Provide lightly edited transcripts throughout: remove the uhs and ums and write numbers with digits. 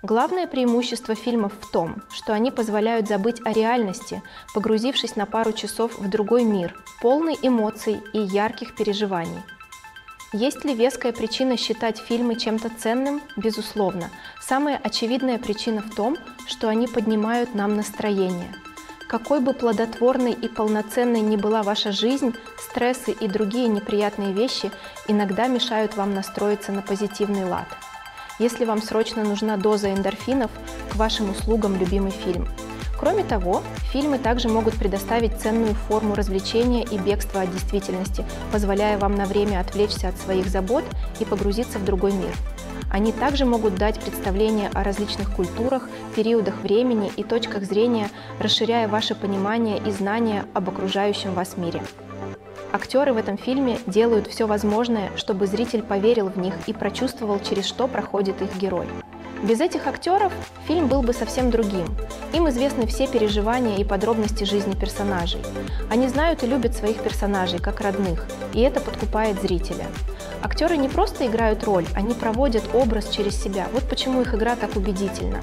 Главное преимущество фильмов в том, что они позволяют забыть о реальности, погрузившись на пару часов в другой мир, полный эмоций и ярких переживаний. Есть ли веская причина считать фильмы чем-то ценным? Безусловно. Самая очевидная причина в том, что они поднимают нам настроение. Какой бы плодотворной и полноценной ни была ваша жизнь, стрессы и другие неприятные вещи иногда мешают вам настроиться на позитивный лад. Если вам срочно нужна доза эндорфинов, к вашим услугам любимый фильм. Кроме того, фильмы также могут предоставить ценную форму развлечения и бегства от действительности, позволяя вам на время отвлечься от своих забот и погрузиться в другой мир. Они также могут дать представление о различных культурах, периодах времени и точках зрения, расширяя ваше понимание и знания об окружающем вас мире. Актеры в этом фильме делают все возможное, чтобы зритель поверил в них и прочувствовал, через что проходит их герой. Без этих актеров фильм был бы совсем другим. Им известны все переживания и подробности жизни персонажей. Они знают и любят своих персонажей, как родных, и это подкупает зрителя. Актеры не просто играют роль, они проводят образ через себя. Вот почему их игра так убедительна.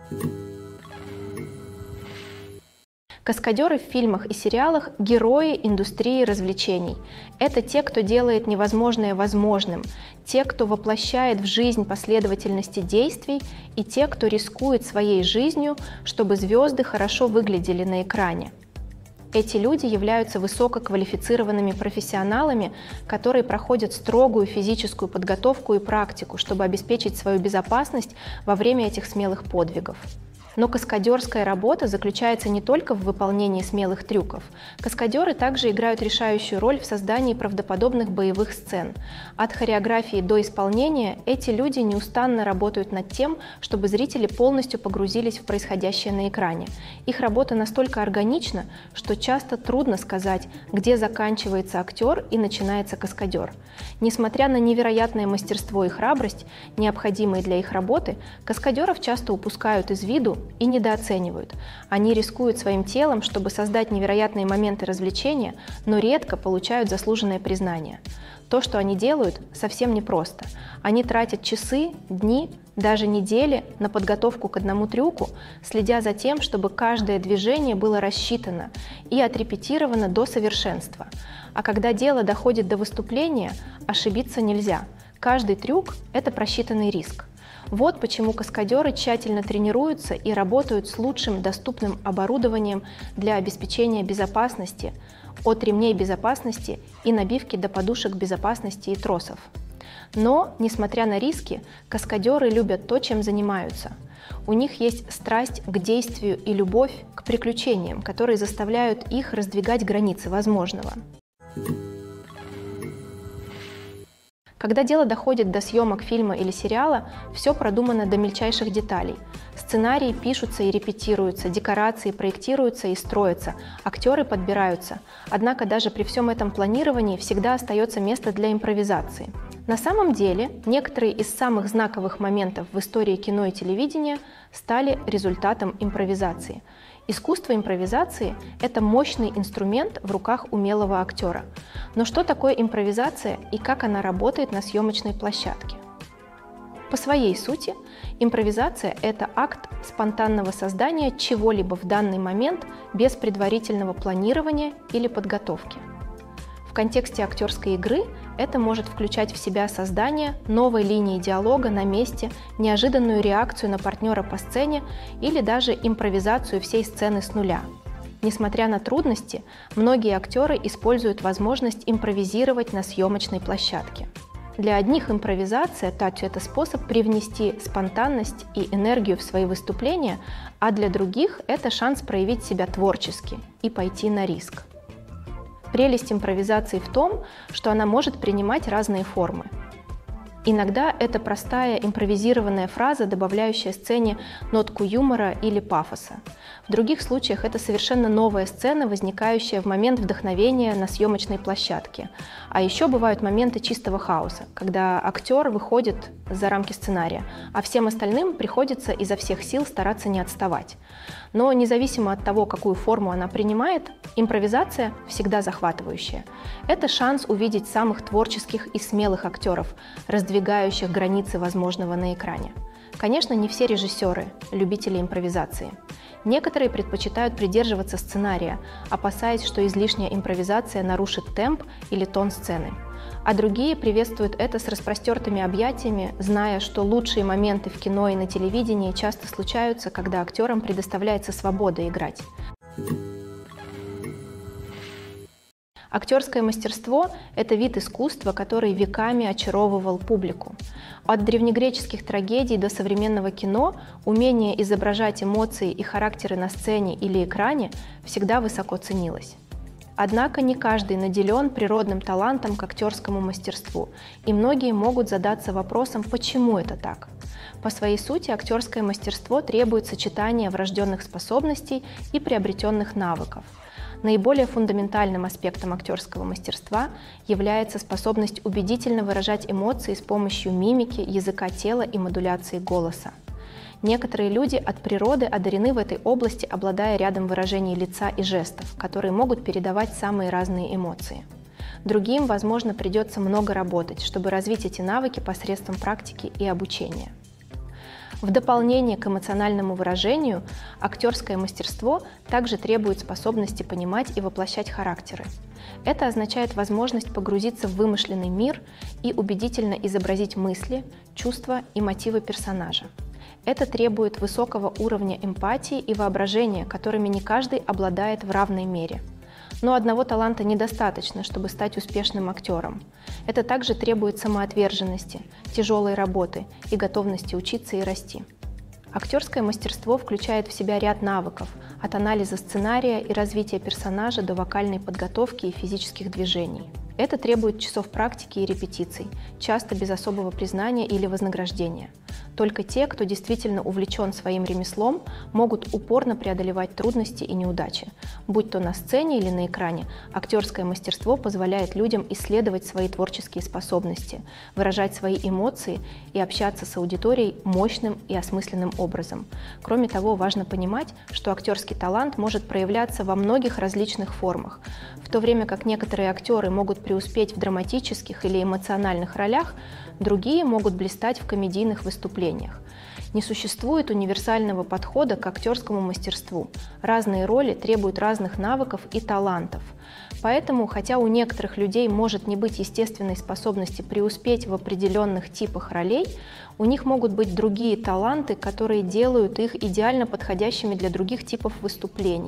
Каскадеры в фильмах и сериалах – герои индустрии развлечений. Это те, кто делает невозможное возможным, те, кто воплощает в жизнь последовательности действий, и те, кто рискует своей жизнью, чтобы звезды хорошо выглядели на экране. Эти люди являются высококвалифицированными профессионалами, которые проходят строгую физическую подготовку и практику, чтобы обеспечить свою безопасность во время этих смелых подвигов. Но каскадерская работа заключается не только в выполнении смелых трюков. Каскадеры также играют решающую роль в создании правдоподобных боевых сцен. От хореографии до исполнения эти люди неустанно работают над тем, чтобы зрители полностью погрузились в происходящее на экране. Их работа настолько органична, что часто трудно сказать, где заканчивается актер и начинается каскадер. Несмотря на невероятное мастерство и храбрость, необходимые для их работы, каскадеров часто упускают из виду и недооценивают. Они рискуют своим телом, чтобы создать невероятные моменты развлечения, но редко получают заслуженное признание. То, что они делают, совсем непросто. Они тратят часы, дни, даже недели на подготовку к одному трюку, следя за тем, чтобы каждое движение было рассчитано и отрепетировано до совершенства. А когда дело доходит до выступления, ошибиться нельзя. Каждый трюк – это просчитанный риск. Вот почему каскадеры тщательно тренируются и работают с лучшим доступным оборудованием для обеспечения безопасности, от ремней безопасности и набивки до подушек безопасности и тросов. Но, несмотря на риски, каскадеры любят то, чем занимаются. У них есть страсть к действию и любовь к приключениям, которые заставляют их раздвигать границы возможного. Когда дело доходит до съемок фильма или сериала, все продумано до мельчайших деталей. Сценарии пишутся и репетируются, декорации проектируются и строятся, актеры подбираются. Однако даже при всем этом планировании всегда остается место для импровизации. На самом деле, некоторые из самых знаковых моментов в истории кино и телевидения стали результатом импровизации. Искусство импровизации – это мощный инструмент в руках умелого актера. Но что такое импровизация и как она работает на съемочной площадке? По своей сути, импровизация – это акт спонтанного создания чего-либо в данный момент без предварительного планирования или подготовки. В контексте актерской игры это может включать в себя создание новой линии диалога на месте, неожиданную реакцию на партнера по сцене или даже импровизацию всей сцены с нуля. Несмотря на трудности, многие актеры используют возможность импровизировать на съемочной площадке. Для одних импровизация – это способ привнести спонтанность и энергию в свои выступления, а для других – это шанс проявить себя творчески и пойти на риск. Прелесть импровизации в том, что она может принимать разные формы. Иногда это простая импровизированная фраза, добавляющая сцене нотку юмора или пафоса. В других случаях это совершенно новая сцена, возникающая в момент вдохновения на съемочной площадке. А еще бывают моменты чистого хаоса, когда актер выходит за рамки сценария, а всем остальным приходится изо всех сил стараться не отставать. Но независимо от того, какую форму она принимает, импровизация всегда захватывающая. Это шанс увидеть самых творческих и смелых актеров, раздвигать раздвигающих границы возможного на экране. Конечно, не все режиссеры – любители импровизации. Некоторые предпочитают придерживаться сценария, опасаясь, что излишняя импровизация нарушит темп или тон сцены. А другие приветствуют это с распростертыми объятиями, зная, что лучшие моменты в кино и на телевидении часто случаются, когда актерам предоставляется свобода играть. Актерское мастерство – это вид искусства, который веками очаровывал публику. От древнегреческих трагедий до современного кино умение изображать эмоции и характеры на сцене или экране всегда высоко ценилось. Однако не каждый наделен природным талантом к актерскому мастерству, и многие могут задаться вопросом, почему это так. По своей сути, актерское мастерство требует сочетания врожденных способностей и приобретенных навыков. Наиболее фундаментальным аспектом актерского мастерства является способность убедительно выражать эмоции с помощью мимики, языка тела и модуляции голоса. Некоторые люди от природы одарены в этой области, обладая рядом выражений лица и жестов, которые могут передавать самые разные эмоции. Другим, возможно, придется много работать, чтобы развить эти навыки посредством практики и обучения. В дополнение к эмоциональному выражению, актерское мастерство также требует способности понимать и воплощать характеры. Это означает возможность погрузиться в вымышленный мир и убедительно изобразить мысли, чувства и мотивы персонажа. Это требует высокого уровня эмпатии и воображения, которыми не каждый обладает в равной мере. Но одного таланта недостаточно, чтобы стать успешным актером. Это также требует самоотверженности, тяжелой работы и готовности учиться и расти. Актерское мастерство включает в себя ряд навыков, от анализа сценария и развития персонажа до вокальной подготовки и физических движений. Это требует часов практики и репетиций, часто без особого признания или вознаграждения. Только те, кто действительно увлечен своим ремеслом, могут упорно преодолевать трудности и неудачи. Будь то на сцене или на экране, актерское мастерство позволяет людям исследовать свои творческие способности, выражать свои эмоции и общаться с аудиторией мощным и осмысленным образом. Кроме того, важно понимать, что актерский талант может проявляться во многих различных формах. В то время как некоторые актеры могут преуспеть в драматических или эмоциональных ролях, другие могут блистать в комедийных выступлениях. Не существует универсального подхода к актерскому мастерству. Разные роли требуют разных навыков и талантов. Поэтому, хотя у некоторых людей может не быть естественной способности преуспеть в определенных типах ролей, у них могут быть другие таланты, которые делают их идеально подходящими для других типов выступлений.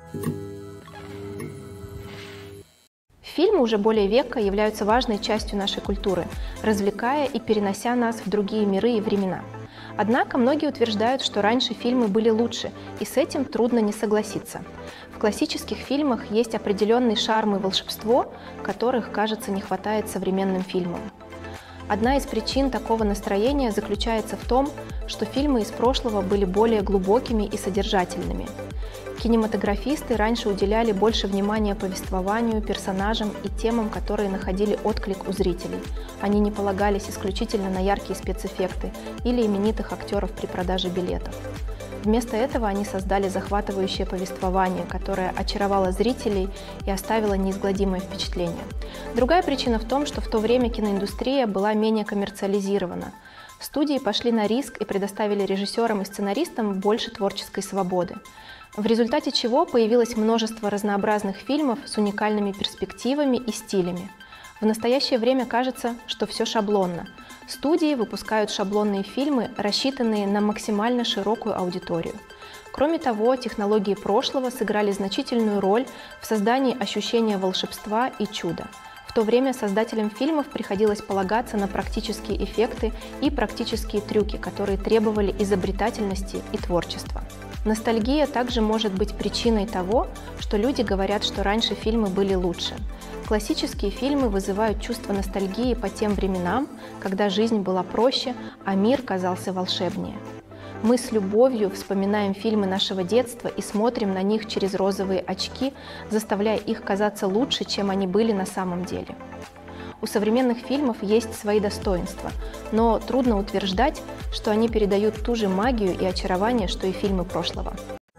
Фильмы уже более века являются важной частью нашей культуры, развлекая и перенося нас в другие миры и времена. Однако многие утверждают, что раньше фильмы были лучше, и с этим трудно не согласиться. В классических фильмах есть определенный шарм и волшебство, которых, кажется, не хватает современным фильмам. Одна из причин такого настроения заключается в том, что фильмы из прошлого были более глубокими и содержательными. Кинематографисты раньше уделяли больше внимания повествованию, персонажам и темам, которые находили отклик у зрителей. Они не полагались исключительно на яркие спецэффекты или именитых актеров при продаже билетов. Вместо этого они создали захватывающее повествование, которое очаровало зрителей и оставило неизгладимое впечатление. Другая причина в том, что в то время киноиндустрия была менее коммерциализирована. Студии пошли на риск и предоставили режиссерам и сценаристам больше творческой свободы, в результате чего появилось множество разнообразных фильмов с уникальными перспективами и стилями. В настоящее время кажется, что все шаблонно. Студии выпускают шаблонные фильмы, рассчитанные на максимально широкую аудиторию. Кроме того, технологии прошлого сыграли значительную роль в создании ощущения волшебства и чуда. В то время создателям фильмов приходилось полагаться на практические эффекты и практические трюки, которые требовали изобретательности и творчества. Ностальгия также может быть причиной того, что люди говорят, что раньше фильмы были лучше. Классические фильмы вызывают чувство ностальгии по тем временам, когда жизнь была проще, а мир казался волшебнее. Мы с любовью вспоминаем фильмы нашего детства и смотрим на них через розовые очки, заставляя их казаться лучше, чем они были на самом деле. У современных фильмов есть свои достоинства, но трудно утверждать, что они передают ту же магию и очарование, что и фильмы прошлого.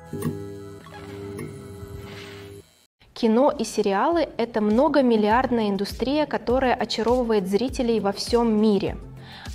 Кино и сериалы – это многомиллиардная индустрия, которая очаровывает зрителей во всем мире.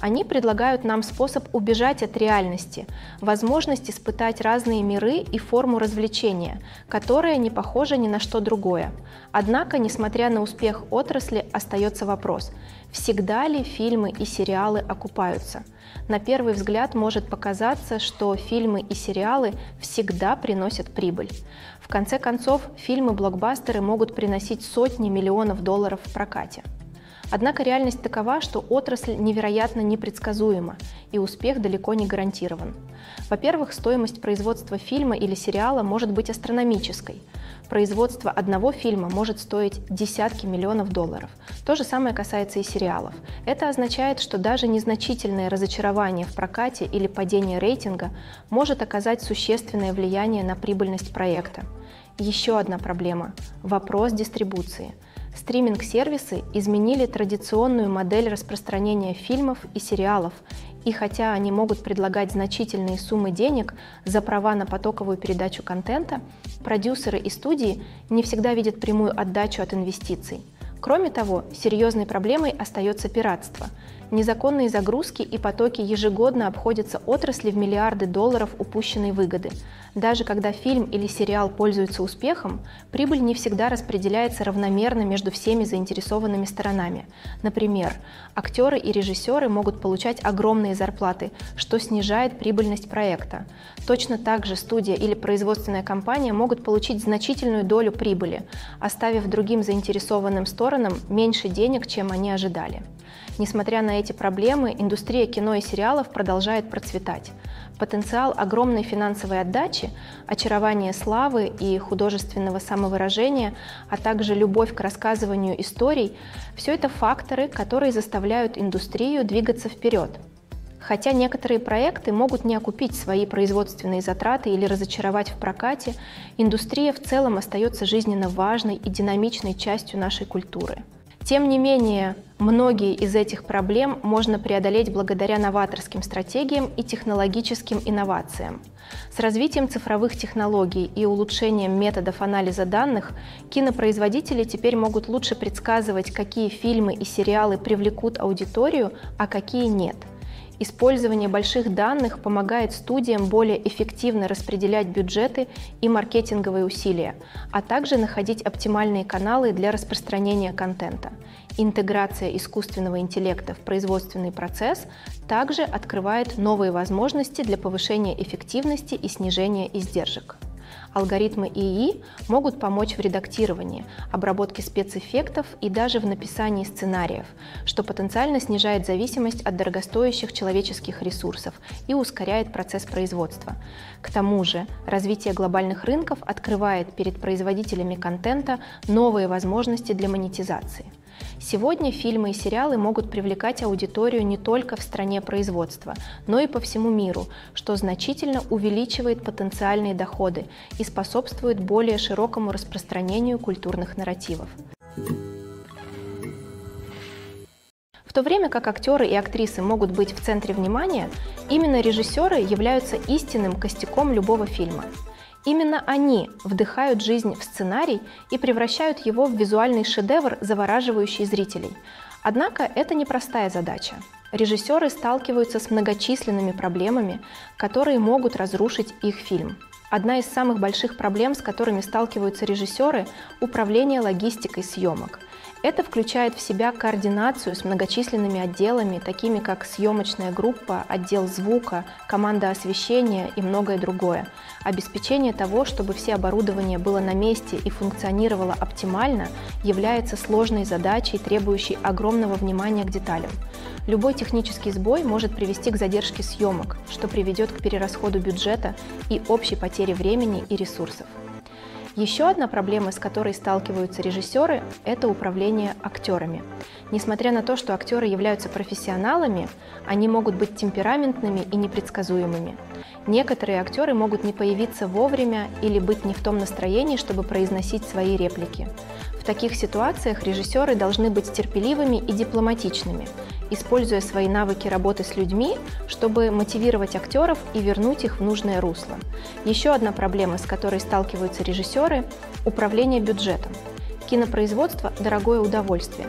Они предлагают нам способ убежать от реальности, возможность испытать разные миры и форму развлечения, которая не похожа ни на что другое. Однако, несмотря на успех отрасли, остается вопрос: всегда ли фильмы и сериалы окупаются? На первый взгляд может показаться, что фильмы и сериалы всегда приносят прибыль. В конце концов, фильмы-блокбастеры могут приносить сотни миллионов долларов в прокате. Однако реальность такова, что отрасль невероятно непредсказуема, и успех далеко не гарантирован. Во-первых, стоимость производства фильма или сериала может быть астрономической. Производство одного фильма может стоить десятки миллионов долларов. То же самое касается и сериалов. Это означает, что даже незначительное разочарование в прокате или падение рейтинга может оказать существенное влияние на прибыльность проекта. Еще одна проблема – вопрос дистрибуции. Стриминг-сервисы изменили традиционную модель распространения фильмов и сериалов, и хотя они могут предлагать значительные суммы денег за права на потоковую передачу контента, продюсеры и студии не всегда видят прямую отдачу от инвестиций. Кроме того, серьезной проблемой остается пиратство. Незаконные загрузки и потоки ежегодно обходятся отрасли в миллиарды долларов упущенной выгоды. Даже когда фильм или сериал пользуются успехом, прибыль не всегда распределяется равномерно между всеми заинтересованными сторонами. Например, актеры и режиссеры могут получать огромные зарплаты, что снижает прибыльность проекта. Точно так же студия или производственная компания могут получить значительную долю прибыли, оставив другим заинтересованным сторонам меньше денег, чем они ожидали. Несмотря на эти проблемы, индустрия кино и сериалов продолжает процветать. Потенциал огромной финансовой отдачи, очарование славы и художественного самовыражения, а также любовь к рассказыванию историй – все это факторы, которые заставляют индустрию двигаться вперед. Хотя некоторые проекты могут не окупить свои производственные затраты или разочаровать в прокате, индустрия в целом остается жизненно важной и динамичной частью нашей культуры. Тем не менее, многие из этих проблем можно преодолеть благодаря новаторским стратегиям и технологическим инновациям. С развитием цифровых технологий и улучшением методов анализа данных кинопроизводители теперь могут лучше предсказывать, какие фильмы и сериалы привлекут аудиторию, а какие нет. Использование больших данных помогает студиям более эффективно распределять бюджеты и маркетинговые усилия, а также находить оптимальные каналы для распространения контента. Интеграция искусственного интеллекта в производственный процесс также открывает новые возможности для повышения эффективности и снижения издержек. Алгоритмы ИИ могут помочь в редактировании, обработке спецэффектов и даже в написании сценариев, что потенциально снижает зависимость от дорогостоящих человеческих ресурсов и ускоряет процесс производства. К тому же, развитие глобальных рынков открывает перед производителями контента новые возможности для монетизации. Сегодня фильмы и сериалы могут привлекать аудиторию не только в стране производства, но и по всему миру, что значительно увеличивает потенциальные доходы и способствует более широкому распространению культурных нарративов. В то время как актеры и актрисы могут быть в центре внимания, именно режиссеры являются истинным костяком любого фильма. Именно они вдыхают жизнь в сценарий и превращают его в визуальный шедевр, завораживающий зрителей. Однако это непростая задача. Режиссеры сталкиваются с многочисленными проблемами, которые могут разрушить их фильм. Одна из самых больших проблем, с которыми сталкиваются режиссеры – управление логистикой съемок. Это включает в себя координацию с многочисленными отделами, такими как съемочная группа, отдел звука, команда освещения и многое другое. Обеспечение того, чтобы все оборудование было на месте и функционировало оптимально, является сложной задачей, требующей огромного внимания к деталям. Любой технический сбой может привести к задержке съемок, что приведет к перерасходу бюджета и общей потере времени и ресурсов. Еще одна проблема, с которой сталкиваются режиссеры, это управление актерами. Несмотря на то, что актеры являются профессионалами, они могут быть темпераментными и непредсказуемыми. Некоторые актеры могут не появиться вовремя или быть не в том настроении, чтобы произносить свои реплики. В таких ситуациях режиссеры должны быть терпеливыми и дипломатичными, используя свои навыки работы с людьми, чтобы мотивировать актеров и вернуть их в нужное русло. Еще одна проблема, с которой сталкиваются режиссеры – управление бюджетом. Кинопроизводство – дорогое удовольствие,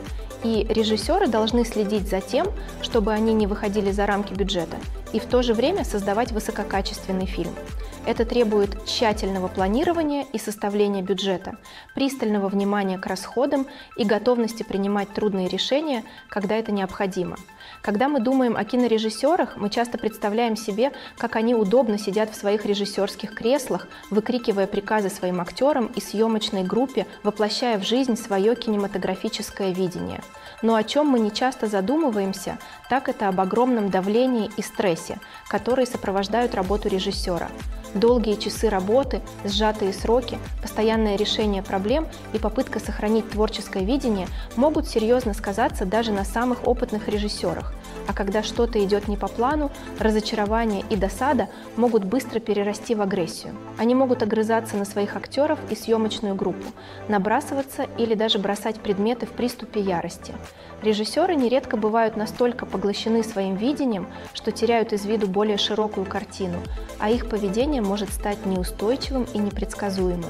И режиссеры должны следить за тем, чтобы они не выходили за рамки бюджета, и в то же время создавать высококачественный фильм. Это требует тщательного планирования и составления бюджета, пристального внимания к расходам и готовности принимать трудные решения, когда это необходимо. Когда мы думаем о кинорежиссерах, мы часто представляем себе, как они удобно сидят в своих режиссерских креслах, выкрикивая приказы своим актерам и съемочной группе, воплощая в жизнь свое кинематографическое видение. Но о чем мы не часто задумываемся, так это об огромном давлении и стрессе, которые сопровождают работу режиссера. Долгие часы работы, сжатые сроки, постоянное решение проблем и попытка сохранить творческое видение могут серьезно сказаться даже на самых опытных режиссерах. А когда что-то идет не по плану, разочарование и досада могут быстро перерасти в агрессию. Они могут огрызаться на своих актеров и съемочную группу, набрасываться или даже бросать предметы в приступе ярости. Режиссеры нередко бывают настолько поглощены своим видением, что теряют из виду более широкую картину, а их поведение может стать неустойчивым и непредсказуемым.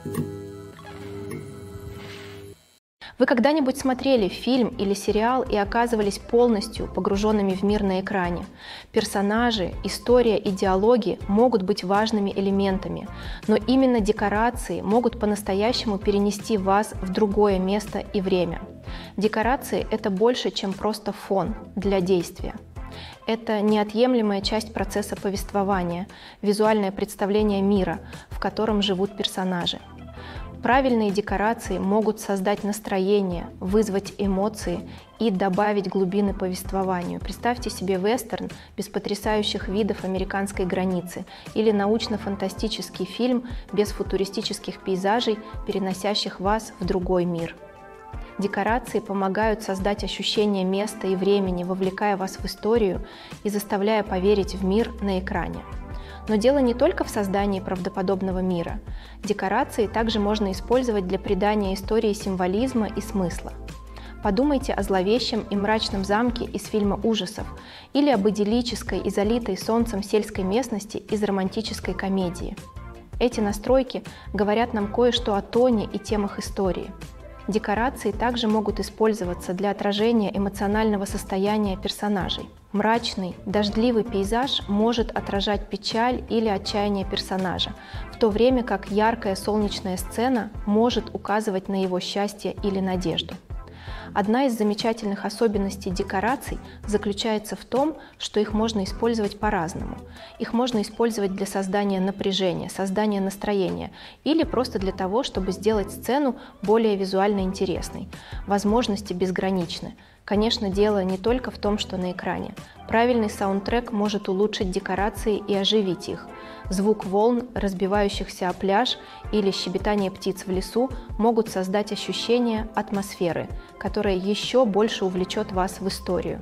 Вы когда-нибудь смотрели фильм или сериал и оказывались полностью погруженными в мир на экране? Персонажи, история и диалоги могут быть важными элементами, но именно декорации могут по-настоящему перенести вас в другое место и время. Декорации – это больше, чем просто фон для действия. Это неотъемлемая часть процесса повествования, визуальное представление мира, в котором живут персонажи. Правильные декорации могут создать настроение, вызвать эмоции и добавить глубины повествованию. Представьте себе вестерн без потрясающих видов американской границы или научно-фантастический фильм без футуристических пейзажей, переносящих вас в другой мир. Декорации помогают создать ощущение места и времени, вовлекая вас в историю и заставляя поверить в мир на экране. Но дело не только в создании правдоподобного мира. Декорации также можно использовать для придания истории символизма и смысла. Подумайте о зловещем и мрачном замке из фильма ужасов или об идиллической и залитой солнцем сельской местности из романтической комедии. Эти настройки говорят нам кое-что о тоне и темах истории. Декорации также могут использоваться для отражения эмоционального состояния персонажей. Мрачный, дождливый пейзаж может отражать печаль или отчаяние персонажа, в то время как яркая солнечная сцена может указывать на его счастье или надежду. Одна из замечательных особенностей декораций заключается в том, что их можно использовать по-разному. Их можно использовать для создания напряжения, создания настроения или просто для того, чтобы сделать сцену более визуально интересной. Возможности безграничны. Конечно, дело не только в том, что на экране. Правильный саундтрек может улучшить декорации и оживить их. Звук волн, разбивающихся о пляж, или щебетание птиц в лесу могут создать ощущение атмосферы, которая еще больше увлечет вас в историю.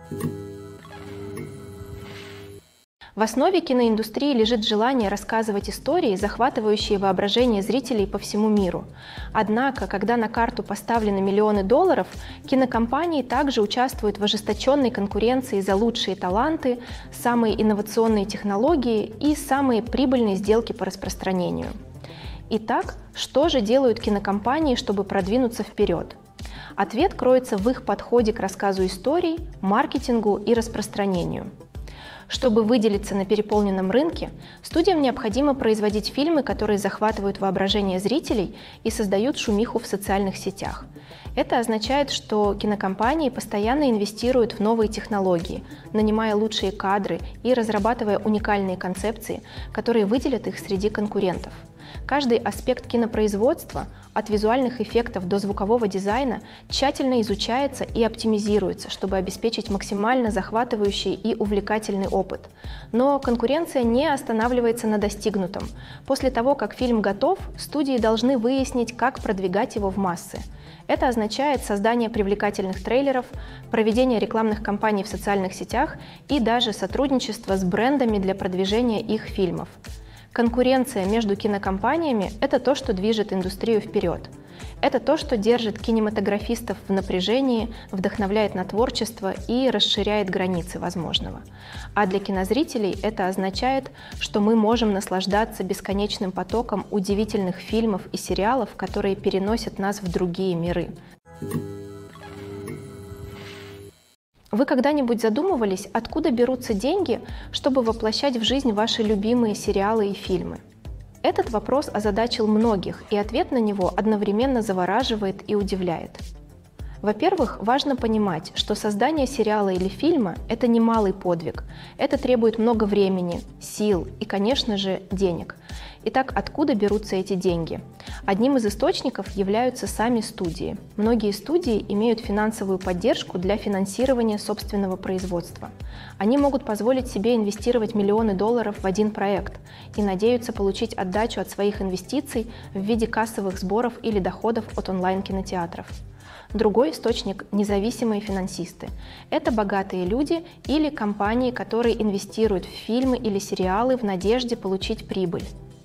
В основе киноиндустрии лежит желание рассказывать истории, захватывающие воображение зрителей по всему миру. Однако, когда на карту поставлены миллионы долларов, кинокомпании также участвуют в ожесточенной конкуренции за лучшие таланты, самые инновационные технологии и самые прибыльные сделки по распространению. Итак, что же делают кинокомпании, чтобы продвинуться вперед? Ответ кроется в их подходе к рассказу историй, маркетингу и распространению. Чтобы выделиться на переполненном рынке, студиям необходимо производить фильмы, которые захватывают воображение зрителей и создают шумиху в социальных сетях. Это означает, что кинокомпании постоянно инвестируют в новые технологии, нанимая лучшие кадры и разрабатывая уникальные концепции, которые выделят их среди конкурентов. Каждый аспект кинопроизводства, от визуальных эффектов до звукового дизайна, тщательно изучается и оптимизируется, чтобы обеспечить максимально захватывающий и увлекательный опыт. Но конкуренция не останавливается на достигнутом. После того, как фильм готов, студии должны выяснить, как продвигать его в массы. Это означает создание привлекательных трейлеров, проведение рекламных кампаний в социальных сетях и даже сотрудничество с брендами для продвижения их фильмов. Конкуренция между кинокомпаниями – это то, что движет индустрию вперед. Это то, что держит кинематографистов в напряжении, вдохновляет на творчество и расширяет границы возможного. А для кинозрителей это означает, что мы можем наслаждаться бесконечным потоком удивительных фильмов и сериалов, которые переносят нас в другие миры. Вы когда-нибудь задумывались, откуда берутся деньги, чтобы воплощать в жизнь ваши любимые сериалы и фильмы? Этот вопрос озадачил многих, и ответ на него одновременно завораживает и удивляет. Во-первых, важно понимать, что создание сериала или фильма – это немалый подвиг. Это требует много времени, сил и, конечно же, денег. Итак, откуда берутся эти деньги? Одним из источников являются сами студии. Многие студии имеют финансовую поддержку для финансирования собственного производства. Они могут позволить себе инвестировать миллионы долларов в один проект и надеются получить отдачу от своих инвестиций в виде кассовых сборов или доходов от онлайн-кинотеатров. Другой источник – независимые финансисты. Это богатые люди или компании, которые инвестируют в фильмы или сериалы в надежде получить прибыль.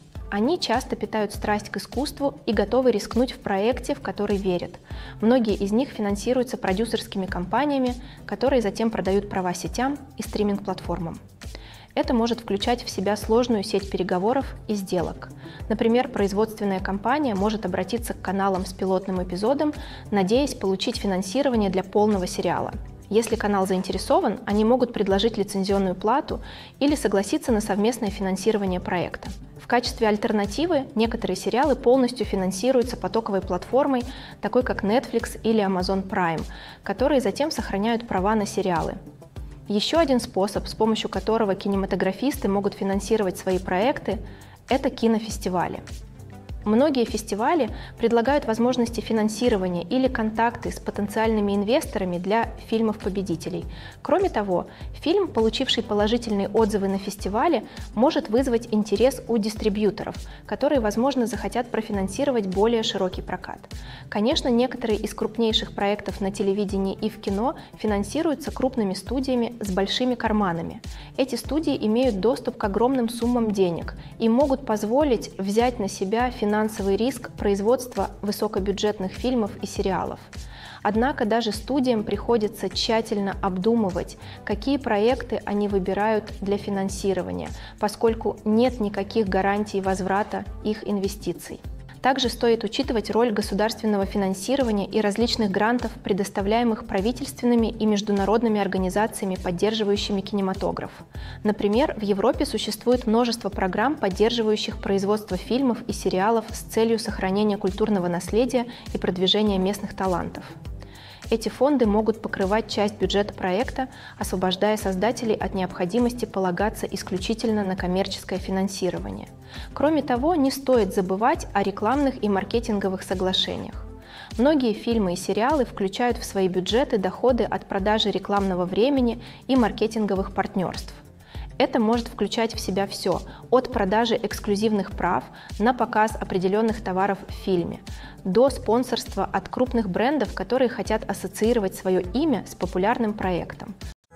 Они часто питают страсть к искусству и готовы рискнуть в проекте, в который верят. Многие из них финансируются продюсерскими компаниями, которые затем продают права сетям и стриминг-платформам. Это может включать в себя сложную сеть переговоров и сделок. Например, производственная компания может обратиться к каналам с пилотным эпизодом, надеясь получить финансирование для полного сериала. Если канал заинтересован, они могут предложить лицензионную плату или согласиться на совместное финансирование проекта. В качестве альтернативы некоторые сериалы полностью финансируются потоковой платформой, такой как Netflix или Amazon Prime, которые затем сохраняют права на сериалы. Еще один способ, с помощью которого кинематографисты могут финансировать свои проекты, это кинофестивали. Многие фестивали предлагают возможности финансирования или контакты с потенциальными инвесторами для фильмов-победителей. Кроме того, фильм, получивший положительные отзывы на фестивале, может вызвать интерес у дистрибьюторов, которые, возможно, захотят профинансировать более широкий прокат. Конечно, некоторые из крупнейших проектов на телевидении и в кино финансируются крупными студиями с большими карманами. Эти студии имеют доступ к огромным суммам денег и могут позволить взять на себя финансовый риск производства высокобюджетных фильмов и сериалов. Однако даже студиям приходится тщательно обдумывать, какие проекты они выбирают для финансирования, поскольку нет никаких гарантий возврата их инвестиций. Также стоит учитывать роль государственного финансирования и различных грантов, предоставляемых правительственными и международными организациями, поддерживающими кинематограф. Например, в Европе существует множество программ, поддерживающих производство фильмов и сериалов с целью сохранения культурного наследия и продвижения местных талантов. Эти фонды могут покрывать часть бюджета проекта, освобождая создателей от необходимости полагаться исключительно на коммерческое финансирование. Кроме того, не стоит забывать о рекламных и маркетинговых соглашениях. Многие фильмы и сериалы включают в свои бюджеты доходы от продажи рекламного времени и маркетинговых партнерств. Это может включать в себя все, от продажи эксклюзивных прав на показ определенных товаров в фильме, до спонсорства от крупных брендов, которые хотят ассоциировать свое имя с популярным проектом.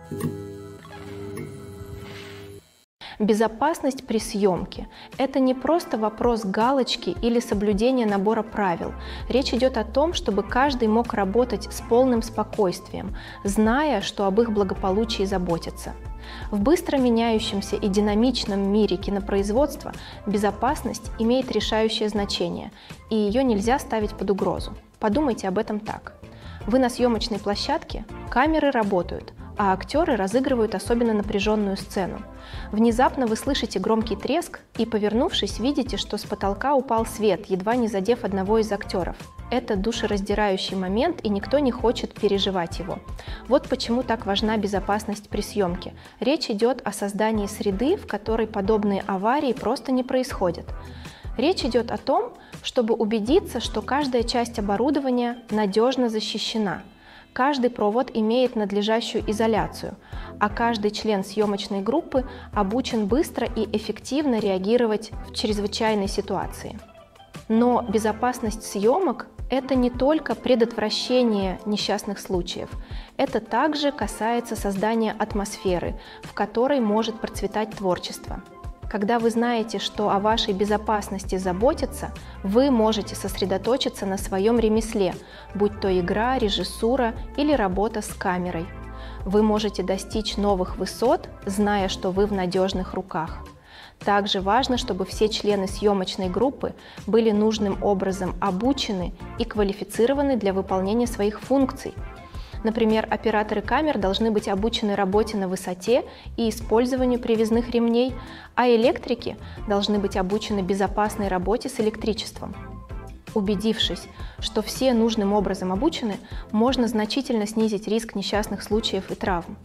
Безопасность при съемке – это не просто вопрос галочки или соблюдения набора правил. Речь идет о том, чтобы каждый мог работать с полным спокойствием, зная, что об их благополучии заботятся. В быстро меняющемся и динамичном мире кинопроизводства безопасность имеет решающее значение, и ее нельзя ставить под угрозу. Подумайте об этом так. Вы на съемочной площадке, камеры работают, а актеры разыгрывают особенно напряженную сцену. Внезапно вы слышите громкий треск и, повернувшись, видите, что с потолка упал свет, едва не задев одного из актеров. Это душераздирающий момент, и никто не хочет переживать его. Вот почему так важна безопасность при съемке. Речь идет о создании среды, в которой подобные аварии просто не происходят. Речь идет о том, чтобы убедиться, что каждая часть оборудования надежно защищена. Каждый провод имеет надлежащую изоляцию, а каждый член съемочной группы обучен быстро и эффективно реагировать в чрезвычайной ситуации. Но безопасность съемок – это не только предотвращение несчастных случаев. Это также касается создания атмосферы, в которой может процветать творчество. Когда вы знаете, что о вашей безопасности заботятся, вы можете сосредоточиться на своем ремесле, будь то игра, режиссура или работа с камерой. Вы можете достичь новых высот, зная, что вы в надежных руках. Также важно, чтобы все члены съемочной группы были нужным образом обучены и квалифицированы для выполнения своих функций. Например, операторы камер должны быть обучены работе на высоте и использованию привязных ремней, а электрики должны быть обучены безопасной работе с электричеством. Убедившись, что все нужным образом обучены, можно значительно снизить риск несчастных случаев и травм.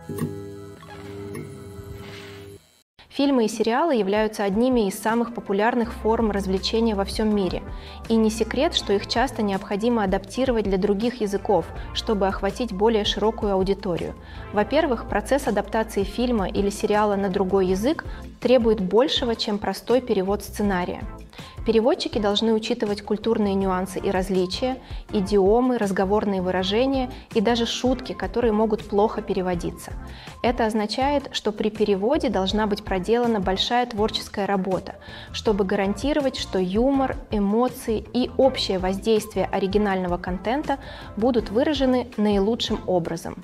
Фильмы и сериалы являются одними из самых популярных форм развлечения во всем мире. И не секрет, что их часто необходимо адаптировать для других языков, чтобы охватить более широкую аудиторию. Во-первых, процесс адаптации фильма или сериала на другой язык требует большего, чем простой перевод сценария. Переводчики должны учитывать культурные нюансы и различия, идиомы, разговорные выражения и даже шутки, которые могут плохо переводиться. Это означает, что при переводе должна быть проделана большая творческая работа, чтобы гарантировать, что юмор, эмоции и общее воздействие оригинального контента будут выражены наилучшим образом.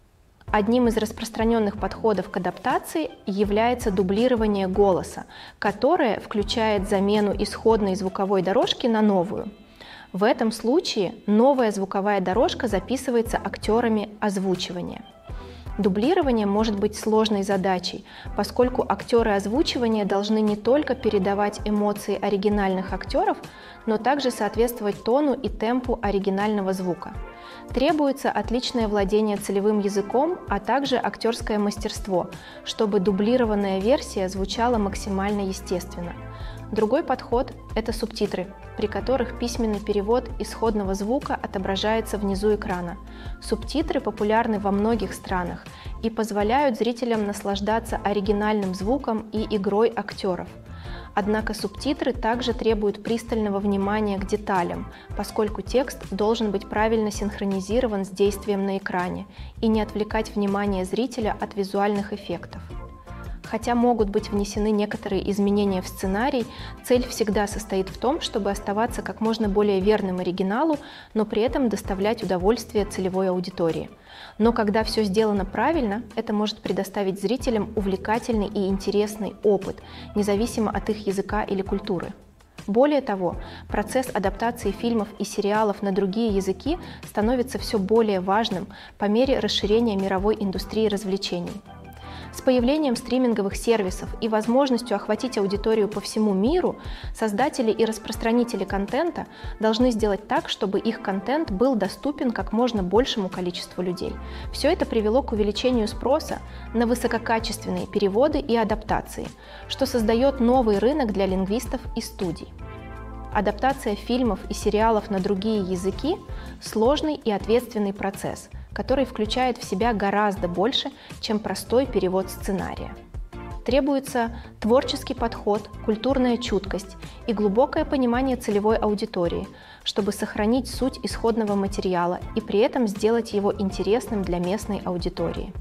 Одним из распространенных подходов к адаптации является дублирование голоса, которое включает замену исходной звуковой дорожки на новую. В этом случае новая звуковая дорожка записывается актерами озвучивания. Дублирование может быть сложной задачей, поскольку актеры озвучивания должны не только передавать эмоции оригинальных актеров, но также соответствовать тону и темпу оригинального звука. Требуется отличное владение целевым языком, а также актерское мастерство, чтобы дублированная версия звучала максимально естественно. Другой подход – это субтитры, при которых письменный перевод исходного звука отображается внизу экрана. Субтитры популярны во многих странах и позволяют зрителям наслаждаться оригинальным звуком и игрой актеров. Однако субтитры также требуют пристального внимания к деталям, поскольку текст должен быть правильно синхронизирован с действием на экране и не отвлекать внимание зрителя от визуальных эффектов. Хотя могут быть внесены некоторые изменения в сценарий, цель всегда состоит в том, чтобы оставаться как можно более верным оригиналу, но при этом доставлять удовольствие целевой аудитории. Но когда все сделано правильно, это может предоставить зрителям увлекательный и интересный опыт, независимо от их языка или культуры. Более того, процесс адаптации фильмов и сериалов на другие языки становится все более важным по мере расширения мировой индустрии развлечений. С появлением стриминговых сервисов и возможностью охватить аудиторию по всему миру, создатели и распространители контента должны сделать так, чтобы их контент был доступен как можно большему количеству людей. Все это привело к увеличению спроса на высококачественные переводы и адаптации, что создает новый рынок для лингвистов и студий. Адаптация фильмов и сериалов на другие языки – сложный и ответственный процесс, который включает в себя гораздо больше, чем простой перевод сценария. Требуется творческий подход, культурная чуткость и глубокое понимание целевой аудитории, чтобы сохранить суть исходного материала и при этом сделать его интересным для местной аудитории.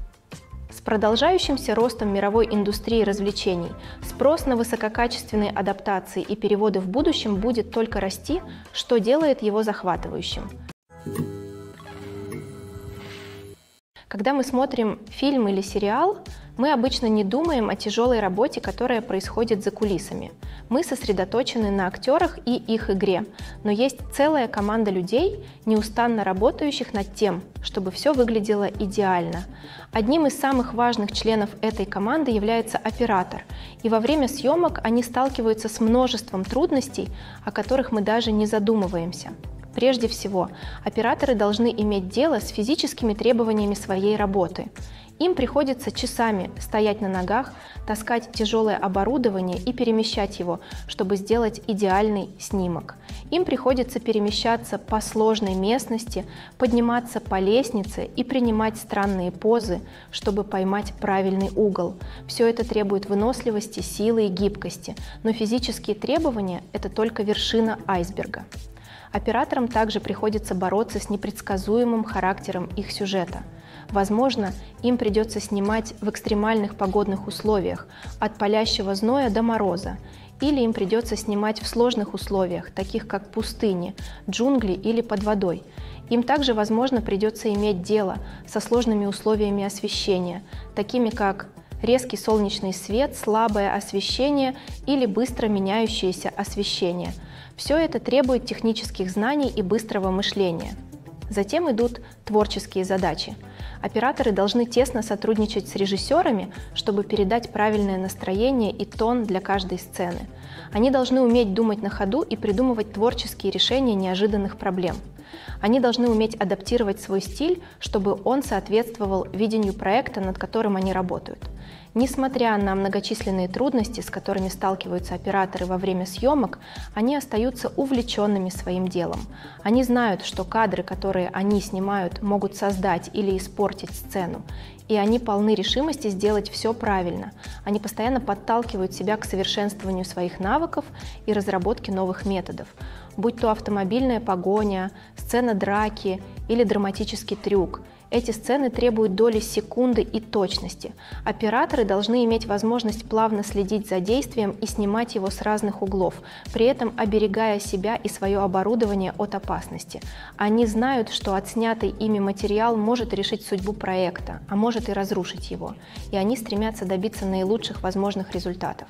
С продолжающимся ростом мировой индустрии развлечений спрос на высококачественные адаптации и переводы в будущем будет только расти, что делает его захватывающим. Когда мы смотрим фильм или сериал, мы обычно не думаем о тяжелой работе, которая происходит за кулисами. Мы сосредоточены на актерах и их игре, но есть целая команда людей, неустанно работающих над тем, чтобы все выглядело идеально. Одним из самых важных членов этой команды является оператор, и во время съемок они сталкиваются с множеством трудностей, о которых мы даже не задумываемся. Прежде всего, операторы должны иметь дело с физическими требованиями своей работы. Им приходится часами стоять на ногах, таскать тяжелое оборудование и перемещать его, чтобы сделать идеальный снимок. Им приходится перемещаться по сложной местности, подниматься по лестнице и принимать странные позы, чтобы поймать правильный угол. Все это требует выносливости, силы и гибкости, но физические требования – это только вершина айсберга. Операторам также приходится бороться с непредсказуемым характером их сюжета. Возможно, им придется снимать в экстремальных погодных условиях, от палящего зноя до мороза, или им придется снимать в сложных условиях, таких как пустыни, джунгли или под водой. Им также, возможно, придется иметь дело со сложными условиями освещения, такими как резкий солнечный свет, слабое освещение или быстро меняющееся освещение. Все это требует технических знаний и быстрого мышления. Затем идут творческие задачи. Операторы должны тесно сотрудничать с режиссерами, чтобы передать правильное настроение и тон для каждой сцены. Они должны уметь думать на ходу и придумывать творческие решения неожиданных проблем. Они должны уметь адаптировать свой стиль, чтобы он соответствовал видению проекта, над которым они работают. Несмотря на многочисленные трудности, с которыми сталкиваются операторы во время съемок, они остаются увлеченными своим делом. Они знают, что кадры, которые они снимают, могут создать или испортить сцену, и они полны решимости сделать все правильно. Они постоянно подталкивают себя к совершенствованию своих навыков и разработке новых методов, будь то автомобильная погоня, сцена драки или драматический трюк. Эти сцены требуют доли секунды и точности. Операторы должны иметь возможность плавно следить за действием и снимать его с разных углов, при этом оберегая себя и свое оборудование от опасности. Они знают, что отснятый ими материал может решить судьбу проекта, а может и разрушить его, и они стремятся добиться наилучших возможных результатов.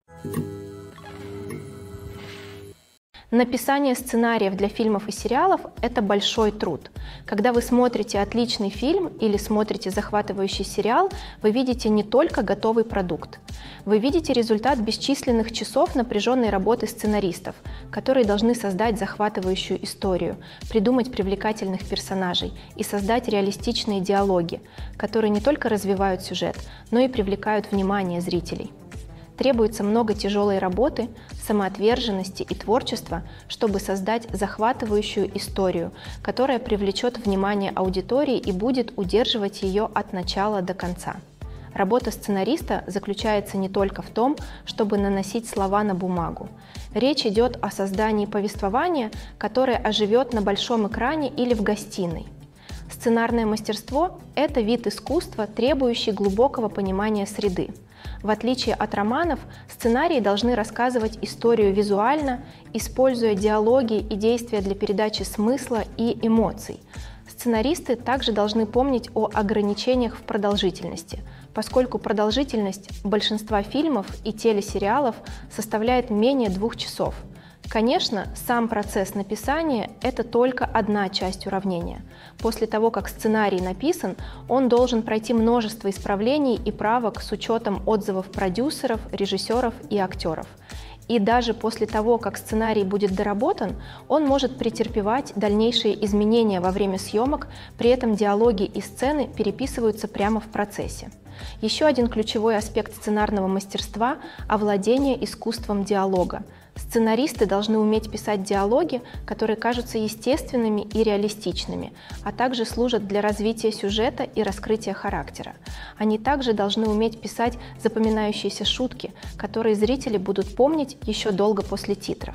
Написание сценариев для фильмов и сериалов – это большой труд. Когда вы смотрите отличный фильм или смотрите захватывающий сериал, вы видите не только готовый продукт. Вы видите результат бесчисленных часов напряженной работы сценаристов, которые должны создать захватывающую историю, придумать привлекательных персонажей и создать реалистичные диалоги, которые не только развивают сюжет, но и привлекают внимание зрителей. Требуется много тяжелой работы, самоотверженности и творчества, чтобы создать захватывающую историю, которая привлечет внимание аудитории и будет удерживать ее от начала до конца. Работа сценариста заключается не только в том, чтобы наносить слова на бумагу. Речь идет о создании повествования, которое оживет на большом экране или в гостиной. Сценарное мастерство – это вид искусства, требующий глубокого понимания среды. В отличие от романов, сценарии должны рассказывать историю визуально, используя диалоги и действия для передачи смысла и эмоций. Сценаристы также должны помнить о ограничениях в продолжительности, поскольку продолжительность большинства фильмов и телесериалов составляет менее 2 часов. Конечно, сам процесс написания – это только одна часть уравнения. После того, как сценарий написан, он должен пройти множество исправлений и правок с учетом отзывов продюсеров, режиссеров и актеров. И даже после того, как сценарий будет доработан, он может претерпевать дальнейшие изменения во время съемок, при этом диалоги и сцены переписываются прямо в процессе. Еще один ключевой аспект сценарного мастерства – овладение искусством диалога. Сценаристы должны уметь писать диалоги, которые кажутся естественными и реалистичными, а также служат для развития сюжета и раскрытия характера. Они также должны уметь писать запоминающиеся шутки, которые зрители будут помнить еще долго после титров.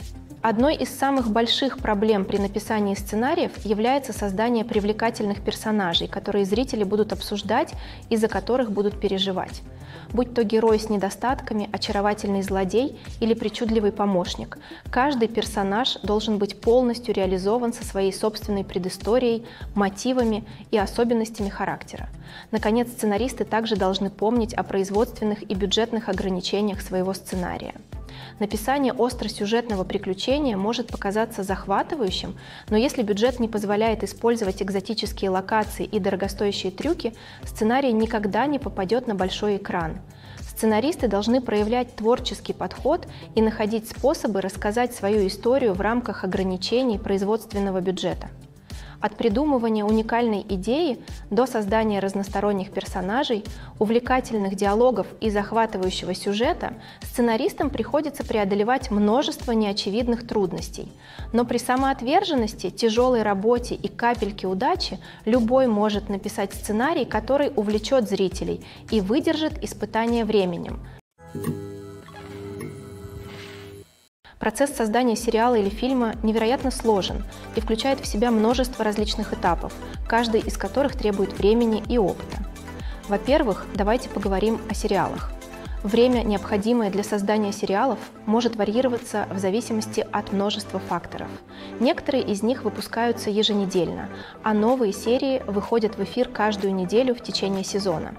Одной из самых больших проблем при написании сценариев является создание привлекательных персонажей, которые зрители будут обсуждать и за которых будут переживать. Будь то герой с недостатками, очаровательный злодей или причудливый помощник, каждый персонаж должен быть полностью реализован со своей собственной предысторией, мотивами и особенностями характера. Наконец, сценаристы также должны помнить о производственных и бюджетных ограничениях своего сценария. Написание остросюжетного приключения может показаться захватывающим, но если бюджет не позволяет использовать экзотические локации и дорогостоящие трюки, сценарий никогда не попадет на большой экран. Сценаристы должны проявлять творческий подход и находить способы рассказать свою историю в рамках ограничений производственного бюджета. От придумывания уникальной идеи до создания разносторонних персонажей, увлекательных диалогов и захватывающего сюжета сценаристам приходится преодолевать множество неочевидных трудностей. Но при самоотверженности, тяжелой работе и капельке удачи любой может написать сценарий, который увлечет зрителей и выдержит испытание временем. Процесс создания сериала или фильма невероятно сложен и включает в себя множество различных этапов, каждый из которых требует времени и опыта. Во-первых, давайте поговорим о сериалах. Время, необходимое для создания сериалов, может варьироваться в зависимости от множества факторов. Некоторые из них выпускаются еженедельно, а новые серии выходят в эфир каждую неделю в течение сезона.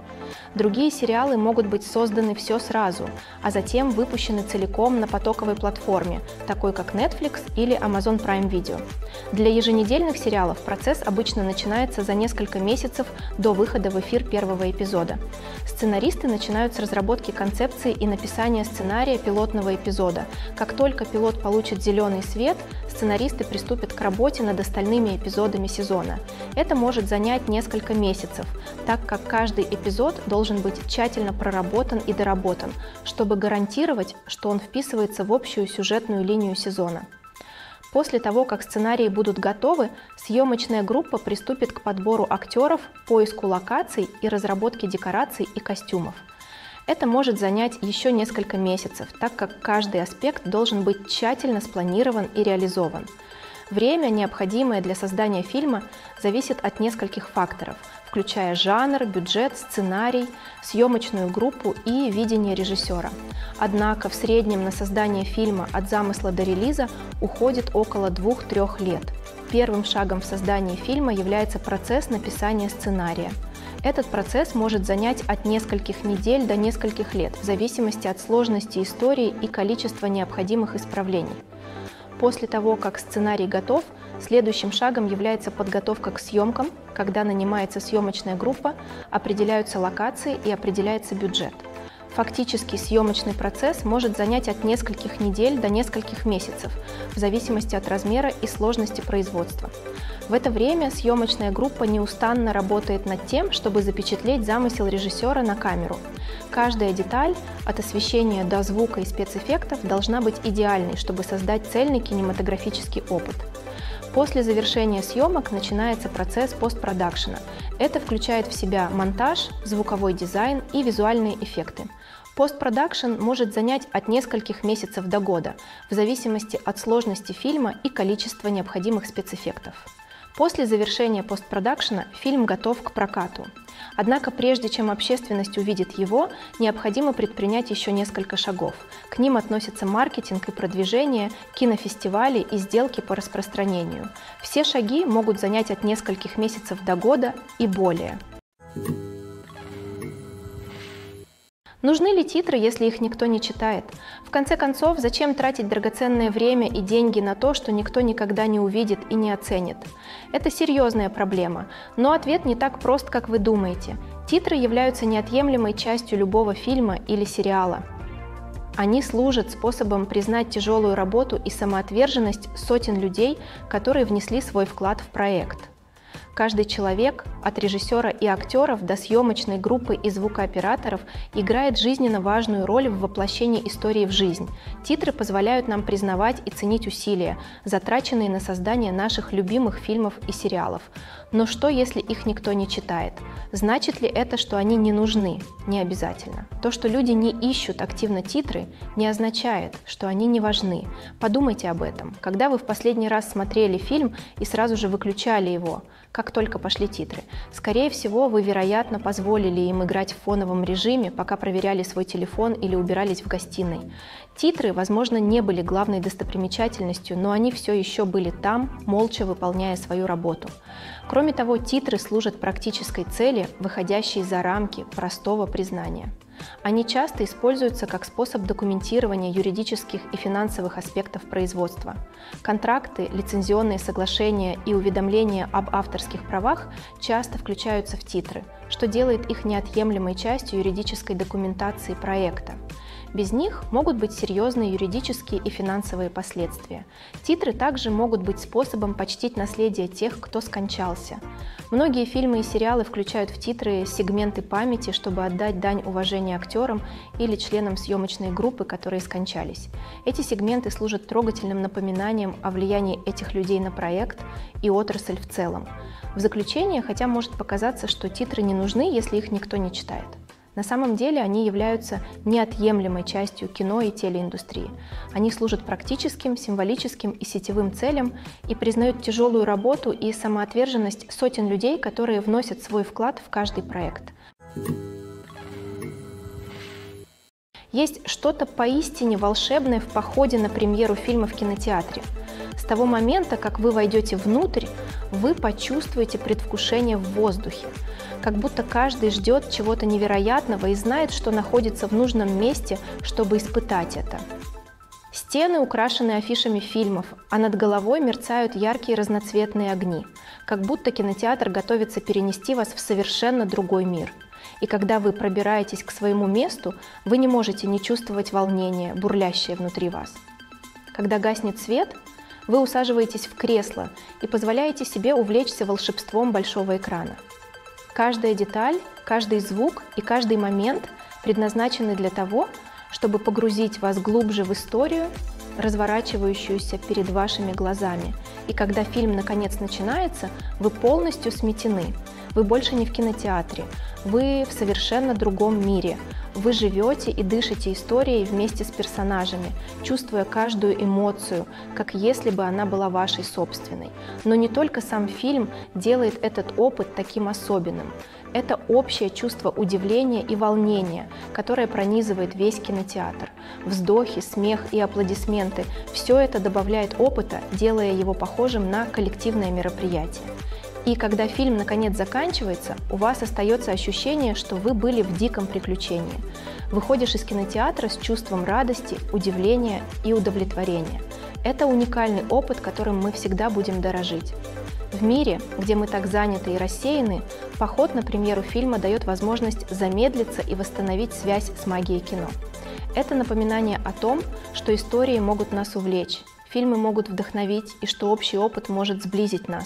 Другие сериалы могут быть созданы все сразу, а затем выпущены целиком на потоковой платформе, такой как Netflix или Amazon Prime Video. Для еженедельных сериалов процесс обычно начинается за несколько месяцев до выхода в эфир первого эпизода. Сценаристы начинают с разработки концепции и написания сценария пилотного эпизода. Как только пилот получит зеленый свет, сценаристы приступят к работе над остальными эпизодами сезона. Это может занять несколько месяцев, так как каждый эпизод должен быть тщательно проработан и доработан, чтобы гарантировать, что он вписывается в общую сюжетную линию сезона. После того, как сценарии будут готовы, съемочная группа приступит к подбору актеров, поиску локаций и разработке декораций и костюмов. Это может занять еще несколько месяцев, так как каждый аспект должен быть тщательно спланирован и реализован. Время, необходимое для создания фильма, зависит от нескольких факторов, включая жанр, бюджет, сценарий, съемочную группу и видение режиссера. Однако в среднем на создание фильма от замысла до релиза уходит около 2-3 лет. Первым шагом в создании фильма является процесс написания сценария. Этот процесс может занять от нескольких недель до нескольких лет, в зависимости от сложности истории и количества необходимых исправлений. После того, как сценарий готов, следующим шагом является подготовка к съемкам, когда нанимается съемочная группа, определяются локации и определяется бюджет. Фактически съемочный процесс может занять от нескольких недель до нескольких месяцев, в зависимости от размера и сложности производства. В это время съемочная группа неустанно работает над тем, чтобы запечатлеть замысел режиссера на камеру. Каждая деталь, от освещения до звука и спецэффектов, должна быть идеальной, чтобы создать цельный кинематографический опыт. После завершения съемок начинается процесс постпродакшена. Это включает в себя монтаж, звуковой дизайн и визуальные эффекты. Постпродакшн может занять от нескольких месяцев до года, в зависимости от сложности фильма и количества необходимых спецэффектов. После завершения постпродакшена фильм готов к прокату. Однако прежде чем общественность увидит его, необходимо предпринять еще несколько шагов. К ним относятся маркетинг и продвижение, кинофестивали и сделки по распространению. Все шаги могут занять от нескольких месяцев до года и более. Нужны ли титры, если их никто не читает? В конце концов, зачем тратить драгоценное время и деньги на то, что никто никогда не увидит и не оценит? Это серьезная проблема, но ответ не так прост, как вы думаете. Титры являются неотъемлемой частью любого фильма или сериала. Они служат способом признать тяжелую работу и самоотверженность сотен людей, которые внесли свой вклад в проект. Каждый человек, от режиссера и актеров до съемочной группы и звукооператоров, играет жизненно важную роль в воплощении истории в жизнь. Титры позволяют нам признавать и ценить усилия, затраченные на создание наших любимых фильмов и сериалов. Но что, если их никто не читает? Значит ли это, что они не нужны? Не обязательно. То, что люди не ищут активно титры, не означает, что они не важны. Подумайте об этом. Когда вы в последний раз смотрели фильм и сразу же выключали его, как только пошли титры? Скорее всего, вы, вероятно, позволили им играть в фоновом режиме, пока проверяли свой телефон или убирались в гостиной. Титры, возможно, не были главной достопримечательностью, но они все еще были там, молча выполняя свою работу. Кроме того, титры служат практической цели, выходящей за рамки простого признания. Они часто используются как способ документирования юридических и финансовых аспектов производства. Контракты, лицензионные соглашения и уведомления об авторских правах часто включаются в титры, что делает их неотъемлемой частью юридической документации проекта. Без них могут быть серьезные юридические и финансовые последствия. Титры также могут быть способом почтить наследие тех, кто скончался. Многие фильмы и сериалы включают в титры сегменты памяти, чтобы отдать дань уважения актерам или членам съемочной группы, которые скончались. Эти сегменты служат трогательным напоминанием о влиянии этих людей на проект и отрасль в целом. В заключение, хотя может показаться, что титры не нужны, если их никто не читает. На самом деле они являются неотъемлемой частью кино и телеиндустрии. Они служат практическим, символическим и сетевым целям и признают тяжелую работу и самоотверженность сотен людей, которые вносят свой вклад в каждый проект. Есть что-то поистине волшебное в походе на премьеру фильма в кинотеатре. С того момента, как вы войдете внутрь, вы почувствуете предвкушение в воздухе. как будто каждый ждет чего-то невероятного и знает, что находится в нужном месте, чтобы испытать это. Стены украшены афишами фильмов, а над головой мерцают яркие разноцветные огни, как будто кинотеатр готовится перенести вас в совершенно другой мир. И когда вы пробираетесь к своему месту, вы не можете не чувствовать волнение, бурлящее внутри вас. Когда гаснет свет, вы усаживаетесь в кресло и позволяете себе увлечься волшебством большого экрана. Каждая деталь, каждый звук и каждый момент предназначены для того, чтобы погрузить вас глубже в историю, разворачивающуюся перед вашими глазами. И когда фильм наконец начинается, вы полностью сметены. Вы больше не в кинотеатре, вы в совершенно другом мире. Вы живете и дышите историей вместе с персонажами, чувствуя каждую эмоцию, как если бы она была вашей собственной. Но не только сам фильм делает этот опыт таким особенным. Это общее чувство удивления и волнения, которое пронизывает весь кинотеатр. Вздохи, смех и аплодисменты – все это добавляет опыта, делая его похожим на коллективное мероприятие. И когда фильм наконец заканчивается, у вас остается ощущение, что вы были в диком приключении. Выходишь из кинотеатра с чувством радости, удивления и удовлетворения. Это уникальный опыт, которым мы всегда будем дорожить. В мире, где мы так заняты и рассеяны, поход на премьеру фильма дает возможность замедлиться и восстановить связь с магией кино. Это напоминание о том, что истории могут нас увлечь, фильмы могут вдохновить и что общий опыт может сблизить нас.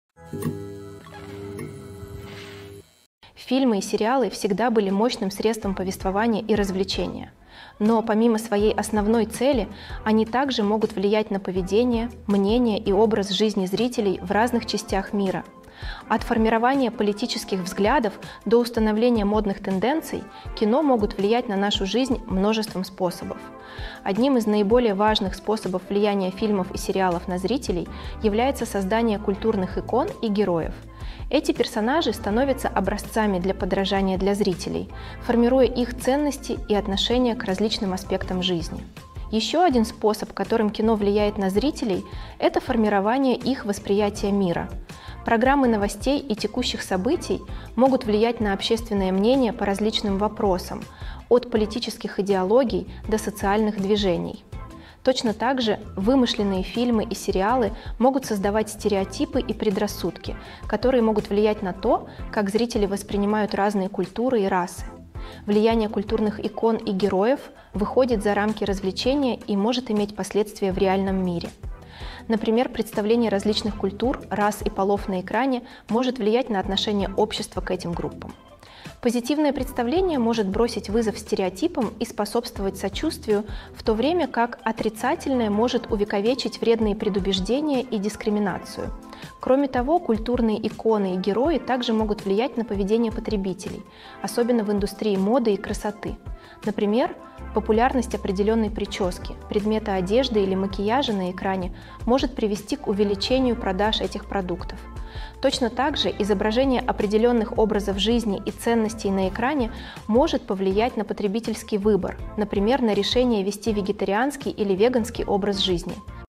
Фильмы и сериалы всегда были мощным средством повествования и развлечения. Но помимо своей основной цели, они также могут влиять на поведение, мнение и образ жизни зрителей в разных частях мира. От формирования политических взглядов до установления модных тенденций кино могут влиять на нашу жизнь множеством способов. Одним из наиболее важных способов влияния фильмов и сериалов на зрителей является создание культурных икон и героев. Эти персонажи становятся образцами для подражания для зрителей, формируя их ценности и отношения к различным аспектам жизни. Еще один способ, которым кино влияет на зрителей, это формирование их восприятия мира. Программы новостей и текущих событий могут влиять на общественное мнение по различным вопросам, от политических идеологий до социальных движений. Точно так же вымышленные фильмы и сериалы могут создавать стереотипы и предрассудки, которые могут влиять на то, как зрители воспринимают разные культуры и расы. Влияние культурных икон и героев выходит за рамки развлечения и может иметь последствия в реальном мире. Например, представление различных культур, рас и полов на экране может влиять на отношение общества к этим группам. Позитивное представление может бросить вызов стереотипам и способствовать сочувствию, в то время как отрицательное может увековечить вредные предубеждения и дискриминацию. Кроме того, культурные иконы и герои также могут влиять на поведение потребителей, особенно в индустрии моды и красоты. Например, популярность определенной прически, предмета одежды или макияжа на экране может привести к увеличению продаж этих продуктов. Точно так же изображение определенных образов жизни и ценностей на экране может повлиять на потребительский выбор, например, на решение вести вегетарианский или веганский образ жизни.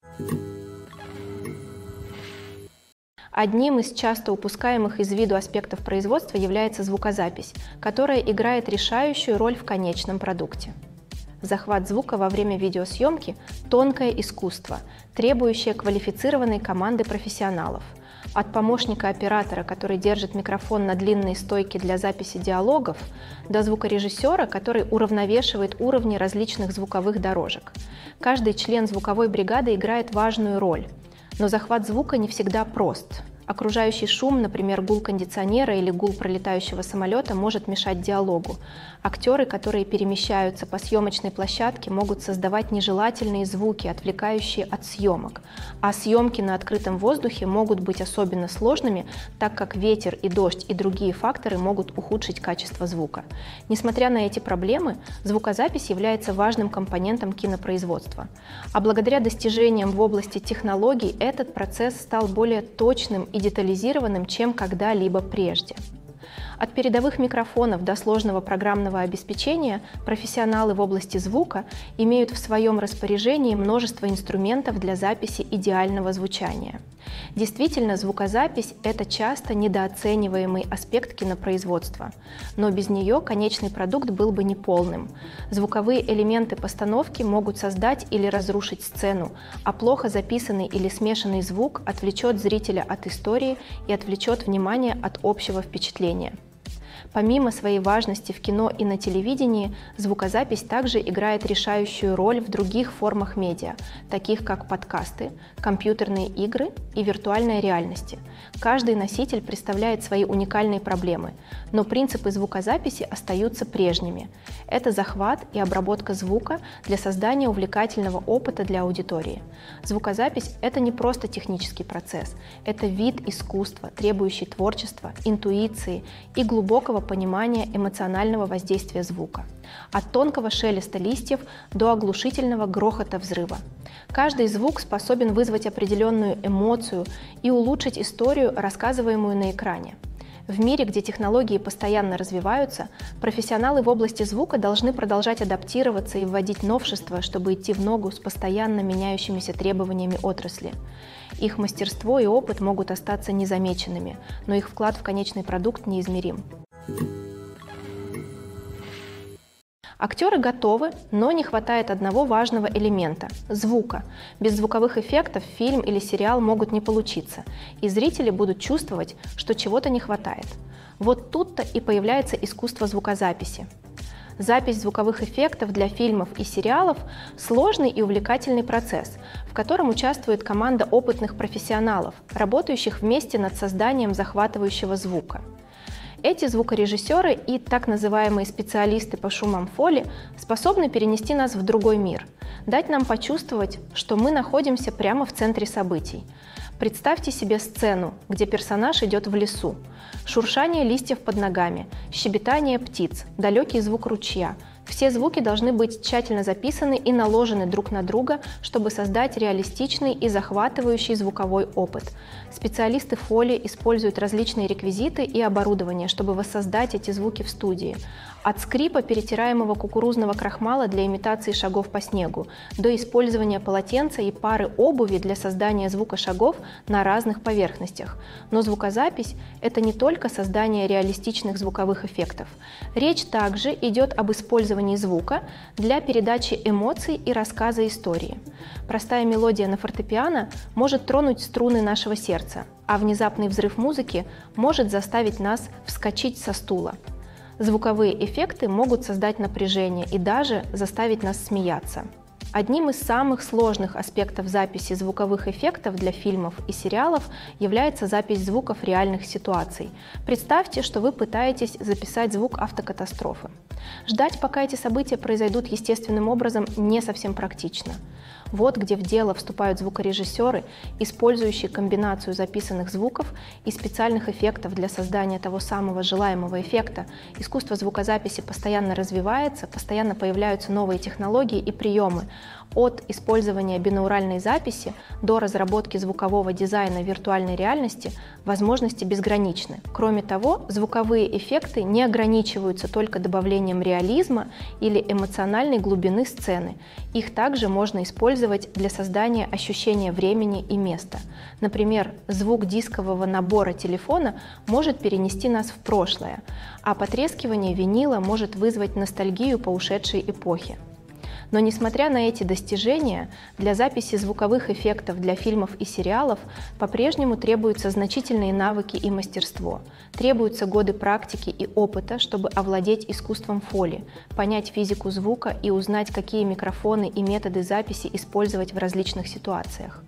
Одним из часто упускаемых из виду аспектов производства является звукозапись, которая играет решающую роль в конечном продукте. Захват звука во время видеосъемки – тонкое искусство, требующее квалифицированной команды профессионалов. От помощника оператора, который держит микрофон на длинной стойке для записи диалогов, до звукорежиссера, который уравновешивает уровни различных звуковых дорожек. Каждый член звуковой бригады играет важную роль, но захват звука не всегда прост. Окружающий шум, например, гул кондиционера или гул пролетающего самолета, может мешать диалогу. Актеры, которые перемещаются по съемочной площадке, могут создавать нежелательные звуки, отвлекающие от съемок. А съемки на открытом воздухе могут быть особенно сложными, так как ветер и дождь и другие факторы могут ухудшить качество звука. Несмотря на эти проблемы, звукозапись является важным компонентом кинопроизводства. А благодаря достижениям в области технологий этот процесс стал более точным и детализированным, чем когда-либо прежде. От передовых микрофонов до сложного программного обеспечения профессионалы в области звука имеют в своем распоряжении множество инструментов для записи идеального звучания. Действительно, звукозапись – это часто недооцениваемый аспект кинопроизводства, но без нее конечный продукт был бы неполным. Звуковые элементы постановки могут создать или разрушить сцену, а плохо записанный или смешанный звук отвлечет зрителя от истории и отвлечет внимание от общего впечатления. Помимо своей важности в кино и на телевидении, звукозапись также играет решающую роль в других формах медиа, таких как подкасты, компьютерные игры и виртуальная реальность. Каждый носитель представляет свои уникальные проблемы, но принципы звукозаписи остаются прежними. Это захват и обработка звука для создания увлекательного опыта для аудитории. Звукозапись – это не просто технический процесс, это вид искусства, требующий творчества, интуиции и глубокого понимания эмоционального воздействия звука. От тонкого шелеста листьев до оглушительного грохота взрыва. Каждый звук способен вызвать определенную эмоцию и улучшить историю, рассказываемую на экране. В мире, где технологии постоянно развиваются, профессионалы в области звука должны продолжать адаптироваться и вводить новшества, чтобы идти в ногу с постоянно меняющимися требованиями отрасли. Их мастерство и опыт могут остаться незамеченными, но их вклад в конечный продукт неизмерим. Актеры готовы, но не хватает одного важного элемента – звука. Без звуковых эффектов фильм или сериал могут не получиться, и зрители будут чувствовать, что чего-то не хватает. Вот тут-то и появляется искусство звукозаписи. Запись звуковых эффектов для фильмов и сериалов – сложный и увлекательный процесс, в котором участвует команда опытных профессионалов, работающих вместе над созданием захватывающего звука. Эти звукорежиссеры и так называемые специалисты по шумам фоли способны перенести нас в другой мир, дать нам почувствовать, что мы находимся прямо в центре событий. Представьте себе сцену, где персонаж идет в лесу. Шуршание листьев под ногами, щебетание птиц, далекий звук ручья. Все звуки должны быть тщательно записаны и наложены друг на друга, чтобы создать реалистичный и захватывающий звуковой опыт. Специалисты фоли используют различные реквизиты и оборудование, чтобы воссоздать эти звуки в студии. От скрипа перетираемого кукурузного крахмала для имитации шагов по снегу до использования полотенца и пары обуви для создания звука шагов на разных поверхностях. Но звукозапись – это не только создание реалистичных звуковых эффектов. Речь также идет об использовании звука для передачи эмоций и рассказа истории. Простая мелодия на фортепиано может тронуть струны нашего сердца, а внезапный взрыв музыки может заставить нас вскочить со стула. Звуковые эффекты могут создать напряжение и даже заставить нас смеяться. Одним из самых сложных аспектов записи звуковых эффектов для фильмов и сериалов является запись звуков реальных ситуаций. Представьте, что вы пытаетесь записать звук автокатастрофы. Ждать, пока эти события произойдут естественным образом, не совсем практично. Вот где в дело вступают звукорежиссеры, использующие комбинацию записанных звуков и специальных эффектов для создания того самого желаемого эффекта. Искусство звукозаписи постоянно развивается, постоянно появляются новые технологии и приемы. От использования бинауральной записи до разработки звукового дизайна виртуальной реальности возможности безграничны. Кроме того, звуковые эффекты не ограничиваются только добавлением реализма или эмоциональной глубины сцены. Их также можно использовать для создания ощущения времени и места. Например, звук дискового набора телефона может перенести нас в прошлое, а потрескивание винила может вызвать ностальгию по ушедшей эпохе. Но несмотря на эти достижения, для записи звуковых эффектов для фильмов и сериалов по-прежнему требуются значительные навыки и мастерство. Требуются годы практики и опыта, чтобы овладеть искусством фоли, понять физику звука и узнать, какие микрофоны и методы записи использовать в различных ситуациях.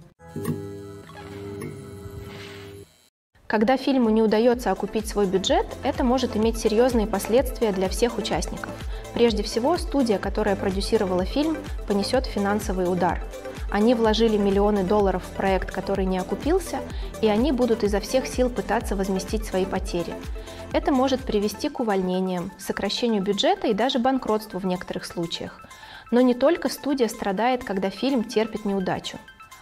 Когда фильму не удается окупить свой бюджет, это может иметь серьезные последствия для всех участников. Прежде всего, студия, которая продюсировала фильм, понесет финансовый удар. Они вложили миллионы долларов в проект, который не окупился, и они будут изо всех сил пытаться возместить свои потери. Это может привести к увольнениям, сокращению бюджета и даже банкротству в некоторых случаях. Но не только студия страдает, когда фильм терпит неудачу.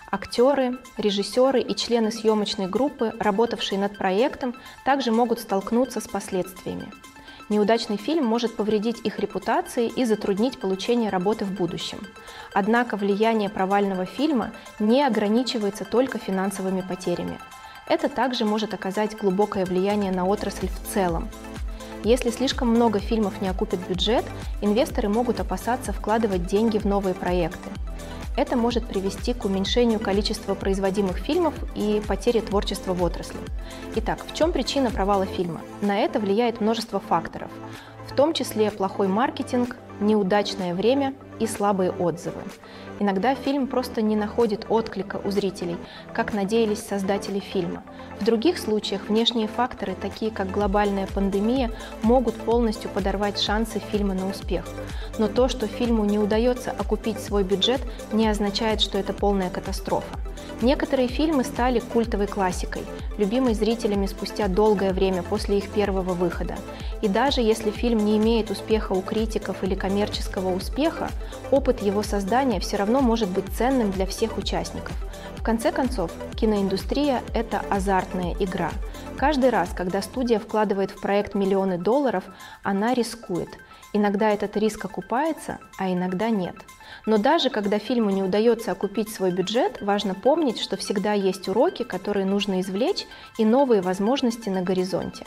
Актеры, режиссеры и члены съемочной группы, работавшие над проектом, также могут столкнуться с последствиями. Неудачный фильм может повредить их репутации и затруднить получение работы в будущем. Однако влияние провального фильма не ограничивается только финансовыми потерями. Это также может оказать глубокое влияние на отрасль в целом. Если слишком много фильмов не окупит бюджет, инвесторы могут опасаться вкладывать деньги в новые проекты. Это может привести к уменьшению количества производимых фильмов и потере творчества в отрасли. Итак, в чем причина провала фильма? На это влияет множество факторов, в том числе плохой маркетинг, неудачное время и слабые отзывы. Иногда фильм просто не находит отклика у зрителей, как надеялись создатели фильма. В других случаях внешние факторы, такие как глобальная пандемия, могут полностью подорвать шансы фильма на успех. Но то, что фильму не удается окупить свой бюджет, не означает, что это полная катастрофа. Некоторые фильмы стали культовой классикой, любимой зрителями спустя долгое время после их первого выхода. И даже если фильм не имеет успеха у критиков или коммерческого успеха, опыт его создания все равно может быть ценным для всех участников. В конце концов, киноиндустрия – это азартная игра. Каждый раз, когда студия вкладывает в проект миллионы долларов, она рискует. Иногда этот риск окупается, а иногда нет. Но даже когда фильму не удается окупить свой бюджет, важно помнить, что всегда есть уроки, которые нужно извлечь, и новые возможности на горизонте.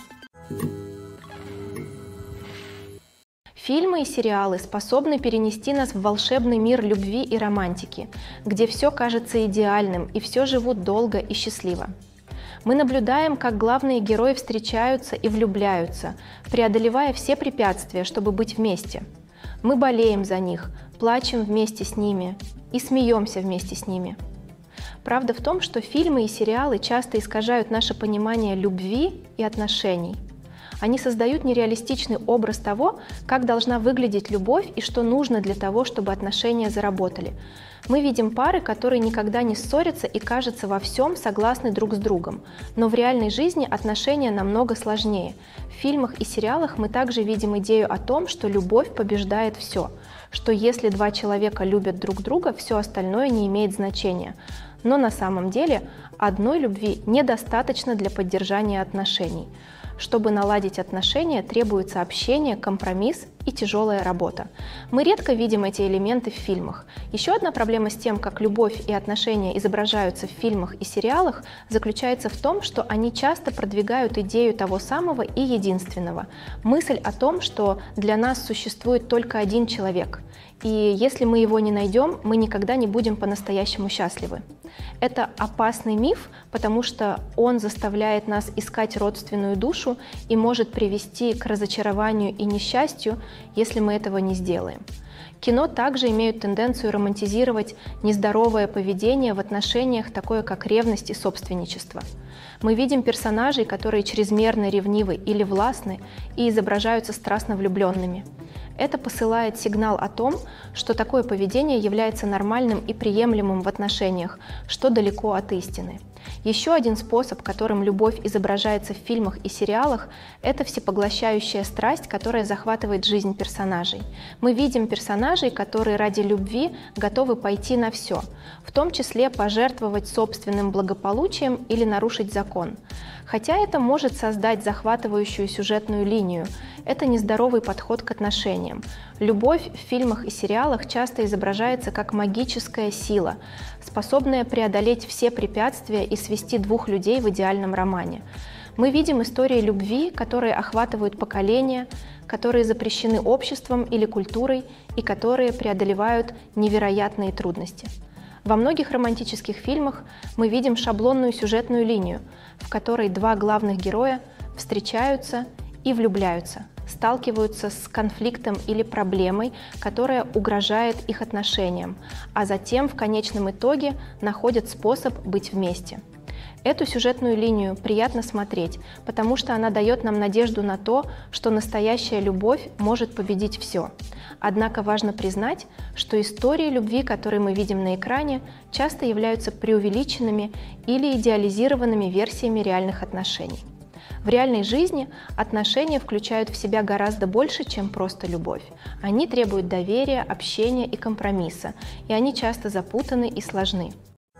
Фильмы и сериалы способны перенести нас в волшебный мир любви и романтики, где все кажется идеальным и все живут долго и счастливо. Мы наблюдаем, как главные герои встречаются и влюбляются, преодолевая все препятствия, чтобы быть вместе. Мы болеем за них, плачем вместе с ними и смеемся вместе с ними. Правда в том, что фильмы и сериалы часто искажают наше понимание любви и отношений. Они создают нереалистичный образ того, как должна выглядеть любовь и что нужно для того, чтобы отношения заработали. Мы видим пары, которые никогда не ссорятся и, кажется, во всем согласны друг с другом. Но в реальной жизни отношения намного сложнее. В фильмах и сериалах мы также видим идею о том, что любовь побеждает все, что если два человека любят друг друга, все остальное не имеет значения. Но на самом деле одной любви недостаточно для поддержания отношений. Чтобы наладить отношения, требуется общение, компромисс и тяжелая работа. Мы редко видим эти элементы в фильмах. Еще одна проблема с тем, как любовь и отношения изображаются в фильмах и сериалах, заключается в том, что они часто продвигают идею того самого и единственного. Мысль о том, что для нас существует только один человек. И если мы его не найдем, мы никогда не будем по-настоящему счастливы. Это опасный миф, потому что он заставляет нас искать родственную душу и может привести к разочарованию и несчастью, если мы этого не сделаем. Кино также имеют тенденцию романтизировать нездоровое поведение в отношениях, такое как ревность и собственничество. Мы видим персонажей, которые чрезмерно ревнивы или властны и изображаются страстно влюбленными. Это посылает сигнал о том, что такое поведение является нормальным и приемлемым в отношениях, что далеко от истины. Еще один способ, которым любовь изображается в фильмах и сериалах, это всепоглощающая страсть, которая захватывает жизнь персонажей. Мы видим персонажей, которые ради любви готовы пойти на все, в том числе пожертвовать собственным благополучием или нарушить закон. Хотя это может создать захватывающую сюжетную линию, это нездоровый подход к отношениям. Любовь в фильмах и сериалах часто изображается как магическая сила, способная преодолеть все препятствия и свести двух людей в идеальном романе. Мы видим истории любви, которые охватывают поколения, которые запрещены обществом или культурой и которые преодолевают невероятные трудности. Во многих романтических фильмах мы видим шаблонную сюжетную линию, в которой два главных героя встречаются и влюбляются, сталкиваются с конфликтом или проблемой, которая угрожает их отношениям, а затем в конечном итоге находят способ быть вместе. Эту сюжетную линию приятно смотреть, потому что она дает нам надежду на то, что настоящая любовь может победить все. Однако важно признать, что истории любви, которые мы видим на экране, часто являются преувеличенными или идеализированными версиями реальных отношений. В реальной жизни отношения включают в себя гораздо больше, чем просто любовь. Они требуют доверия, общения и компромисса, и они часто запутаны и сложны.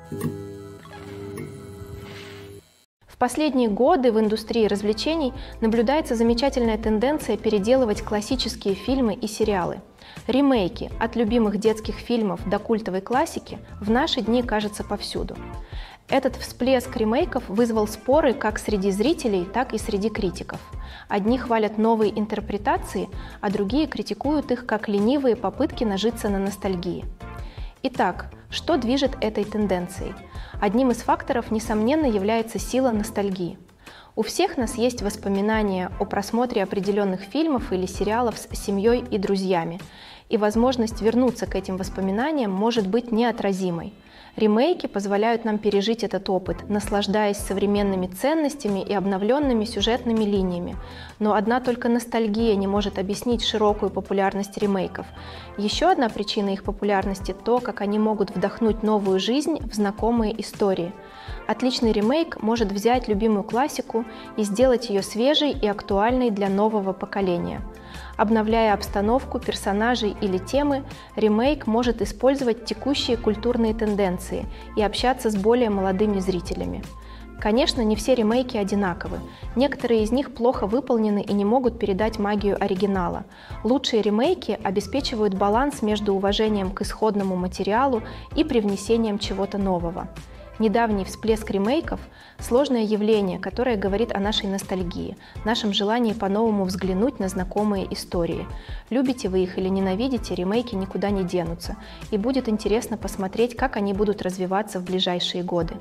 В последние годы в индустрии развлечений наблюдается замечательная тенденция переделывать классические фильмы и сериалы. Ремейки от любимых детских фильмов до культовой классики в наши дни кажется повсюду. Этот всплеск ремейков вызвал споры как среди зрителей, так и среди критиков. Одни хвалят новые интерпретации, а другие критикуют их как ленивые попытки нажиться на ностальгии. Итак, что движет этой тенденцией? Одним из факторов, несомненно, является сила ностальгии. У всех нас есть воспоминания о просмотре определенных фильмов или сериалов с семьей и друзьями, и возможность вернуться к этим воспоминаниям может быть неотразимой. Ремейки позволяют нам пережить этот опыт, наслаждаясь современными ценностями и обновленными сюжетными линиями. Но одна только ностальгия не может объяснить широкую популярность ремейков. Еще одна причина их популярности – то, как они могут вдохнуть новую жизнь в знакомые истории. Отличный ремейк может взять любимую классику и сделать ее свежей и актуальной для нового поколения. Обновляя обстановку, персонажей или темы, ремейк может использовать текущие культурные тенденции и общаться с более молодыми зрителями. Конечно, не все ремейки одинаковы. Некоторые из них плохо выполнены и не могут передать магию оригинала. Лучшие ремейки обеспечивают баланс между уважением к исходному материалу и привнесением чего-то нового. Недавний всплеск ремейков – сложное явление, которое говорит о нашей ностальгии, нашем желании по-новому взглянуть на знакомые истории. Любите вы их или ненавидите, ремейки никуда не денутся, и будет интересно посмотреть, как они будут развиваться в ближайшие годы.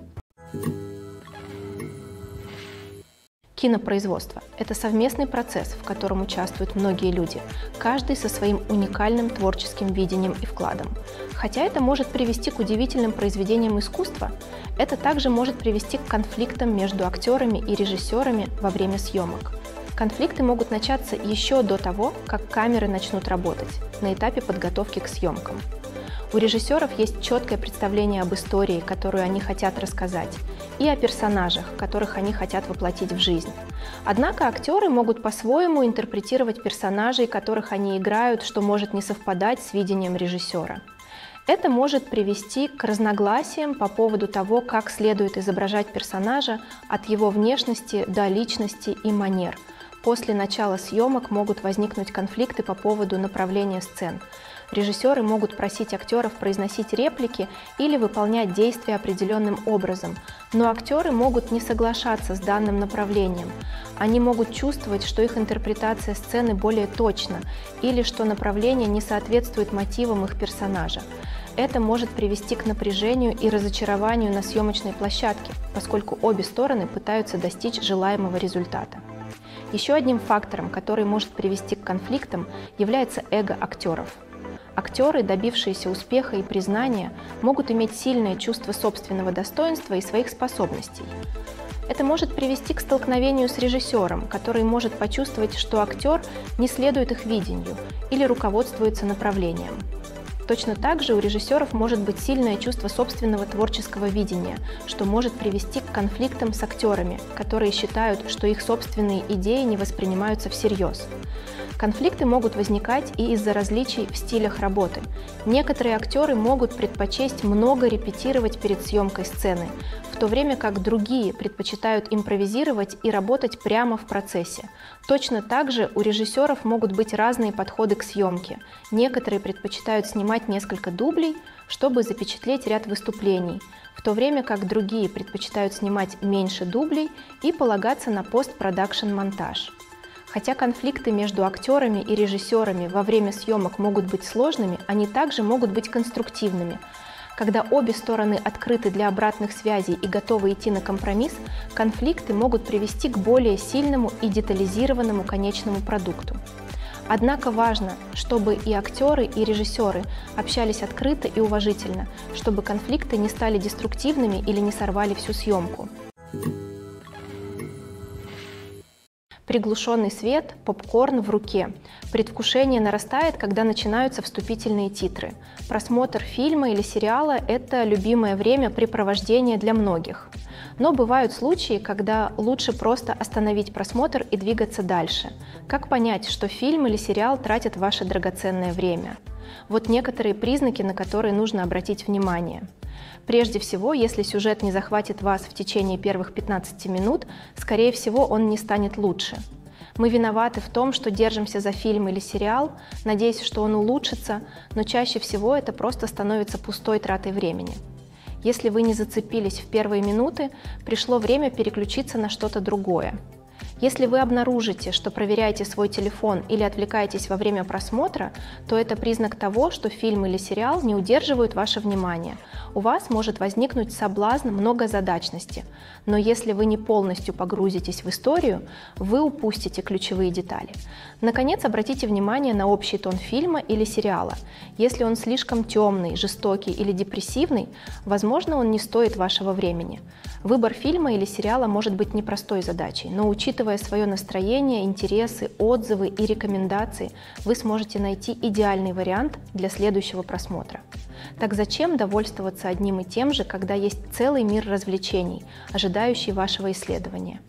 Кинопроизводство – это совместный процесс, в котором участвуют многие люди, каждый со своим уникальным творческим видением и вкладом. Хотя это может привести к удивительным произведениям искусства, это также может привести к конфликтам между актерами и режиссерами во время съемок. Конфликты могут начаться еще до того, как камеры начнут работать, на этапе подготовки к съемкам. У режиссеров есть четкое представление об истории, которую они хотят рассказать, и о персонажах, которых они хотят воплотить в жизнь. Однако актеры могут по-своему интерпретировать персонажей, которых они играют, что может не совпадать с видением режиссера. Это может привести к разногласиям по поводу того, как следует изображать персонажа от его внешности до личности и манер. После начала съемок могут возникнуть конфликты по поводу направления сцен. Режиссеры могут просить актеров произносить реплики или выполнять действия определенным образом, но актеры могут не соглашаться с данным направлением. Они могут чувствовать, что их интерпретация сцены более точна или что направление не соответствует мотивам их персонажа. Это может привести к напряжению и разочарованию на съемочной площадке, поскольку обе стороны пытаются достичь желаемого результата. Еще одним фактором, который может привести к конфликтам, является эго актеров. Актеры, добившиеся успеха и признания, могут иметь сильное чувство собственного достоинства и своих способностей. Это может привести к столкновению с режиссером, который может почувствовать, что актер не следует их видению или руководствуется направлением. Точно так же у режиссеров может быть сильное чувство собственного творческого видения, что может привести к конфликтам с актерами, которые считают, что их собственные идеи не воспринимаются всерьез. Конфликты могут возникать и из-за различий в стилях работы. Некоторые актеры могут предпочесть много репетировать перед съемкой сцены, в то время как другие предпочитают импровизировать и работать прямо в процессе. Точно так же у режиссеров могут быть разные подходы к съемке. Некоторые предпочитают снимать несколько дублей, чтобы запечатлеть ряд выступлений, в то время как другие предпочитают снимать меньше дублей и полагаться на постпродакшн-монтаж. Хотя конфликты между актерами и режиссерами во время съемок могут быть сложными, они также могут быть конструктивными. Когда обе стороны открыты для обратных связей и готовы идти на компромисс, конфликты могут привести к более сильному и детализированному конечному продукту. Однако важно, чтобы и актеры, и режиссеры общались открыто и уважительно, чтобы конфликты не стали деструктивными или не сорвали всю съемку. Приглушенный свет, попкорн в руке. Предвкушение нарастает, когда начинаются вступительные титры. Просмотр фильма или сериала – это любимое времяпрепровождение для многих. Но бывают случаи, когда лучше просто остановить просмотр и двигаться дальше. Как понять, что фильм или сериал тратят ваше драгоценное время? Вот некоторые признаки, на которые нужно обратить внимание. Прежде всего, если сюжет не захватит вас в течение первых 15 минут, скорее всего, он не станет лучше. Мы виноваты в том, что держимся за фильм или сериал, надеясь, что он улучшится, но чаще всего это просто становится пустой тратой времени. Если вы не зацепились в первые минуты, пришло время переключиться на что-то другое. Если вы обнаружите, что проверяете свой телефон или отвлекаетесь во время просмотра, то это признак того, что фильм или сериал не удерживают ваше внимание. У вас может возникнуть соблазн многозадачности, но если вы не полностью погрузитесь в историю, вы упустите ключевые детали. Наконец, обратите внимание на общий тон фильма или сериала. Если он слишком темный, жестокий или депрессивный, возможно, он не стоит вашего времени. Выбор фильма или сериала может быть непростой задачей, но учитывая свое настроение, интересы, отзывы и рекомендации, вы сможете найти идеальный вариант для следующего просмотра. Так зачем довольствоваться одним и тем же, когда есть целый мир развлечений, ожидающий вашего исследования?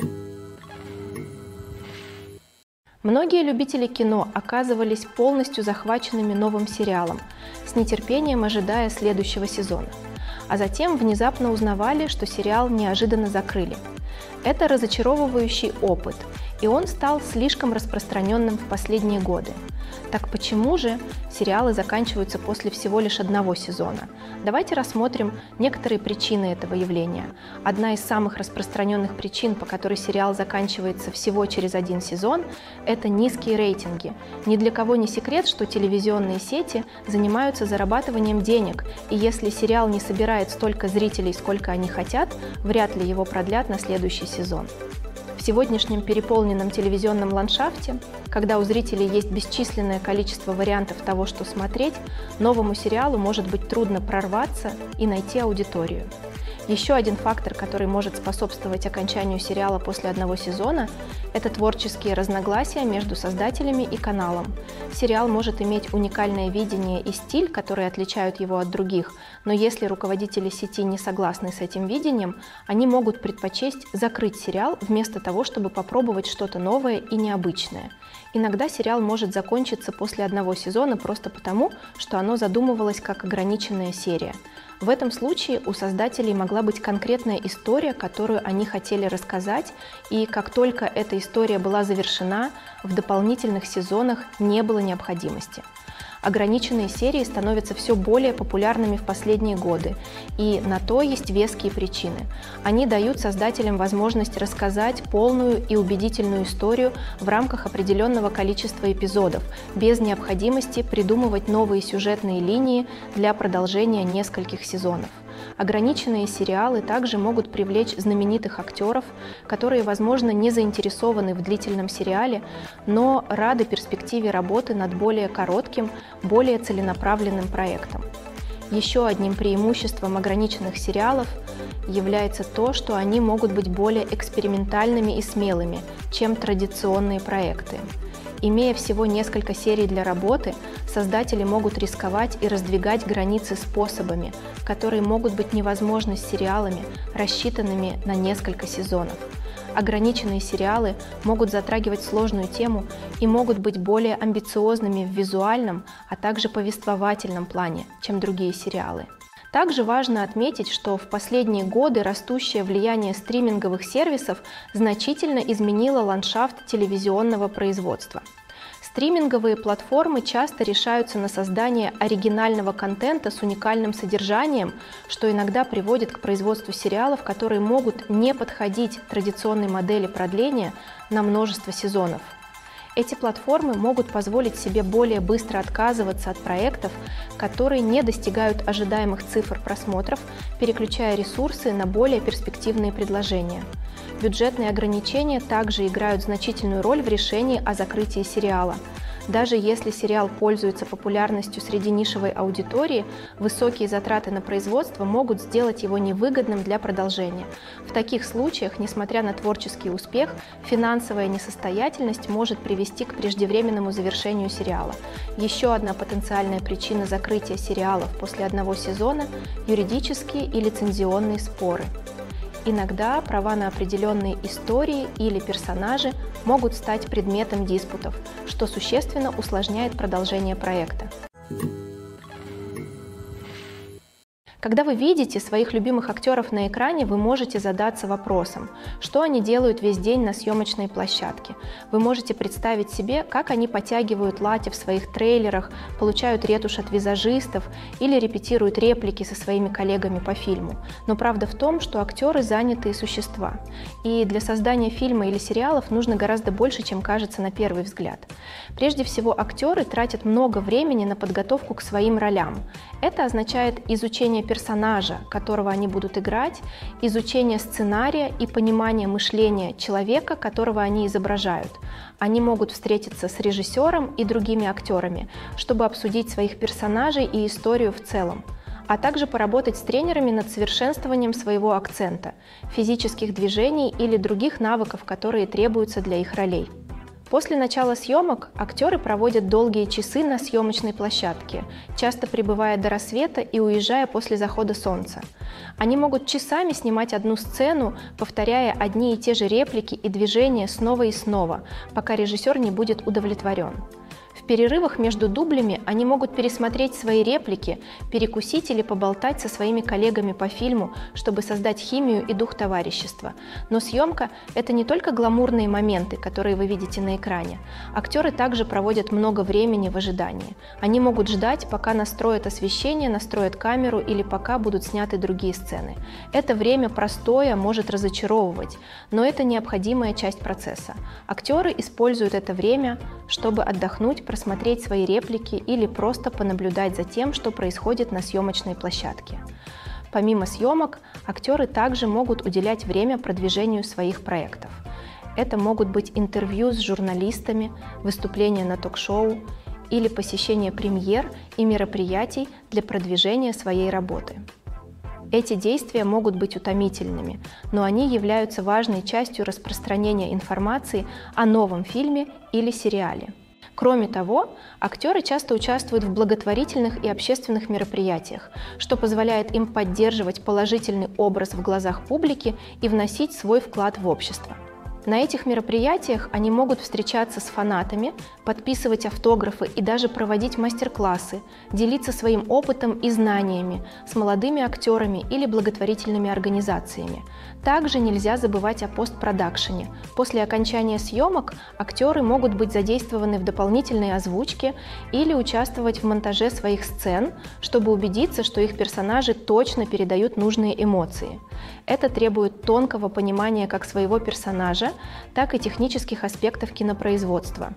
Многие любители кино оказывались полностью захваченными новым сериалом, с нетерпением ожидая следующего сезона. А затем внезапно узнавали, что сериал неожиданно закрыли. Это разочаровывающий опыт, и он стал слишком распространенным в последние годы. Так почему же сериалы заканчиваются после всего лишь одного сезона? Давайте рассмотрим некоторые причины этого явления. Одна из самых распространенных причин, по которой сериал заканчивается всего через один сезон, это низкие рейтинги. Ни для кого не секрет, что телевизионные сети занимаются зарабатыванием денег, и если сериал не собирает столько зрителей, сколько они хотят, вряд ли его продлят на следующий сезон. В сегодняшнем переполненном телевизионном ландшафте, когда у зрителей есть бесчисленное количество вариантов того, что смотреть, новому сериалу может быть трудно прорваться и найти аудиторию. Еще один фактор, который может способствовать окончанию сериала после одного сезона, это творческие разногласия между создателями и каналом. Сериал может иметь уникальное видение и стиль, которые отличают его от других, но если руководители сети не согласны с этим видением, они могут предпочесть закрыть сериал вместо того, чтобы попробовать что-то новое и необычное. Иногда сериал может закончиться после одного сезона просто потому, что оно задумывалось как ограниченная серия. В этом случае у создателей могла быть конкретная история, которую они хотели рассказать, и как только эта история была завершена, в дополнительных сезонах не было необходимости. Ограниченные серии становятся все более популярными в последние годы, и на то есть веские причины. Они дают создателям возможность рассказать полную и убедительную историю в рамках определенного количества эпизодов, без необходимости придумывать новые сюжетные линии для продолжения нескольких сезонов. Ограниченные сериалы также могут привлечь знаменитых актеров, которые, возможно, не заинтересованы в длительном сериале, но рады перспективе работы над более коротким, более целенаправленным проектом. Еще одним преимуществом ограниченных сериалов является то, что они могут быть более экспериментальными и смелыми, чем традиционные проекты. Имея всего несколько серий для работы, создатели могут рисковать и раздвигать границы способами, которые могут быть невозможны с сериалами, рассчитанными на несколько сезонов. Ограниченные сериалы могут затрагивать сложную тему и могут быть более амбициозными в визуальном, а также повествовательном плане, чем другие сериалы. Также важно отметить, что в последние годы растущее влияние стриминговых сервисов значительно изменило ландшафт телевизионного производства. Стриминговые платформы часто решаются на создание оригинального контента с уникальным содержанием, что иногда приводит к производству сериалов, которые могут не подходить традиционной модели продления на множество сезонов. Эти платформы могут позволить себе более быстро отказываться от проектов, которые не достигают ожидаемых цифр просмотров, переключая ресурсы на более перспективные предложения. Бюджетные ограничения также играют значительную роль в решении о закрытии сериала. Даже если сериал пользуется популярностью среди нишевой аудитории, высокие затраты на производство могут сделать его невыгодным для продолжения. В таких случаях, несмотря на творческий успех, финансовая несостоятельность может привести к преждевременному завершению сериала. Еще одна потенциальная причина закрытия сериалов после одного сезона – юридические и лицензионные споры. Иногда права на определенные истории или персонажи могут стать предметом диспутов, что существенно усложняет продолжение проекта. Когда вы видите своих любимых актеров на экране, вы можете задаться вопросом, что они делают весь день на съемочной площадке. Вы можете представить себе, как они подтягивают лати в своих трейлерах, получают ретушь от визажистов или репетируют реплики со своими коллегами по фильму. Но правда в том, что актеры занятые существа. И для создания фильма или сериалов нужно гораздо больше, чем кажется на первый взгляд. Прежде всего, актеры тратят много времени на подготовку к своим ролям. Это означает изучение персонажа, которого они будут играть, изучение сценария и понимание мышления человека, которого они изображают. Они могут встретиться с режиссером и другими актерами, чтобы обсудить своих персонажей и историю в целом, а также поработать с тренерами над совершенствованием своего акцента, физических движений или других навыков, которые требуются для их ролей. После начала съемок актеры проводят долгие часы на съемочной площадке, часто пребывая до рассвета и уезжая после захода солнца. Они могут часами снимать одну сцену, повторяя одни и те же реплики и движения снова и снова, пока режиссер не будет удовлетворен. В перерывах между дублями они могут пересмотреть свои реплики, перекусить или поболтать со своими коллегами по фильму, чтобы создать химию и дух товарищества. Но съемка – это не только гламурные моменты, которые вы видите на экране. Актеры также проводят много времени в ожидании. Они могут ждать, пока настроят освещение, настроят камеру или пока будут сняты другие сцены. Это время простое может разочаровывать, но это необходимая часть процесса. Актеры используют это время, чтобы отдохнуть, просмотреть свои реплики или просто понаблюдать за тем, что происходит на съемочной площадке. Помимо съемок, актеры также могут уделять время продвижению своих проектов. Это могут быть интервью с журналистами, выступления на ток-шоу или посещение премьер и мероприятий для продвижения своей работы. Эти действия могут быть утомительными, но они являются важной частью распространения информации о новом фильме или сериале. Кроме того, актеры часто участвуют в благотворительных и общественных мероприятиях, что позволяет им поддерживать положительный образ в глазах публики и вносить свой вклад в общество. На этих мероприятиях они могут встречаться с фанатами, подписывать автографы и даже проводить мастер-классы, делиться своим опытом и знаниями с молодыми актерами или благотворительными организациями. Также нельзя забывать о постпродакшене. После окончания съемок актеры могут быть задействованы в дополнительной озвучке или участвовать в монтаже своих сцен, чтобы убедиться, что их персонажи точно передают нужные эмоции. Это требует тонкого понимания как своего персонажа, так и технических аспектов кинопроизводства.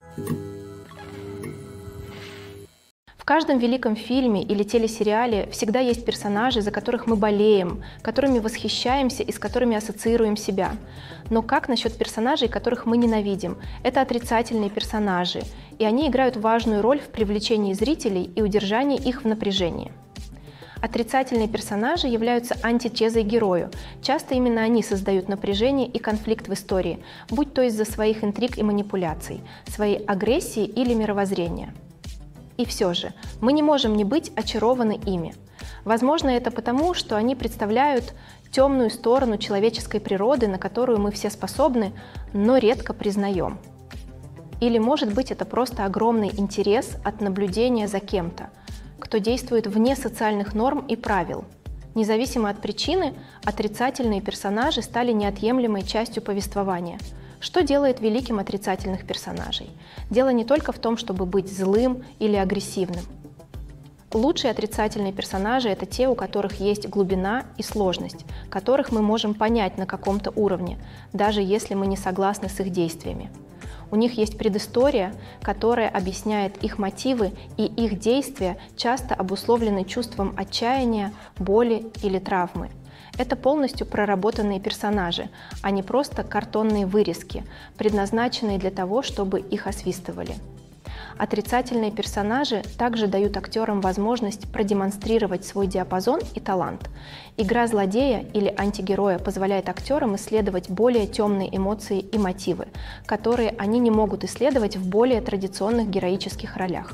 В каждом великом фильме или телесериале всегда есть персонажи, за которых мы болеем, которыми восхищаемся и с которыми ассоциируем себя. Но как насчет персонажей, которых мы ненавидим? Это отрицательные персонажи, и они играют важную роль в привлечении зрителей и удержании их в напряжении. Отрицательные персонажи являются антитезой герою. Часто именно они создают напряжение и конфликт в истории, будь то из-за своих интриг и манипуляций, своей агрессии или мировоззрения. И все же, мы не можем не быть очарованы ими. Возможно, это потому, что они представляют темную сторону человеческой природы, на которую мы все способны, но редко признаем. Или, может быть, это просто огромный интерес от наблюдения за кем-то, кто действует вне социальных норм и правил. Независимо от причины, отрицательные персонажи стали неотъемлемой частью повествования. Что делает великим отрицательных персонажей? Дело не только в том, чтобы быть злым или агрессивным. Лучшие отрицательные персонажи – это те, у которых есть глубина и сложность, которых мы можем понять на каком-то уровне, даже если мы не согласны с их действиями. У них есть предыстория, которая объясняет их мотивы, и их действия часто обусловлены чувством отчаяния, боли или травмы. Это полностью проработанные персонажи, а не просто картонные вырезки, предназначенные для того, чтобы их освистывали. Отрицательные персонажи также дают актерам возможность продемонстрировать свой диапазон и талант. Игра злодея или антигероя позволяет актерам исследовать более темные эмоции и мотивы, которые они не могут исследовать в более традиционных героических ролях.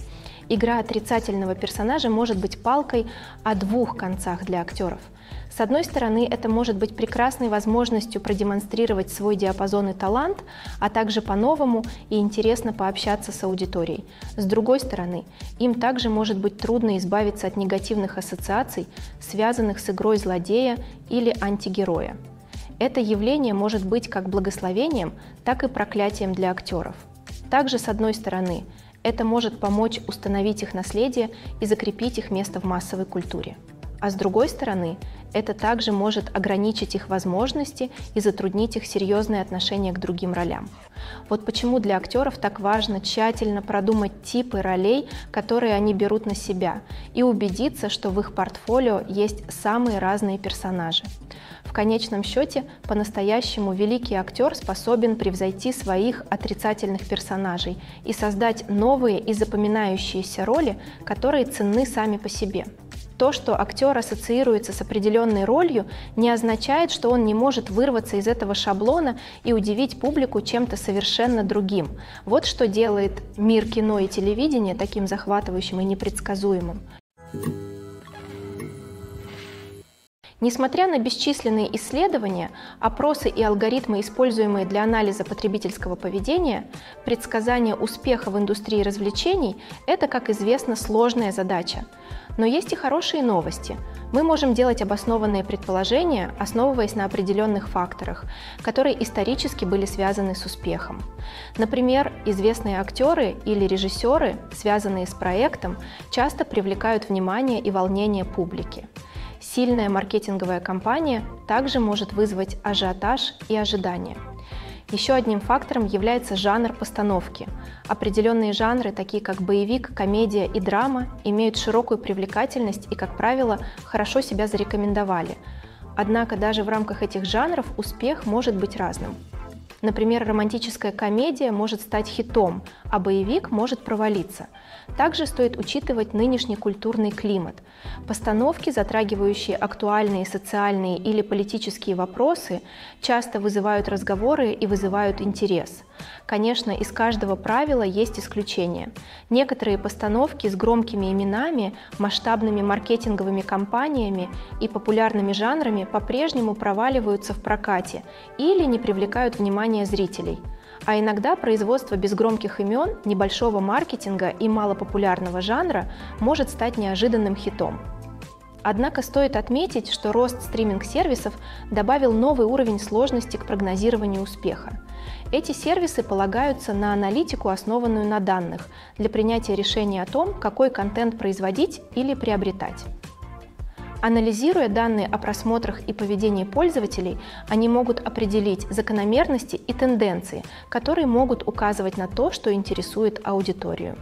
Игра отрицательного персонажа может быть палкой о двух концах для актеров. С одной стороны, это может быть прекрасной возможностью продемонстрировать свой диапазон и талант, а также по-новому и интересно пообщаться с аудиторией. С другой стороны, им также может быть трудно избавиться от негативных ассоциаций, связанных с игрой злодея или антигероя. Это явление может быть как благословением, так и проклятием для актеров. Также, с одной стороны, это может помочь установить их наследие и закрепить их место в массовой культуре. А с другой стороны, это также может ограничить их возможности и затруднить их серьезное отношение к другим ролям. Вот почему для актеров так важно тщательно продумать типы ролей, которые они берут на себя, и убедиться, что в их портфолио есть самые разные персонажи. В конечном счете, по-настоящему великий актер способен превзойти своих отрицательных персонажей и создать новые и запоминающиеся роли, которые ценны сами по себе. То, что актер ассоциируется с определенной ролью, не означает, что он не может вырваться из этого шаблона и удивить публику чем-то совершенно другим. Вот что делает мир кино и телевидения таким захватывающим и непредсказуемым. Несмотря на бесчисленные исследования, опросы и алгоритмы, используемые для анализа потребительского поведения, предсказание успеха в индустрии развлечений – это, как известно, сложная задача. Но есть и хорошие новости. Мы можем делать обоснованные предположения, основываясь на определенных факторах, которые исторически были связаны с успехом. Например, известные актеры или режиссеры, связанные с проектом, часто привлекают внимание и волнение публики. Сильная маркетинговая кампания также может вызвать ажиотаж и ожидания. Еще одним фактором является жанр постановки. Определенные жанры, такие как боевик, комедия и драма, имеют широкую привлекательность и, как правило, хорошо себя зарекомендовали. Однако даже в рамках этих жанров успех может быть разным. Например, романтическая комедия может стать хитом, а боевик может провалиться. Также стоит учитывать нынешний культурный климат. Постановки, затрагивающие актуальные социальные или политические вопросы, часто вызывают разговоры и вызывают интерес. Конечно, из каждого правила есть исключения. Некоторые постановки с громкими именами, масштабными маркетинговыми кампаниями и популярными жанрами по-прежнему проваливаются в прокате или не привлекают внимания зрителей. А иногда производство без громких имен, небольшого маркетинга и малопопулярного жанра может стать неожиданным хитом. Однако стоит отметить, что рост стриминг-сервисов добавил новый уровень сложности к прогнозированию успеха. Эти сервисы полагаются на аналитику, основанную на данных, для принятия решения о том, какой контент производить или приобретать. Анализируя данные о просмотрах и поведении пользователей, они могут определить закономерности и тенденции, которые могут указывать на то, что интересует аудиторию.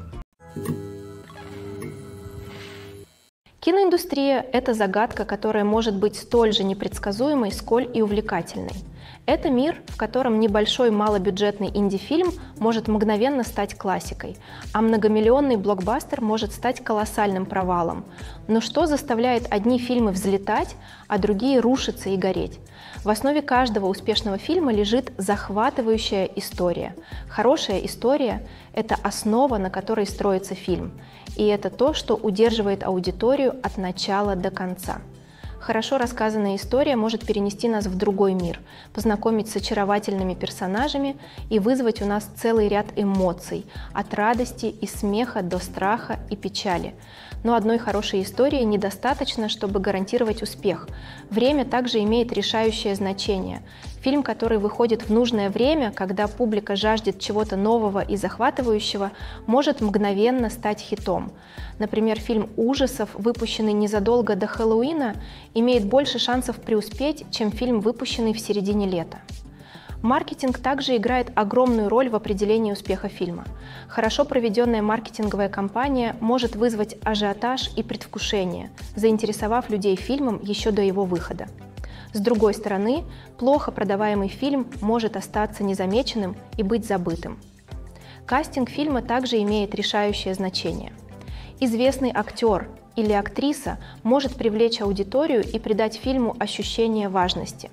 Киноиндустрия – это загадка, которая может быть столь же непредсказуемой, сколь и увлекательной. Это мир, в котором небольшой малобюджетный инди-фильм может мгновенно стать классикой, а многомиллионный блокбастер может стать колоссальным провалом. Но что заставляет одни фильмы взлетать, а другие рушиться и гореть? В основе каждого успешного фильма лежит захватывающая история. Хорошая история – это основа, на которой строится фильм. И это то, что удерживает аудиторию от начала до конца. Хорошо рассказанная история может перенести нас в другой мир, познакомить с очаровательными персонажами и вызвать у нас целый ряд эмоций, от радости и смеха до страха и печали. Но одной хорошей истории недостаточно, чтобы гарантировать успех. Время также имеет решающее значение. Фильм, который выходит в нужное время, когда публика жаждет чего-то нового и захватывающего, может мгновенно стать хитом. Например, фильм ужасов, выпущенный незадолго до Хэллоуина, имеет больше шансов преуспеть, чем фильм, выпущенный в середине лета. Маркетинг также играет огромную роль в определении успеха фильма. Хорошо проведенная маркетинговая кампания может вызвать ажиотаж и предвкушение, заинтересовав людей фильмом еще до его выхода. С другой стороны, плохо продаваемый фильм может остаться незамеченным и быть забытым. Кастинг фильма также имеет решающее значение. Известный актер или актриса может привлечь аудиторию и придать фильму ощущение важности.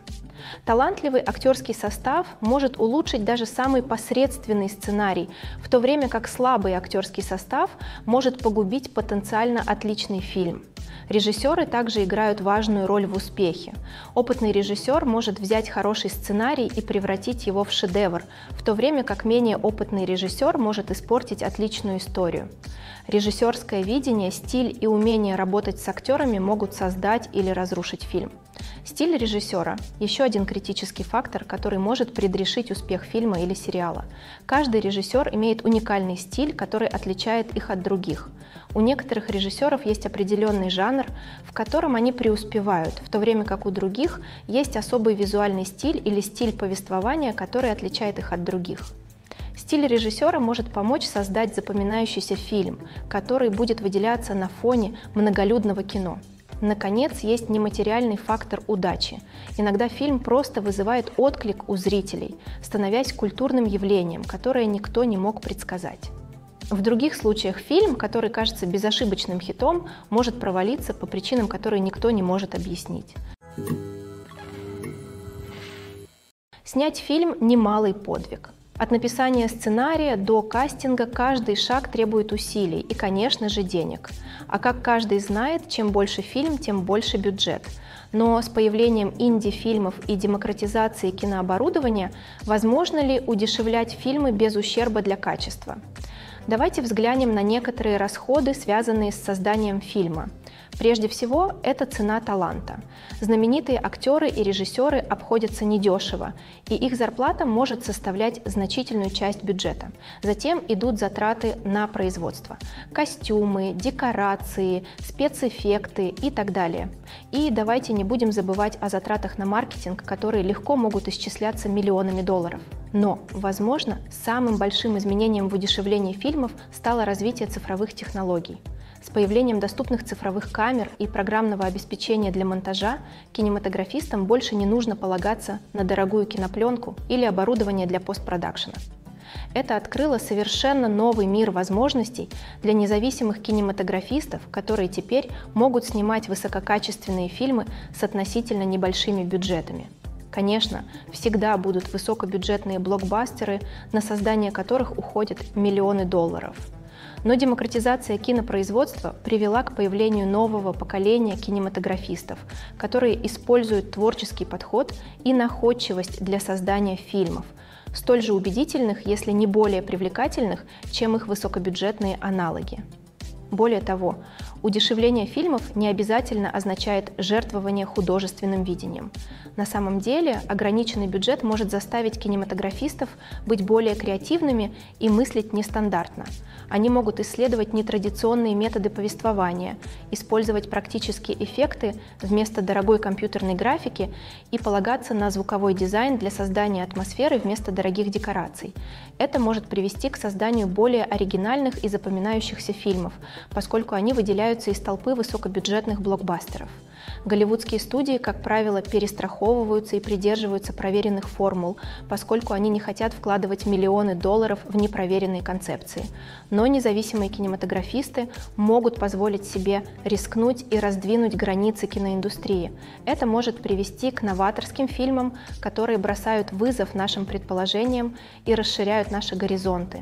Талантливый актерский состав может улучшить даже самый посредственный сценарий, в то время как слабый актерский состав может погубить потенциально отличный фильм. Режиссеры также играют важную роль в успехе. Опытный режиссер может взять хороший сценарий и превратить его в шедевр, в то время как менее опытный режиссер может испортить отличную историю. Режиссерское видение, стиль и умение работать с актерами могут создать или разрушить фильм. Стиль режиссера – еще один критический фактор, который может предрешить успех фильма или сериала. Каждый режиссер имеет уникальный стиль, который отличает их от других. У некоторых режиссеров есть определенный жанр, в котором они преуспевают, в то время как у других есть особый визуальный стиль или стиль повествования, который отличает их от других. Стиль режиссера может помочь создать запоминающийся фильм, который будет выделяться на фоне многолюдного кино. Наконец, есть нематериальный фактор удачи. Иногда фильм просто вызывает отклик у зрителей, становясь культурным явлением, которое никто не мог предсказать. В других случаях фильм, который кажется безошибочным хитом, может провалиться по причинам, которые никто не может объяснить. Снять фильм – немалый подвиг. От написания сценария до кастинга каждый шаг требует усилий и, конечно же, денег. А как каждый знает, чем больше фильм, тем больше бюджет. Но с появлением инди-фильмов и демократизацией кинооборудования возможно ли удешевлять фильмы без ущерба для качества? Давайте взглянем на некоторые расходы, связанные с созданием фильма. Прежде всего, это цена таланта. Знаменитые актеры и режиссеры обходятся недешево, и их зарплата может составлять значительную часть бюджета. Затем идут затраты на производство. Костюмы, декорации, спецэффекты и так далее. И давайте не будем забывать о затратах на маркетинг, которые легко могут исчисляться миллионами долларов. Но, возможно, самым большим изменением в удешевлении фильмов стало развитие цифровых технологий. С появлением доступных цифровых камер и программного обеспечения для монтажа кинематографистам больше не нужно полагаться на дорогую кинопленку или оборудование для постпродакшена. Это открыло совершенно новый мир возможностей для независимых кинематографистов, которые теперь могут снимать высококачественные фильмы с относительно небольшими бюджетами. Конечно, всегда будут высокобюджетные блокбастеры, на создание которых уходят миллионы долларов. Но демократизация кинопроизводства привела к появлению нового поколения кинематографистов, которые используют творческий подход и находчивость для создания фильмов, столь же убедительных, если не более привлекательных, чем их высокобюджетные аналоги. Более того, удешевление фильмов не обязательно означает жертвование художественным видением. На самом деле, ограниченный бюджет может заставить кинематографистов быть более креативными и мыслить нестандартно. Они могут исследовать нетрадиционные методы повествования, использовать практические эффекты вместо дорогой компьютерной графики и полагаться на звуковой дизайн для создания атмосферы вместо дорогих декораций. Это может привести к созданию более оригинальных и запоминающихся фильмов, поскольку они выделяются из толпы высокобюджетных блокбастеров. Голливудские студии, как правило, перестраховываются и придерживаются проверенных формул, поскольку они не хотят вкладывать миллионы долларов в непроверенные концепции. Но независимые кинематографисты могут позволить себе рискнуть и раздвинуть границы киноиндустрии. Это может привести к новаторским фильмам, которые бросают вызов нашим предположениям и расширяют наши горизонты.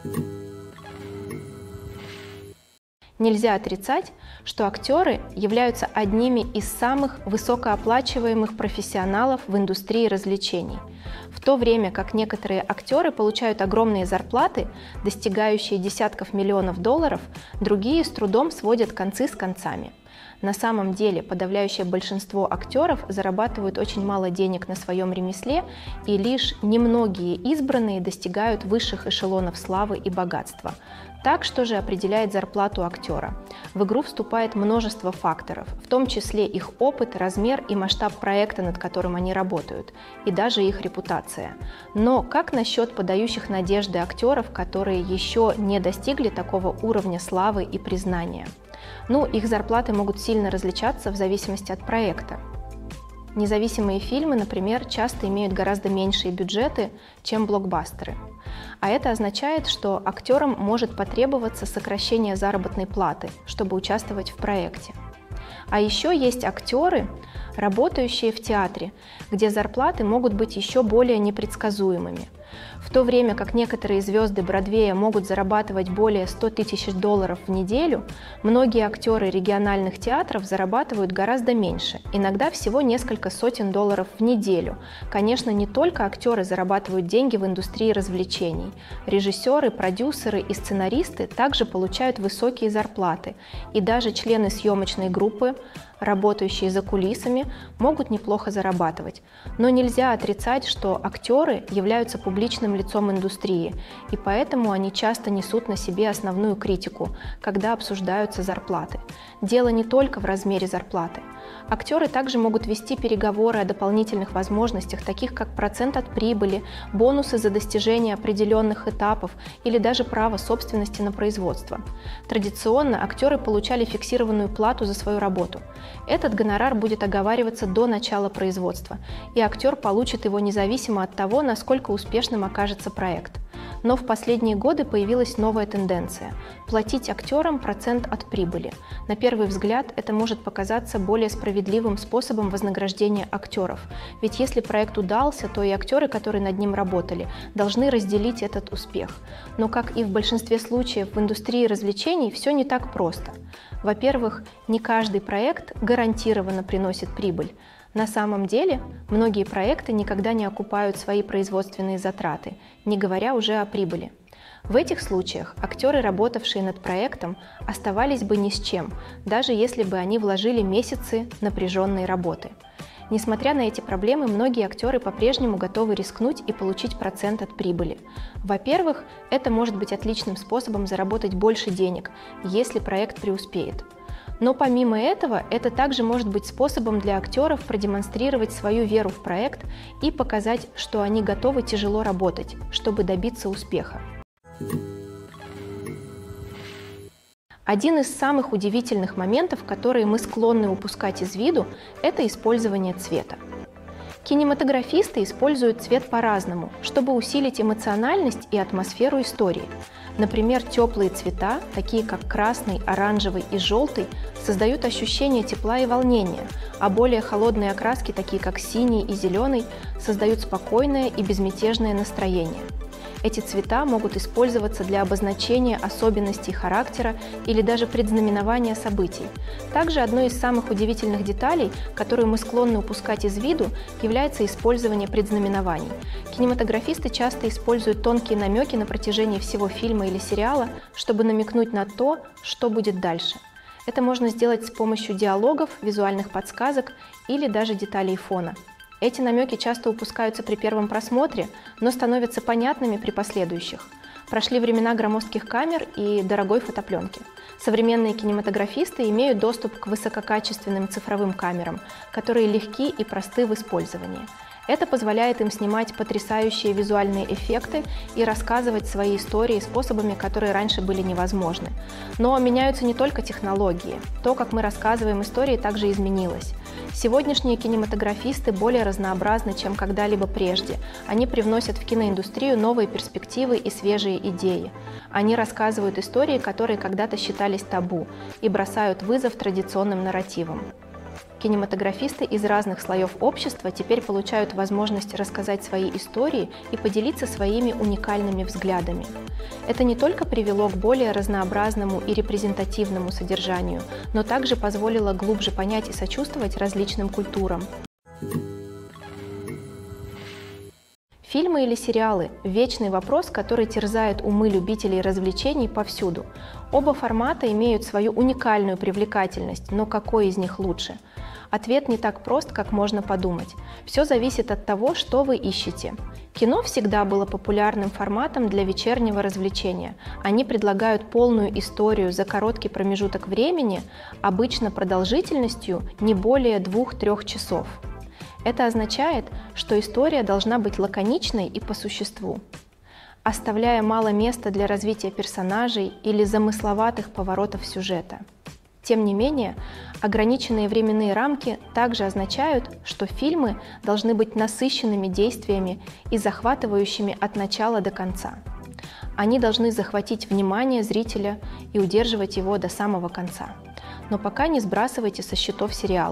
Нельзя отрицать, что актеры являются одними из самых высокооплачиваемых профессионалов в индустрии развлечений. В то время как некоторые актеры получают огромные зарплаты, достигающие десятков миллионов долларов, другие с трудом сводят концы с концами. На самом деле подавляющее большинство актеров зарабатывают очень мало денег на своем ремесле, и лишь немногие избранные достигают высших эшелонов славы и богатства. Так, что же определяет зарплату актера? В игру вступает множество факторов, в том числе их опыт, размер и масштаб проекта, над которым они работают, и даже их репутация. Но как насчет подающих надежды актеров, которые еще не достигли такого уровня славы и признания? Их зарплаты могут сильно различаться в зависимости от проекта. Независимые фильмы, например, часто имеют гораздо меньшие бюджеты, чем блокбастеры. А это означает, что актерам может потребоваться сокращение заработной платы, чтобы участвовать в проекте. А еще есть актеры, работающие в театре, где зарплаты могут быть еще более непредсказуемыми. В то время как некоторые звезды Бродвея могут зарабатывать более 100 тысяч долларов в неделю, многие актеры региональных театров зарабатывают гораздо меньше, иногда всего несколько сотен долларов в неделю. Конечно, не только актеры зарабатывают деньги в индустрии развлечений. Режиссеры, продюсеры и сценаристы также получают высокие зарплаты, и даже члены съемочной группы, работающие за кулисами, могут неплохо зарабатывать. Но нельзя отрицать, что актеры являются публичным лицом индустрии, и поэтому они часто несут на себе основную критику, когда обсуждаются зарплаты. Дело не только в размере зарплаты. Актеры также могут вести переговоры о дополнительных возможностях, таких как процент от прибыли, бонусы за достижение определенных этапов или даже право собственности на производство. Традиционно актеры получали фиксированную плату за свою работу. Этот гонорар будет оговариваться до начала производства, и актер получит его независимо от того, насколько успешным окажется проект. Но в последние годы появилась новая тенденция – платить актерам процент от прибыли. На первый взгляд это может показаться более справедливым способом вознаграждения актеров, ведь если проект удался, то и актеры, которые над ним работали, должны разделить этот успех. Но, как и в большинстве случаев в индустрии развлечений, все не так просто. Во-первых, не каждый проект гарантированно приносит прибыль. На самом деле, многие проекты никогда не окупают свои производственные затраты, не говоря уже о прибыли. В этих случаях актеры, работавшие над проектом, оставались бы ни с чем, даже если бы они вложили месяцы напряженной работы. Несмотря на эти проблемы, многие актеры по-прежнему готовы рискнуть и получить процент от прибыли. Во-первых, это может быть отличным способом заработать больше денег, если проект преуспеет. Но помимо этого, это также может быть способом для актеров продемонстрировать свою веру в проект и показать, что они готовы тяжело работать, чтобы добиться успеха. Один из самых удивительных моментов, которые мы склонны упускать из виду, это использование цвета. Кинематографисты используют цвет по-разному, чтобы усилить эмоциональность и атмосферу истории. Например, теплые цвета, такие как красный, оранжевый и желтый, создают ощущение тепла и волнения, а более холодные окраски, такие как синий и зеленый, создают спокойное и безмятежное настроение. Эти цвета могут использоваться для обозначения особенностей характера или даже предзнаменования событий. Также одной из самых удивительных деталей, которую мы склонны упускать из виду, является использование предзнаменований. Кинематографисты часто используют тонкие намеки на протяжении всего фильма или сериала, чтобы намекнуть на то, что будет дальше. Это можно сделать с помощью диалогов, визуальных подсказок или даже деталей фона. Эти намеки часто упускаются при первом просмотре, но становятся понятными при последующих. Прошли времена громоздких камер и дорогой фотопленки. Современные кинематографисты имеют доступ к высококачественным цифровым камерам, которые легки и просты в использовании. Это позволяет им снимать потрясающие визуальные эффекты и рассказывать свои истории способами, которые раньше были невозможны. Но меняются не только технологии. То, как мы рассказываем истории, также изменилось. Сегодняшние кинематографисты более разнообразны, чем когда-либо прежде. Они привносят в киноиндустрию новые перспективы и свежие идеи. Они рассказывают истории, которые когда-то считались табу, и бросают вызов традиционным нарративам. Кинематографисты из разных слоев общества теперь получают возможность рассказать свои истории и поделиться своими уникальными взглядами. Это не только привело к более разнообразному и репрезентативному содержанию, но также позволило глубже понять и сочувствовать различным культурам. Фильмы или сериалы – вечный вопрос, который терзает умы любителей развлечений повсюду. Оба формата имеют свою уникальную привлекательность, но какой из них лучше? Ответ не так прост, как можно подумать. Все зависит от того, что вы ищете. Кино всегда было популярным форматом для вечернего развлечения. Они предлагают полную историю за короткий промежуток времени, обычно продолжительностью не более 2-3 часов. Это означает, что история должна быть лаконичной и по существу, оставляя мало места для развития персонажей или замысловатых поворотов сюжета. Тем не менее, ограниченные временные рамки также означают, что фильмы должны быть насыщенными действиями и захватывающими от начала до конца. Они должны захватить внимание зрителя и удерживать его до самого конца. Но пока не сбрасывайте со счетов сериалы.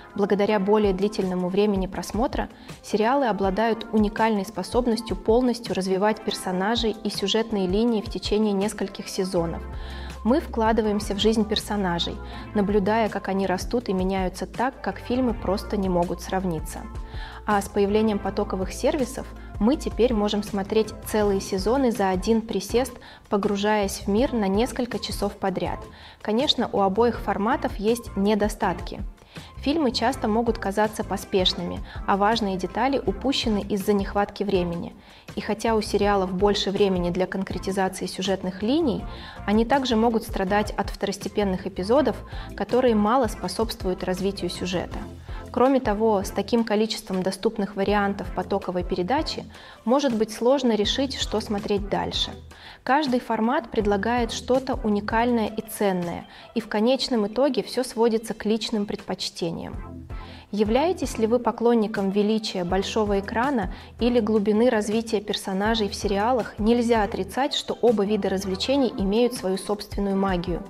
Благодаря более длительному времени просмотра сериалы обладают уникальной способностью полностью развивать персонажей и сюжетные линии в течение нескольких сезонов. Мы вкладываемся в жизнь персонажей, наблюдая, как они растут и меняются так, как фильмы просто не могут сравниться. А с появлением потоковых сервисов мы теперь можем смотреть целые сезоны за один присест, погружаясь в мир на несколько часов подряд. Конечно, у обоих форматов есть недостатки. Фильмы часто могут казаться поспешными, а важные детали упущены из-за нехватки времени. И хотя у сериалов больше времени для конкретизации сюжетных линий, они также могут страдать от второстепенных эпизодов, которые мало способствуют развитию сюжета. Кроме того, с таким количеством доступных вариантов потоковой передачи может быть сложно решить, что смотреть дальше. Каждый формат предлагает что-то уникальное и ценное, и в конечном итоге все сводится к личным предпочтениям. Являетесь ли вы поклонником величия большого экрана или глубины развития персонажей в сериалах, нельзя отрицать, что оба вида развлечений имеют свою собственную магию.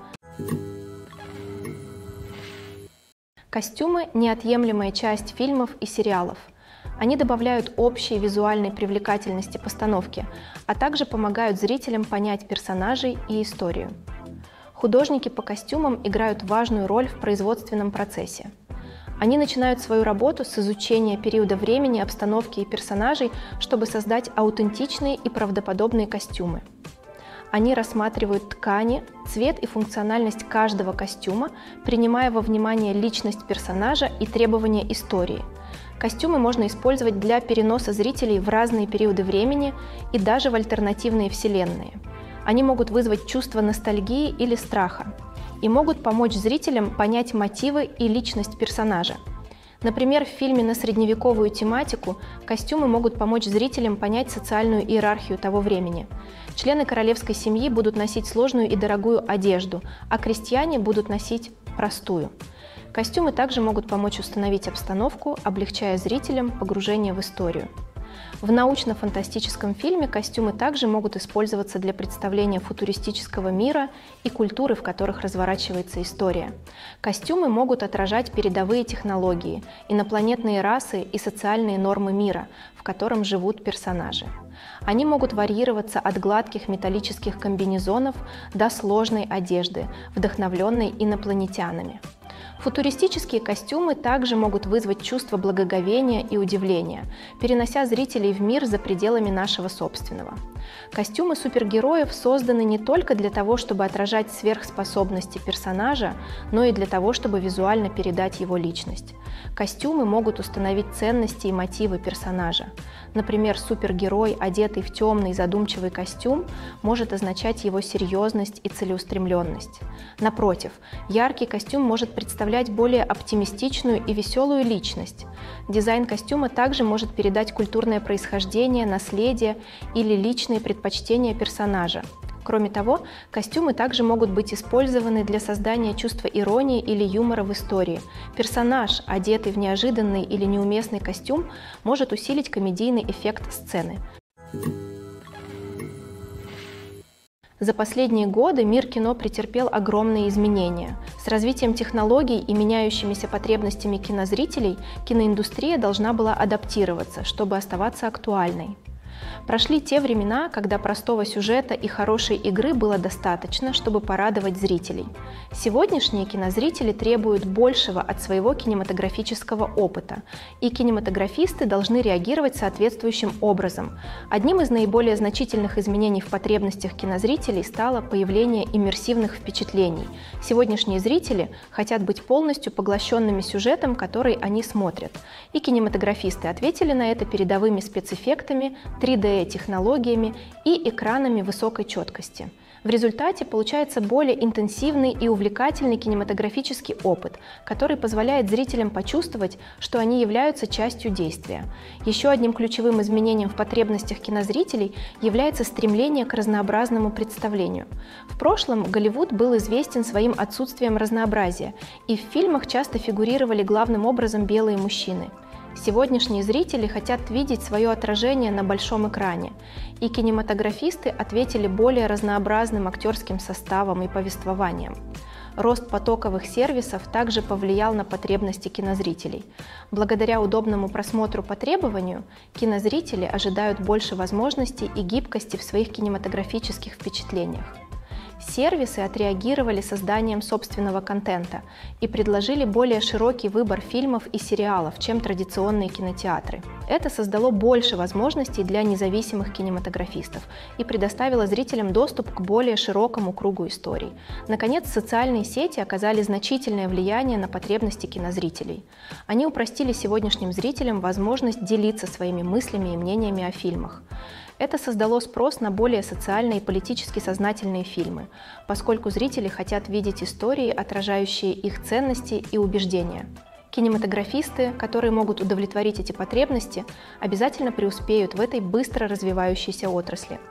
Костюмы – неотъемлемая часть фильмов и сериалов. Они добавляют общей визуальной привлекательности постановки, а также помогают зрителям понять персонажей и историю. Художники по костюмам играют важную роль в производственном процессе. Они начинают свою работу с изучения периода времени, обстановки и персонажей, чтобы создать аутентичные и правдоподобные костюмы. Они рассматривают ткани, цвет и функциональность каждого костюма, принимая во внимание личность персонажа и требования истории. Костюмы можно использовать для переноса зрителей в разные периоды времени и даже в альтернативные вселенные. Они могут вызвать чувство ностальгии или страха и могут помочь зрителям понять мотивы и личность персонажа. Например, в фильме на средневековую тематику костюмы могут помочь зрителям понять социальную иерархию того времени. Члены королевской семьи будут носить сложную и дорогую одежду, а крестьяне будут носить простую. Костюмы также могут помочь установить обстановку, облегчая зрителям погружение в историю. В научно-фантастическом фильме костюмы также могут использоваться для представления футуристического мира и культуры, в которых разворачивается история. Костюмы могут отражать передовые технологии, инопланетные расы и социальные нормы мира, в котором живут персонажи. Они могут варьироваться от гладких металлических комбинезонов до сложной одежды, вдохновленной инопланетянами. Футуристические костюмы также могут вызвать чувство благоговения и удивления, перенося зрителей в мир за пределами нашего собственного. Костюмы супергероев созданы не только для того, чтобы отражать сверхспособности персонажа, но и для того, чтобы визуально передать его личность. Костюмы могут установить ценности и мотивы персонажа. Например, супергерой, одетый в темный задумчивый костюм, может означать его серьезность и целеустремленность. Напротив, яркий костюм может представлять более оптимистичную и веселую личность. Дизайн костюма также может передать культурное происхождение, наследие или личные предпочтения персонажа. Кроме того, костюмы также могут быть использованы для создания чувства иронии или юмора в истории. Персонаж, одетый в неожиданный или неуместный костюм, может усилить комедийный эффект сцены. За последние годы мир кино претерпел огромные изменения. С развитием технологий и меняющимися потребностями кинозрителей киноиндустрия должна была адаптироваться, чтобы оставаться актуальной. Прошли те времена, когда простого сюжета и хорошей игры было достаточно, чтобы порадовать зрителей. Сегодняшние кинозрители требуют большего от своего кинематографического опыта, и кинематографисты должны реагировать соответствующим образом. Одним из наиболее значительных изменений в потребностях кинозрителей стало появление иммерсивных впечатлений. Сегодняшние зрители хотят быть полностью поглощенными сюжетом, который они смотрят. И кинематографисты ответили на это передовыми спецэффектами, 3D-технологиями и экранами высокой четкости. В результате получается более интенсивный и увлекательный кинематографический опыт, который позволяет зрителям почувствовать, что они являются частью действия. Еще одним ключевым изменением в потребностях кинозрителей является стремление к разнообразному представлению. В прошлом Голливуд был известен своим отсутствием разнообразия, и в фильмах часто фигурировали главным образом белые мужчины. Сегодняшние зрители хотят видеть свое отражение на большом экране, и кинематографисты ответили более разнообразным актерским составом и повествованием. Рост потоковых сервисов также повлиял на потребности кинозрителей. Благодаря удобному просмотру по требованию, кинозрители ожидают больше возможностей и гибкости в своих кинематографических впечатлениях. Сервисы отреагировали созданием собственного контента и предложили более широкий выбор фильмов и сериалов, чем традиционные кинотеатры. Это создало больше возможностей для независимых кинематографистов и предоставило зрителям доступ к более широкому кругу историй. Наконец, социальные сети оказали значительное влияние на потребности кинозрителей. Они упростили сегодняшним зрителям возможность делиться своими мыслями и мнениями о фильмах. Это создало спрос на более социально и политически сознательные фильмы, поскольку зрители хотят видеть истории, отражающие их ценности и убеждения. Кинематографисты, которые могут удовлетворить эти потребности, обязательно преуспеют в этой быстро развивающейся отрасли.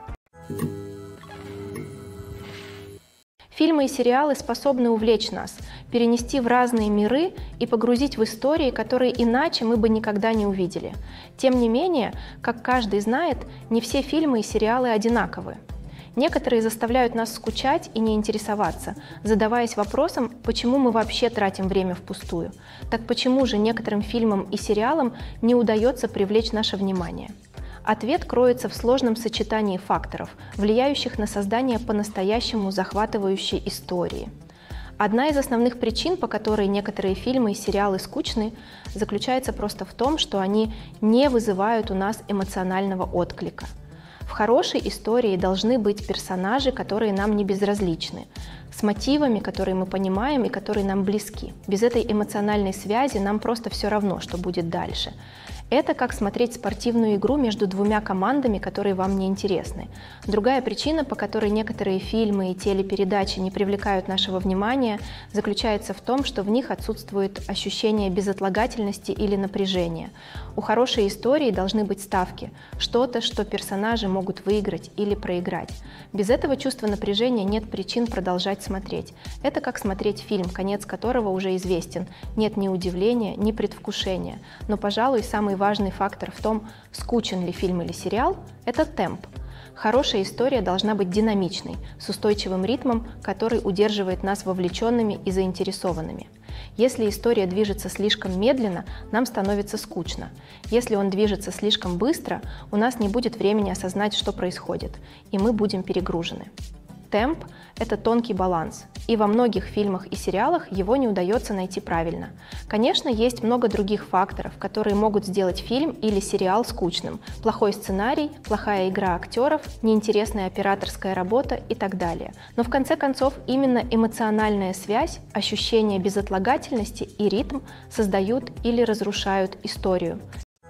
Фильмы и сериалы способны увлечь нас, перенести в разные миры и погрузить в истории, которые иначе мы бы никогда не увидели. Тем не менее, как каждый знает, не все фильмы и сериалы одинаковы. Некоторые заставляют нас скучать и не интересоваться, задаваясь вопросом, почему мы вообще тратим время впустую. Так почему же некоторым фильмам и сериалам не удается привлечь наше внимание? Ответ кроется в сложном сочетании факторов, влияющих на создание по-настоящему захватывающей истории. Одна из основных причин, по которой некоторые фильмы и сериалы скучны, заключается просто в том, что они не вызывают у нас эмоционального отклика. В хорошей истории должны быть персонажи, которые нам не безразличны, с мотивами, которые мы понимаем и которые нам близки. Без этой эмоциональной связи нам просто все равно, что будет дальше. Это как смотреть спортивную игру между двумя командами, которые вам не интересны. Другая причина, по которой некоторые фильмы и телепередачи не привлекают нашего внимания, заключается в том, что в них отсутствует ощущение безотлагательности или напряжения. У хорошей истории должны быть ставки, что-то, что персонажи могут выиграть или проиграть. Без этого чувства напряжения нет причин продолжать смотреть. Это как смотреть фильм, конец которого уже известен. Нет ни удивления, ни предвкушения. Но, пожалуй, самый важный фактор в том, скучен ли фильм или сериал, это темп. Хорошая история должна быть динамичной, с устойчивым ритмом, который удерживает нас вовлеченными и заинтересованными. Если история движется слишком медленно, нам становится скучно. Если он движется слишком быстро, у нас не будет времени осознать, что происходит, и мы будем перегружены. Темп – это тонкий баланс, и во многих фильмах и сериалах его не удается найти правильно. Конечно, есть много других факторов, которые могут сделать фильм или сериал скучным. Плохой сценарий, плохая игра актеров, неинтересная операторская работа и так далее. Но в конце концов именно эмоциональная связь, ощущение безотлагательности и ритм создают или разрушают историю.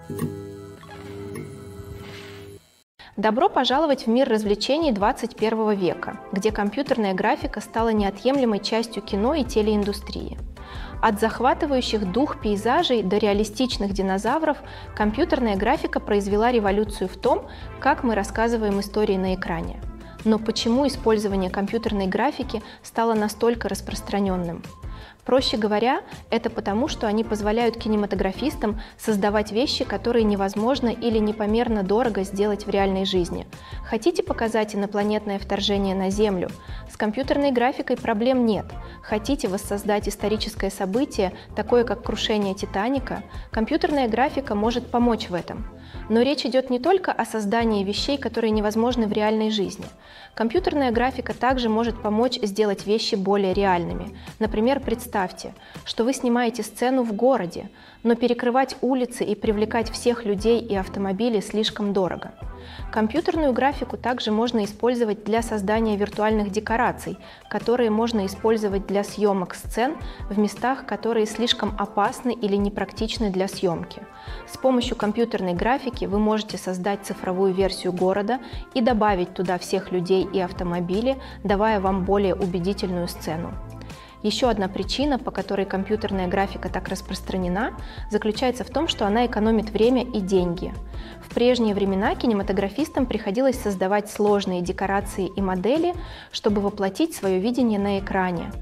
Добро пожаловать в мир развлечений 21 века, где компьютерная графика стала неотъемлемой частью кино и телеиндустрии. От захватывающих дух пейзажей до реалистичных динозавров компьютерная графика произвела революцию в том, как мы рассказываем истории на экране. Но почему использование компьютерной графики стало настолько распространенным? Проще говоря, это потому, что они позволяют кинематографистам создавать вещи, которые невозможно или непомерно дорого сделать в реальной жизни. Хотите показать инопланетное вторжение на Землю? С компьютерной графикой проблем нет. Хотите воссоздать историческое событие, такое как крушение Титаника? Компьютерная графика может помочь в этом. Но речь идет не только о создании вещей, которые невозможны в реальной жизни. Компьютерная графика также может помочь сделать вещи более реальными. Например, представьте, что вы снимаете сцену в городе, но перекрывать улицы и привлекать всех людей и автомобили слишком дорого. Компьютерную графику также можно использовать для создания виртуальных декораций, которые можно использовать для съемок сцен в местах, которые слишком опасны или непрактичны для съемки. С помощью компьютерной графики вы можете создать цифровую версию города и добавить туда всех людей и автомобили, давая вам более убедительную сцену. Еще одна причина, по которой компьютерная графика так распространена, заключается в том, что она экономит время и деньги. В прежние времена кинематографистам приходилось создавать сложные декорации и модели, чтобы воплотить свое видение на экране.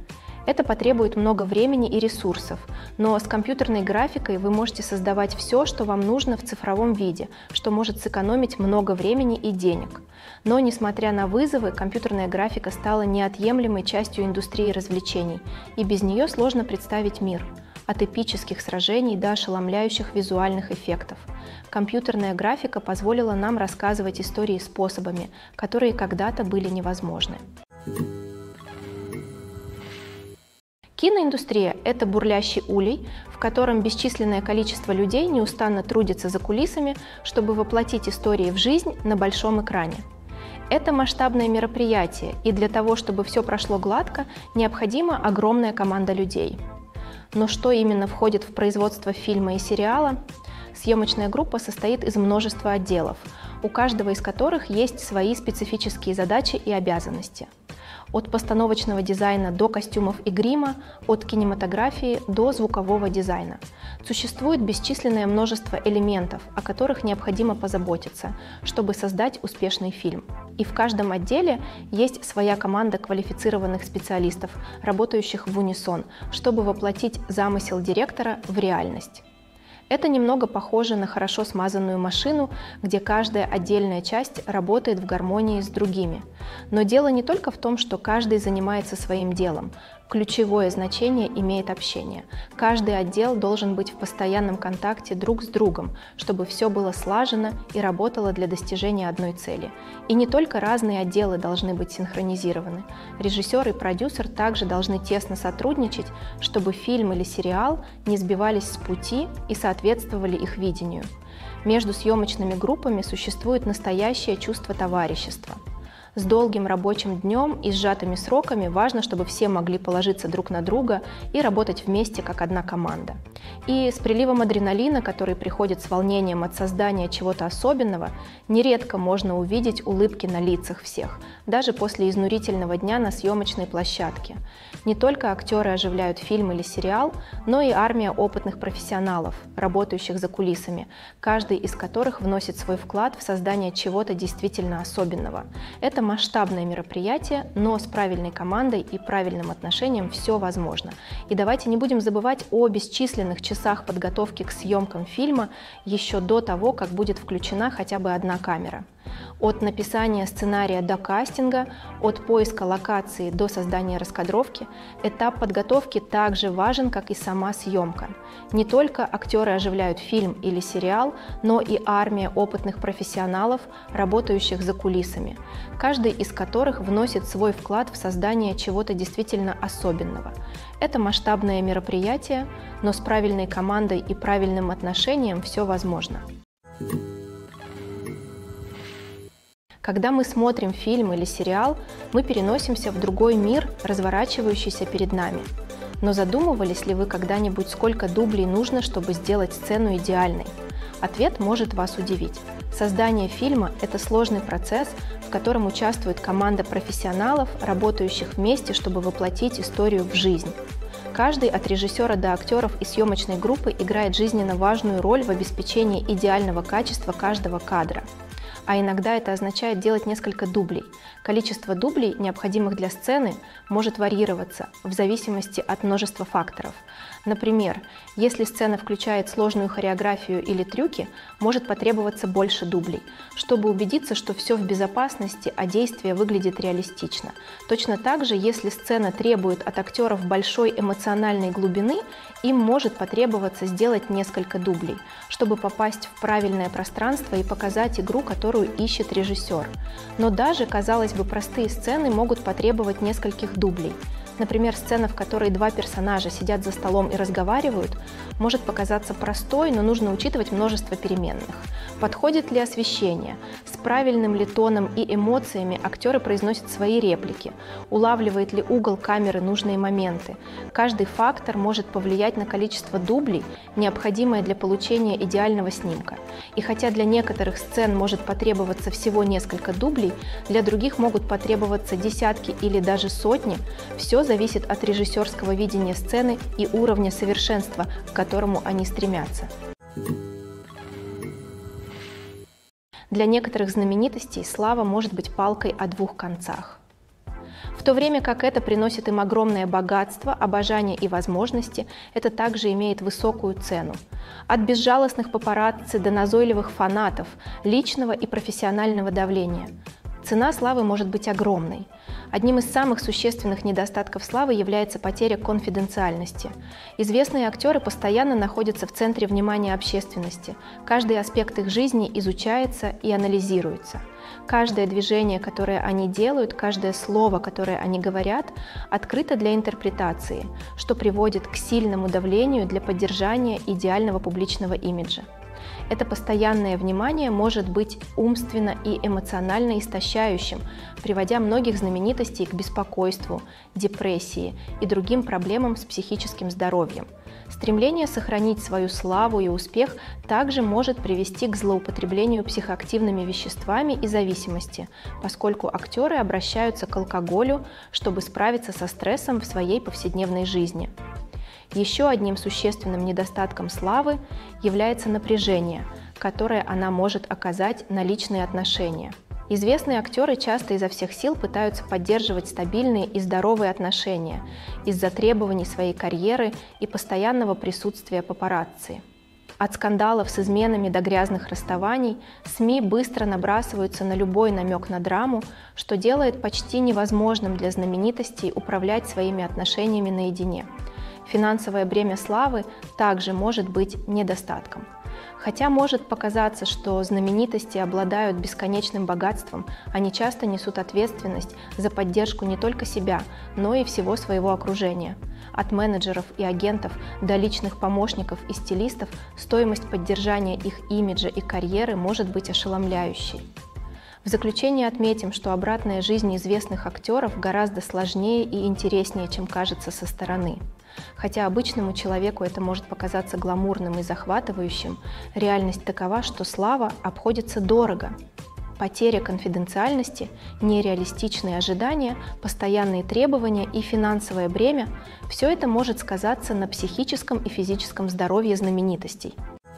Это потребует много времени и ресурсов, но с компьютерной графикой вы можете создавать все, что вам нужно в цифровом виде, что может сэкономить много времени и денег. Но, несмотря на вызовы, компьютерная графика стала неотъемлемой частью индустрии развлечений, и без нее сложно представить мир. От эпических сражений до ошеломляющих визуальных эффектов. Компьютерная графика позволила нам рассказывать истории способами, которые когда-то были невозможны. Киноиндустрия – это бурлящий улей, в котором бесчисленное количество людей неустанно трудится за кулисами, чтобы воплотить истории в жизнь на большом экране. Это масштабное мероприятие, и для того, чтобы все прошло гладко, необходима огромная команда людей. Но что именно входит в производство фильма и сериала? Съемочная группа состоит из множества отделов, у каждого из которых есть свои специфические задачи и обязанности. От постановочного дизайна до костюмов и грима, от кинематографии до звукового дизайна. Существует бесчисленное множество элементов, о которых необходимо позаботиться, чтобы создать успешный фильм. И в каждом отделе есть своя команда квалифицированных специалистов, работающих в унисон, чтобы воплотить замысел директора в реальность. Это немного похоже на хорошо смазанную машину, где каждая отдельная часть работает в гармонии с другими. Но дело не только в том, что каждый занимается своим делом. Ключевое значение имеет общение. Каждый отдел должен быть в постоянном контакте друг с другом, чтобы все было слажено и работало для достижения одной цели. И не только разные отделы должны быть синхронизированы. Режиссер и продюсер также должны тесно сотрудничать, чтобы фильм или сериал не сбивались с пути и соответствовали их видению. Между съемочными группами существует настоящее чувство товарищества. С долгим рабочим днем и сжатыми сроками важно, чтобы все могли положиться друг на друга и работать вместе как одна команда. И с приливом адреналина, который приходит с волнением от создания чего-то особенного, нередко можно увидеть улыбки на лицах всех, даже после изнурительного дня на съемочной площадке. Не только актеры оживляют фильм или сериал, но и армия опытных профессионалов, работающих за кулисами, каждый из которых вносит свой вклад в создание чего-то действительно особенного. Это масштабное мероприятие, но с правильной командой и правильным отношением все возможно. И давайте не будем забывать о бесчисленных часах подготовки к съемкам фильма еще до того, как будет включена хотя бы одна камера. От написания сценария до кастинга, от поиска локации до создания раскадровки, этап подготовки также важен, как и сама съемка. Не только актеры оживляют фильм или сериал, но и армия опытных профессионалов, работающих за кулисами, каждый из которых вносит свой вклад в создание чего-то действительно особенного. Это масштабное мероприятие, но с правильной командой и правильным отношением все возможно. Когда мы смотрим фильм или сериал, мы переносимся в другой мир, разворачивающийся перед нами. Но задумывались ли вы когда-нибудь, сколько дублей нужно, чтобы сделать сцену идеальной? Ответ может вас удивить. Создание фильма – это сложный процесс, в котором участвует команда профессионалов, работающих вместе, чтобы воплотить историю в жизнь. Каждый от режиссера до актеров и съемочной группы играет жизненно важную роль в обеспечении идеального качества каждого кадра. А иногда это означает делать несколько дублей. Количество дублей, необходимых для сцены, может варьироваться в зависимости от множества факторов. Например, если сцена включает сложную хореографию или трюки, может потребоваться больше дублей, чтобы убедиться, что все в безопасности, а действие выглядит реалистично. Точно так же, если сцена требует от актеров большой эмоциональной глубины, им может потребоваться сделать несколько дублей, чтобы попасть в правильное пространство и показать игру, которую ищет режиссер. Но даже, казалось бы, простые сцены могут потребовать нескольких дублей. Например, сцена, в которой два персонажа сидят за столом и разговаривают, может показаться простой, но нужно учитывать множество переменных. Подходит ли освещение? С правильным ли тоном и эмоциями актеры произносят свои реплики? Улавливает ли угол камеры нужные моменты? Каждый фактор может повлиять на количество дублей, необходимое для получения идеального снимка. И хотя для некоторых сцен может потребоваться всего несколько дублей, для других могут потребоваться десятки или даже сотни, все зависит от режиссерского видения сцены и уровня совершенства, к которому они стремятся. Для некоторых знаменитостей слава может быть палкой о двух концах. В то время как это приносит им огромное богатство, обожание и возможности, это также имеет высокую цену. От безжалостных папарацци до назойливых фанатов, личного и профессионального давления. Цена славы может быть огромной. Одним из самых существенных недостатков славы является потеря конфиденциальности. Известные актеры постоянно находятся в центре внимания общественности. Каждый аспект их жизни изучается и анализируется. Каждое движение, которое они делают, каждое слово, которое они говорят, открыто для интерпретации, что приводит к сильному давлению для поддержания идеального публичного имиджа. Это постоянное внимание может быть умственно и эмоционально истощающим, приводя многих знаменитостей к беспокойству, депрессии и другим проблемам с психическим здоровьем. Стремление сохранить свою славу и успех также может привести к злоупотреблению психоактивными веществами и зависимости, поскольку актеры обращаются к алкоголю, чтобы справиться со стрессом в своей повседневной жизни. Еще одним существенным недостатком славы является напряжение, которое она может оказать на личные отношения. Известные актеры часто изо всех сил пытаются поддерживать стабильные и здоровые отношения из-за требований своей карьеры и постоянного присутствия папарацци. От скандалов с изменами до грязных расставаний СМИ быстро набрасываются на любой намек на драму, что делает почти невозможным для знаменитостей управлять своими отношениями наедине. Финансовое бремя славы также может быть недостатком. Хотя может показаться, что знаменитости обладают бесконечным богатством, они часто несут ответственность за поддержку не только себя, но и всего своего окружения. От менеджеров и агентов до личных помощников и стилистов стоимость поддержания их имиджа и карьеры может быть ошеломляющей. В заключение отметим, что обратная жизнь известных актеров гораздо сложнее и интереснее, чем кажется со стороны. Хотя обычному человеку это может показаться гламурным и захватывающим, реальность такова, что слава обходится дорого. Потеря конфиденциальности, нереалистичные ожидания, постоянные требования и финансовое бремя – все это может сказаться на психическом и физическом здоровье знаменитостей.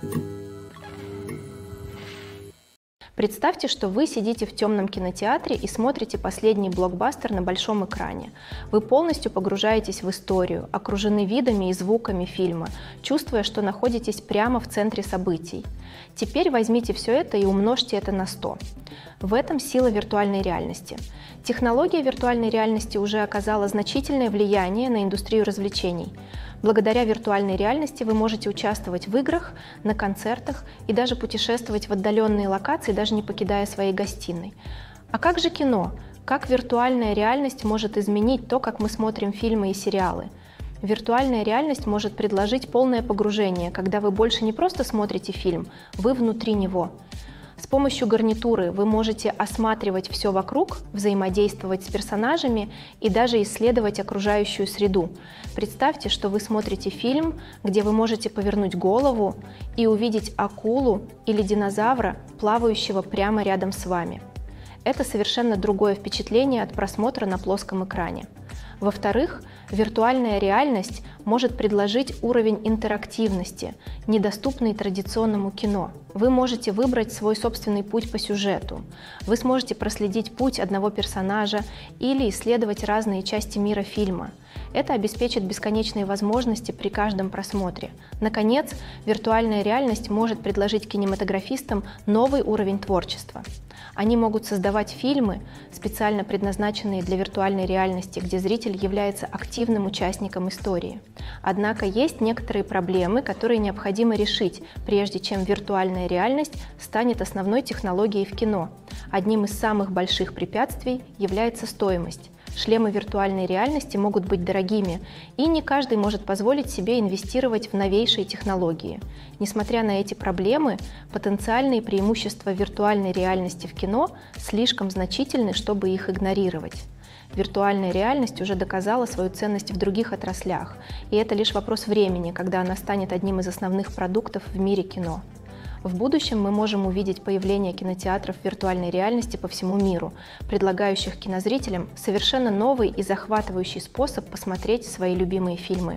Представьте, что вы сидите в темном кинотеатре и смотрите последний блокбастер на большом экране. Вы полностью погружаетесь в историю, окружены видами и звуками фильма, чувствуя, что находитесь прямо в центре событий. Теперь возьмите все это и умножьте это на 100. В этом сила виртуальной реальности. Технология виртуальной реальности уже оказала значительное влияние на индустрию развлечений. Благодаря виртуальной реальности вы можете участвовать в играх, на концертах и даже путешествовать в отдаленные локации, даже не покидая своей гостиной. А как же кино? Как виртуальная реальность может изменить то, как мы смотрим фильмы и сериалы? Виртуальная реальность может предложить полное погружение, когда вы больше не просто смотрите фильм, вы внутри него. С помощью гарнитуры вы можете осматривать все вокруг, взаимодействовать с персонажами и даже исследовать окружающую среду. Представьте, что вы смотрите фильм, где вы можете повернуть голову и увидеть акулу или динозавра, плавающего прямо рядом с вами. Это совершенно другое впечатление от просмотра на плоском экране. Во-вторых, виртуальная реальность может предложить уровень интерактивности, недоступный традиционному кино. Вы можете выбрать свой собственный путь по сюжету. Вы сможете проследить путь одного персонажа или исследовать разные части мира фильма. Это обеспечит бесконечные возможности при каждом просмотре. Наконец, виртуальная реальность может предложить кинематографистам новый уровень творчества. Они могут создавать фильмы, специально предназначенные для виртуальной реальности, где зритель является активным участником истории. Однако есть некоторые проблемы, которые необходимо решить, прежде чем виртуальная реальность станет основной технологией в кино. Одним из самых больших препятствий является стоимость. Шлемы виртуальной реальности могут быть дорогими, и не каждый может позволить себе инвестировать в новейшие технологии. Несмотря на эти проблемы, потенциальные преимущества виртуальной реальности в кино слишком значительны, чтобы их игнорировать. Виртуальная реальность уже доказала свою ценность в других отраслях, и это лишь вопрос времени, когда она станет одним из основных продуктов в мире кино. В будущем мы можем увидеть появление кинотеатров виртуальной реальности по всему миру, предлагающих кинозрителям совершенно новый и захватывающий способ посмотреть свои любимые фильмы.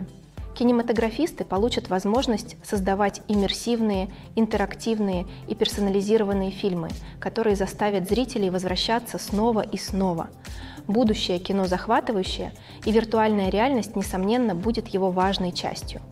Кинематографисты получат возможность создавать иммерсивные, интерактивные и персонализированные фильмы, которые заставят зрителей возвращаться снова и снова. Будущее кино захватывающее, и виртуальная реальность, несомненно, будет его важной частью.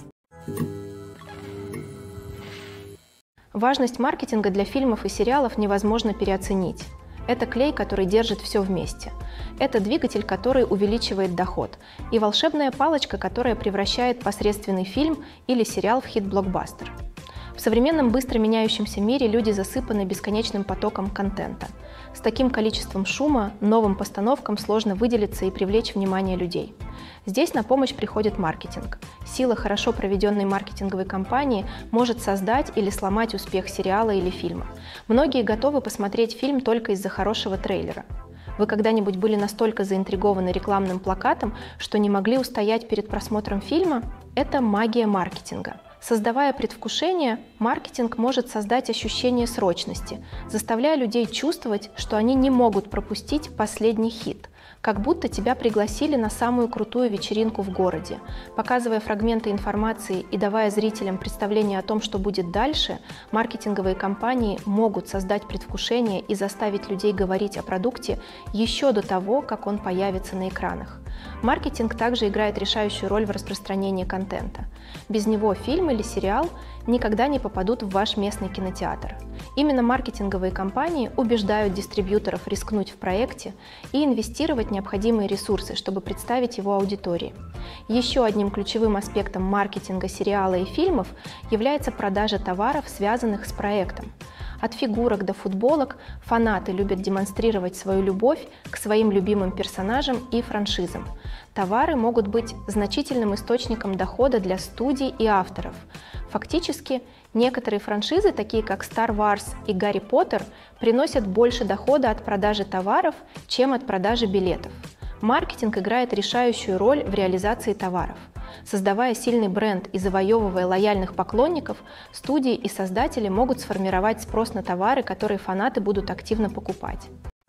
Важность маркетинга для фильмов и сериалов невозможно переоценить. Это клей, который держит все вместе. Это двигатель, который увеличивает доход. И волшебная палочка, которая превращает посредственный фильм или сериал в хит-блокбастер. В современном быстро меняющемся мире люди засыпаны бесконечным потоком контента. С таким количеством шума новым постановкам сложно выделиться и привлечь внимание людей. Здесь на помощь приходит маркетинг. Сила хорошо проведенной маркетинговой кампании может создать или сломать успех сериала или фильма. Многие готовы посмотреть фильм только из-за хорошего трейлера. Вы когда-нибудь были настолько заинтригованы рекламным плакатом, что не могли устоять перед просмотром фильма? Это магия маркетинга. Создавая предвкушение, маркетинг может создать ощущение срочности, заставляя людей чувствовать, что они не могут пропустить последний хит, как будто тебя пригласили на самую крутую вечеринку в городе. Показывая фрагменты информации и давая зрителям представление о том, что будет дальше, маркетинговые компании могут создать предвкушение и заставить людей говорить о продукте еще до того, как он появится на экранах. Маркетинг также играет решающую роль в распространении контента. Без него фильм или сериал никогда не попадут в ваш местный кинотеатр. Именно маркетинговые компании убеждают дистрибьюторов рискнуть в проекте и инвестировать необходимые ресурсы, чтобы представить его аудитории. Еще одним ключевым аспектом маркетинга сериала и фильмов является продажа товаров, связанных с проектом. От фигурок до футболок фанаты любят демонстрировать свою любовь к своим любимым персонажам и франшизам. Товары могут быть значительным источником дохода для студий и авторов. Фактически, некоторые франшизы, такие как Star Wars и Гарри Поттер, приносят больше дохода от продажи товаров, чем от продажи билетов. Маркетинг играет решающую роль в реализации товаров. Создавая сильный бренд и завоевывая лояльных поклонников, студии и создатели могут сформировать спрос на товары, которые фанаты будут активно покупать.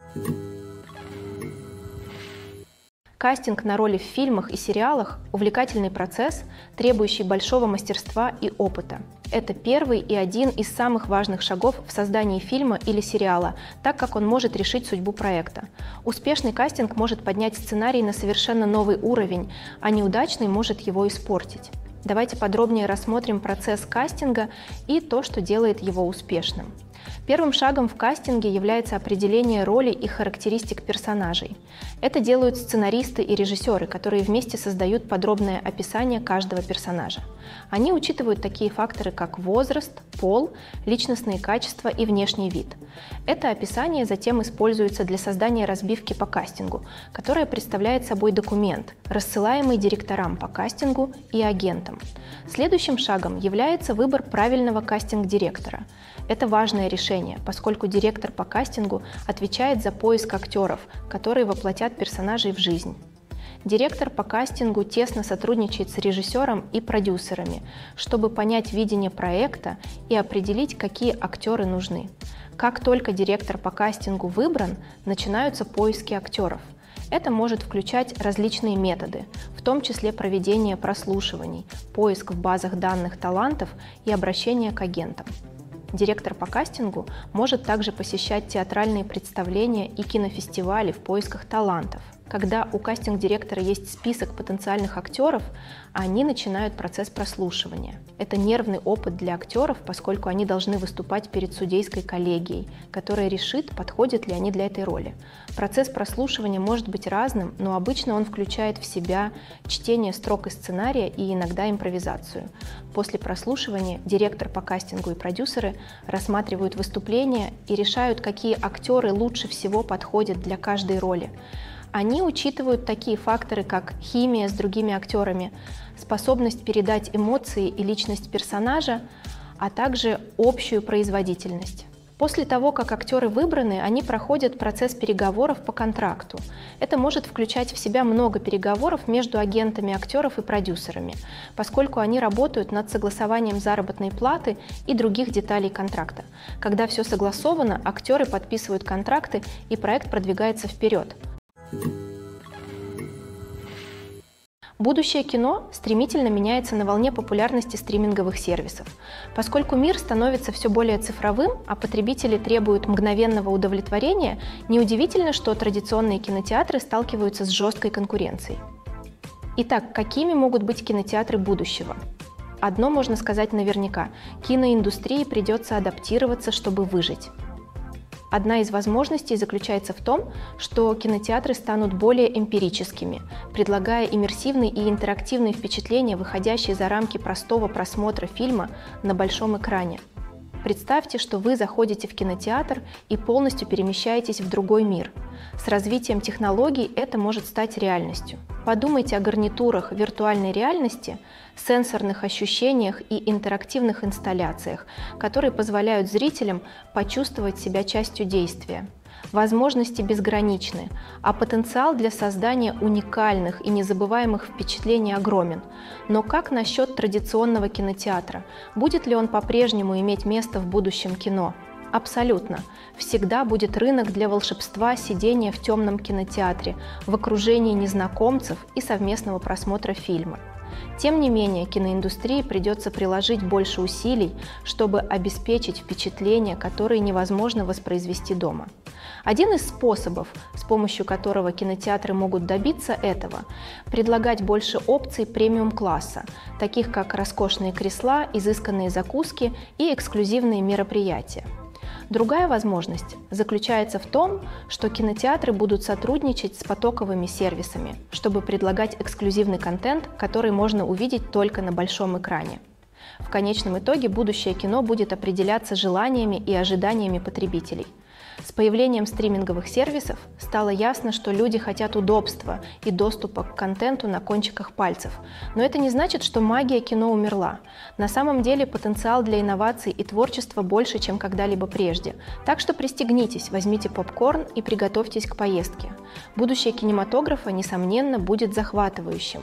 Кастинг на роли в фильмах и сериалах – увлекательный процесс, требующий большого мастерства и опыта. Это первый и один из самых важных шагов в создании фильма или сериала, так как он может решить судьбу проекта. Успешный кастинг может поднять сценарий на совершенно новый уровень, а неудачный может его испортить. Давайте подробнее рассмотрим процесс кастинга и то, что делает его успешным. Первым шагом в кастинге является определение роли и характеристик персонажей. Это делают сценаристы и режиссеры, которые вместе создают подробное описание каждого персонажа. Они учитывают такие факторы, как возраст, пол, личностные качества и внешний вид. Это описание затем используется для создания разбивки по кастингу, которая представляет собой документ, рассылаемый директорам по кастингу и агентам. Следующим шагом является выбор правильного кастинг-директора. Это важное решение, поскольку директор по кастингу отвечает за поиск актеров, которые воплотят персонажей в жизнь. Директор по кастингу тесно сотрудничает с режиссером и продюсерами, чтобы понять видение проекта и определить, какие актеры нужны. Как только директор по кастингу выбран, начинаются поиски актеров. Это может включать различные методы, в том числе проведение прослушиваний, поиск в базах данных талантов и обращение к агентам. Директор по кастингу может также посещать театральные представления и кинофестивали в поисках талантов. Когда у кастинг-директора есть список потенциальных актеров, они начинают процесс прослушивания. Это нервный опыт для актеров, поскольку они должны выступать перед судейской коллегией, которая решит, подходят ли они для этой роли. Процесс прослушивания может быть разным, но обычно он включает в себя чтение строк из сценария и иногда импровизацию. После прослушивания директор по кастингу и продюсеры рассматривают выступления и решают, какие актеры лучше всего подходят для каждой роли. Они учитывают такие факторы, как химия с другими актерами, способность передать эмоции и личность персонажа, а также общую производительность. После того, как актеры выбраны, они проходят процесс переговоров по контракту. Это может включать в себя много переговоров между агентами актеров и продюсерами, поскольку они работают над согласованием заработной платы и других деталей контракта. Когда все согласовано, актеры подписывают контракты, и проект продвигается вперед. Будущее кино стремительно меняется на волне популярности стриминговых сервисов. Поскольку мир становится все более цифровым, а потребители требуют мгновенного удовлетворения, неудивительно, что традиционные кинотеатры сталкиваются с жесткой конкуренцией. Итак, какими могут быть кинотеатры будущего? Одно можно сказать наверняка – киноиндустрии придется адаптироваться, чтобы выжить. Одна из возможностей заключается в том, что кинотеатры станут более эмпирическими, предлагая иммерсивные и интерактивные впечатления, выходящие за рамки простого просмотра фильма на большом экране. Представьте, что вы заходите в кинотеатр и полностью перемещаетесь в другой мир. С развитием технологий это может стать реальностью. Подумайте о гарнитурах виртуальной реальности, сенсорных ощущениях и интерактивных инсталляциях, которые позволяют зрителям почувствовать себя частью действия. Возможности безграничны, а потенциал для создания уникальных и незабываемых впечатлений огромен. Но как насчет традиционного кинотеатра? Будет ли он по-прежнему иметь место в будущем кино? Абсолютно. Всегда будет рынок для волшебства сидения в темном кинотеатре, в окружении незнакомцев и совместного просмотра фильма. Тем не менее, киноиндустрии придется приложить больше усилий, чтобы обеспечить впечатления, которые невозможно воспроизвести дома. Один из способов, с помощью которого кинотеатры могут добиться этого, предлагать больше опций премиум-класса, таких как роскошные кресла, изысканные закуски и эксклюзивные мероприятия. Другая возможность заключается в том, что кинотеатры будут сотрудничать с потоковыми сервисами, чтобы предлагать эксклюзивный контент, который можно увидеть только на большом экране. В конечном итоге будущее кино будет определяться желаниями и ожиданиями потребителей. С появлением стриминговых сервисов стало ясно, что люди хотят удобства и доступа к контенту на кончиках пальцев. Но это не значит, что магия кино умерла. На самом деле потенциал для инноваций и творчества больше, чем когда-либо прежде. Так что пристегнитесь, возьмите попкорн и приготовьтесь к поездке. Будущее кинематографа, несомненно, будет захватывающим.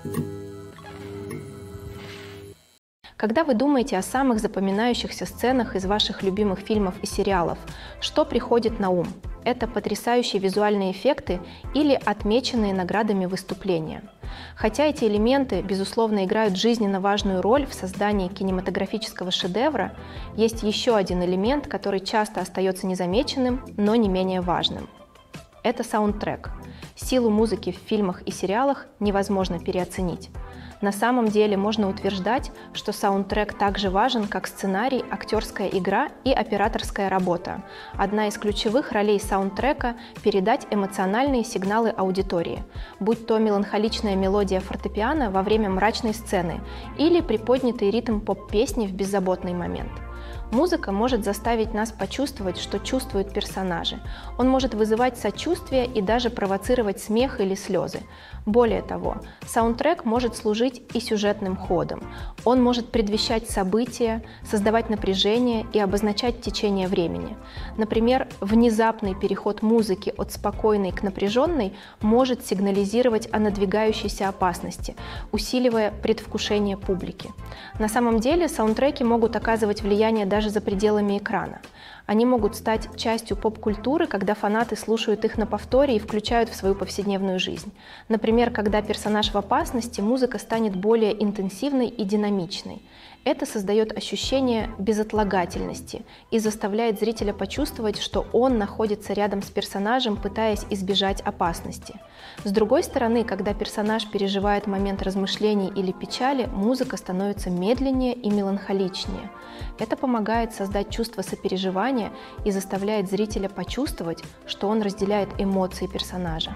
Когда вы думаете о самых запоминающихся сценах из ваших любимых фильмов и сериалов, что приходит на ум? Это потрясающие визуальные эффекты или отмеченные наградами выступления. Хотя эти элементы, безусловно, играют жизненно важную роль в создании кинематографического шедевра, есть еще один элемент, который часто остается незамеченным, но не менее важным. Это саундтрек. Силу музыки в фильмах и сериалах невозможно переоценить. На самом деле можно утверждать, что саундтрек также важен, как сценарий, актерская игра и операторская работа. Одна из ключевых ролей саундтрека – передать эмоциональные сигналы аудитории, будь то меланхоличная мелодия фортепиано во время мрачной сцены или приподнятый ритм поп-песни в беззаботный момент. Музыка может заставить нас почувствовать, что чувствуют персонажи. Он может вызывать сочувствие и даже провоцировать смех или слезы. Более того, саундтрек может служить и сюжетным ходом. Он может предвещать события, создавать напряжение и обозначать течение времени. Например, внезапный переход музыки от спокойной к напряженной может сигнализировать о надвигающейся опасности, усиливая предвкушение публики. На самом деле саундтреки могут оказывать влияние даже за пределами экрана. Они могут стать частью поп-культуры, когда фанаты слушают их на повторе и включают в свою повседневную жизнь. Например, когда персонаж в опасности, музыка станет более интенсивной и динамичной. Это создает ощущение безотлагательности и заставляет зрителя почувствовать, что он находится рядом с персонажем, пытаясь избежать опасности. С другой стороны, когда персонаж переживает момент размышлений или печали, музыка становится медленнее и меланхоличнее. Это помогает создать чувство сопереживания и заставляет зрителя почувствовать, что он разделяет эмоции персонажа.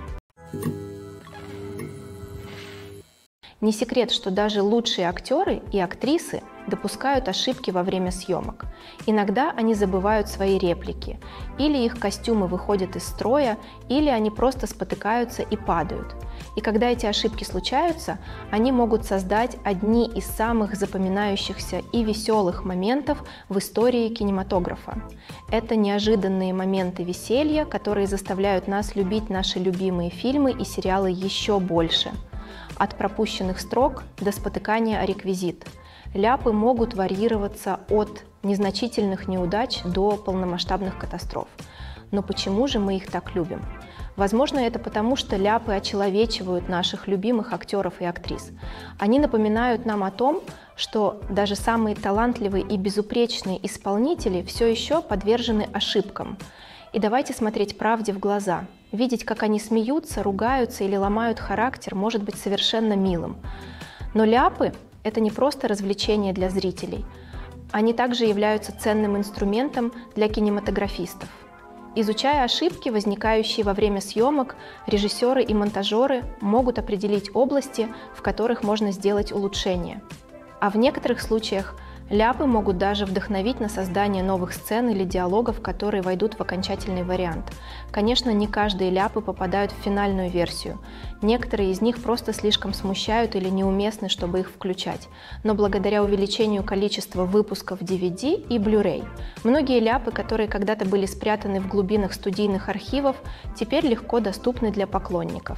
Не секрет, что даже лучшие актеры и актрисы допускают ошибки во время съемок. Иногда они забывают свои реплики, или их костюмы выходят из строя, или они просто спотыкаются и падают. И когда эти ошибки случаются, они могут создать одни из самых запоминающихся и веселых моментов в истории кинематографа. Это неожиданные моменты веселья, которые заставляют нас любить наши любимые фильмы и сериалы еще больше. От пропущенных строк до спотыкания о реквизит. Ляпы могут варьироваться от незначительных неудач до полномасштабных катастроф. Но почему же мы их так любим? Возможно, это потому, что ляпы очеловечивают наших любимых актеров и актрис. Они напоминают нам о том, что даже самые талантливые и безупречные исполнители все еще подвержены ошибкам. И давайте смотреть правде в глаза. Видеть, как они смеются, ругаются или ломают характер, может быть совершенно милым. Но ляпы – это не просто развлечение для зрителей. Они также являются ценным инструментом для кинематографистов. Изучая ошибки, возникающие во время съемок, режиссеры и монтажеры могут определить области, в которых можно сделать улучшения. А в некоторых случаях ляпы могут даже вдохновить на создание новых сцен или диалогов, которые войдут в окончательный вариант. Конечно, не каждые ляпы попадают в финальную версию. Некоторые из них просто слишком смущают или неуместны, чтобы их включать. Но благодаря увеличению количества выпусков DVD и Blu-ray, многие ляпы, которые когда-то были спрятаны в глубинах студийных архивов, теперь легко доступны для поклонников.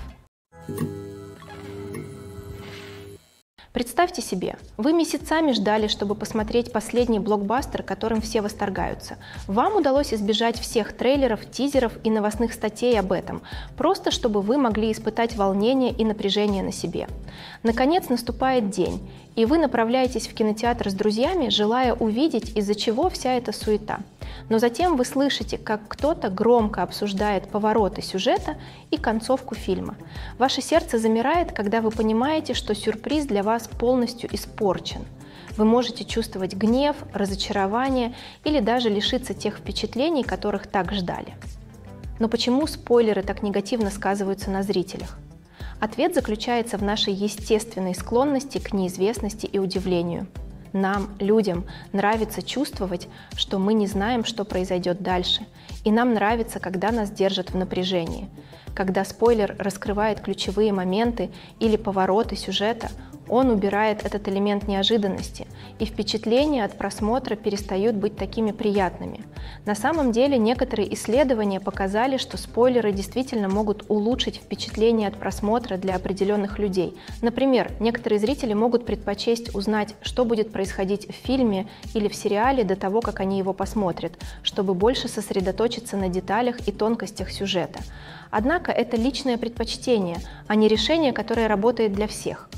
Представьте себе, вы месяцами ждали, чтобы посмотреть последний блокбастер, которым все восторгаются. Вам удалось избежать всех трейлеров, тизеров и новостных статей об этом, просто чтобы вы могли испытать волнение и напряжение на себе. Наконец наступает день, и вы направляетесь в кинотеатр с друзьями, желая увидеть, из-за чего вся эта суета. Но затем вы слышите, как кто-то громко обсуждает повороты сюжета и концовку фильма. Ваше сердце замирает, когда вы понимаете, что сюрприз для вас полностью испорчен. Вы можете чувствовать гнев, разочарование или даже лишиться тех впечатлений, которых так ждали. Но почему спойлеры так негативно сказываются на зрителях? Ответ заключается в нашей естественной склонности к неизвестности и удивлению. Нам, людям, нравится чувствовать, что мы не знаем, что произойдет дальше, и нам нравится, когда нас держат в напряжении. Когда спойлер раскрывает ключевые моменты или повороты сюжета, он убирает этот элемент неожиданности, и впечатления от просмотра перестают быть такими приятными. На самом деле, некоторые исследования показали, что спойлеры действительно могут улучшить впечатление от просмотра для определенных людей. Например, некоторые зрители могут предпочесть узнать, что будет происходить в фильме или в сериале до того, как они его посмотрят, чтобы больше сосредоточиться на деталях и тонкостях сюжета. Однако это личное предпочтение, а не решение, которое работает для всех.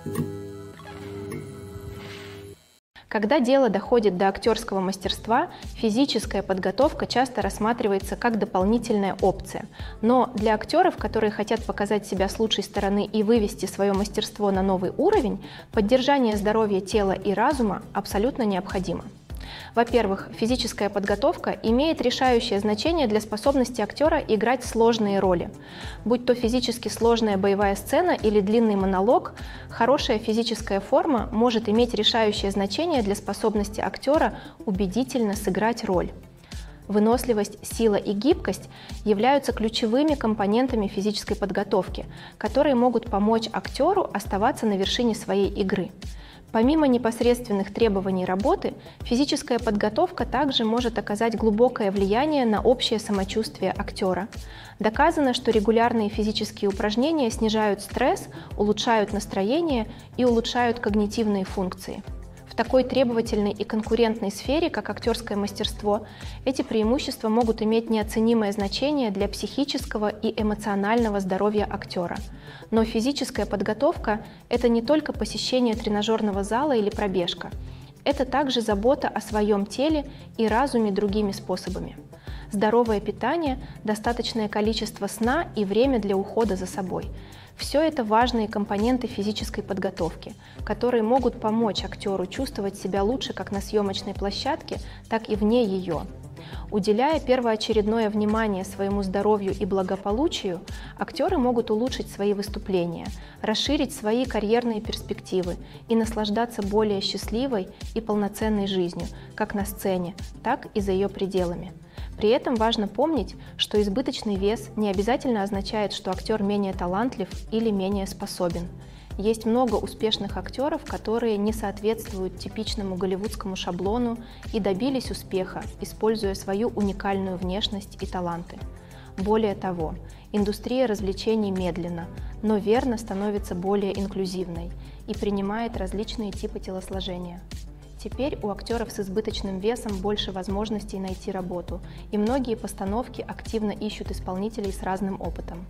Когда дело доходит до актерского мастерства, физическая подготовка часто рассматривается как дополнительная опция. Но для актеров, которые хотят показать себя с лучшей стороны и вывести свое мастерство на новый уровень, поддержание здоровья тела и разума абсолютно необходимо. Во-первых, физическая подготовка имеет решающее значение для способности актера играть сложные роли. Будь то физически сложная боевая сцена или длинный монолог, хорошая физическая форма может иметь решающее значение для способности актера убедительно сыграть роль. Выносливость, сила и гибкость являются ключевыми компонентами физической подготовки, которые могут помочь актеру оставаться на вершине своей игры. Помимо непосредственных требований работы, физическая подготовка также может оказать глубокое влияние на общее самочувствие актера. Доказано, что регулярные физические упражнения снижают стресс, улучшают настроение и улучшают когнитивные функции. В такой требовательной и конкурентной сфере, как актерское мастерство, эти преимущества могут иметь неоценимое значение для психического и эмоционального здоровья актера. Но физическая подготовка – это не только посещение тренажерного зала или пробежка. Это также забота о своем теле и разуме другими способами. Здоровое питание, достаточное количество сна и время для ухода за собой – все это важные компоненты физической подготовки, которые могут помочь актеру чувствовать себя лучше как на съемочной площадке, так и вне ее. Уделяя первоочередное внимание своему здоровью и благополучию, актеры могут улучшить свои выступления, расширить свои карьерные перспективы и наслаждаться более счастливой и полноценной жизнью, как на сцене, так и за ее пределами. При этом важно помнить, что избыточный вес не обязательно означает, что актер менее талантлив или менее способен. Есть много успешных актеров, которые не соответствуют типичному голливудскому шаблону и добились успеха, используя свою уникальную внешность и таланты. Более того, индустрия развлечений медленно, но верно становится более инклюзивной и принимает различные типы телосложения. Теперь у актеров с избыточным весом больше возможностей найти работу, и многие постановки активно ищут исполнителей с разным опытом.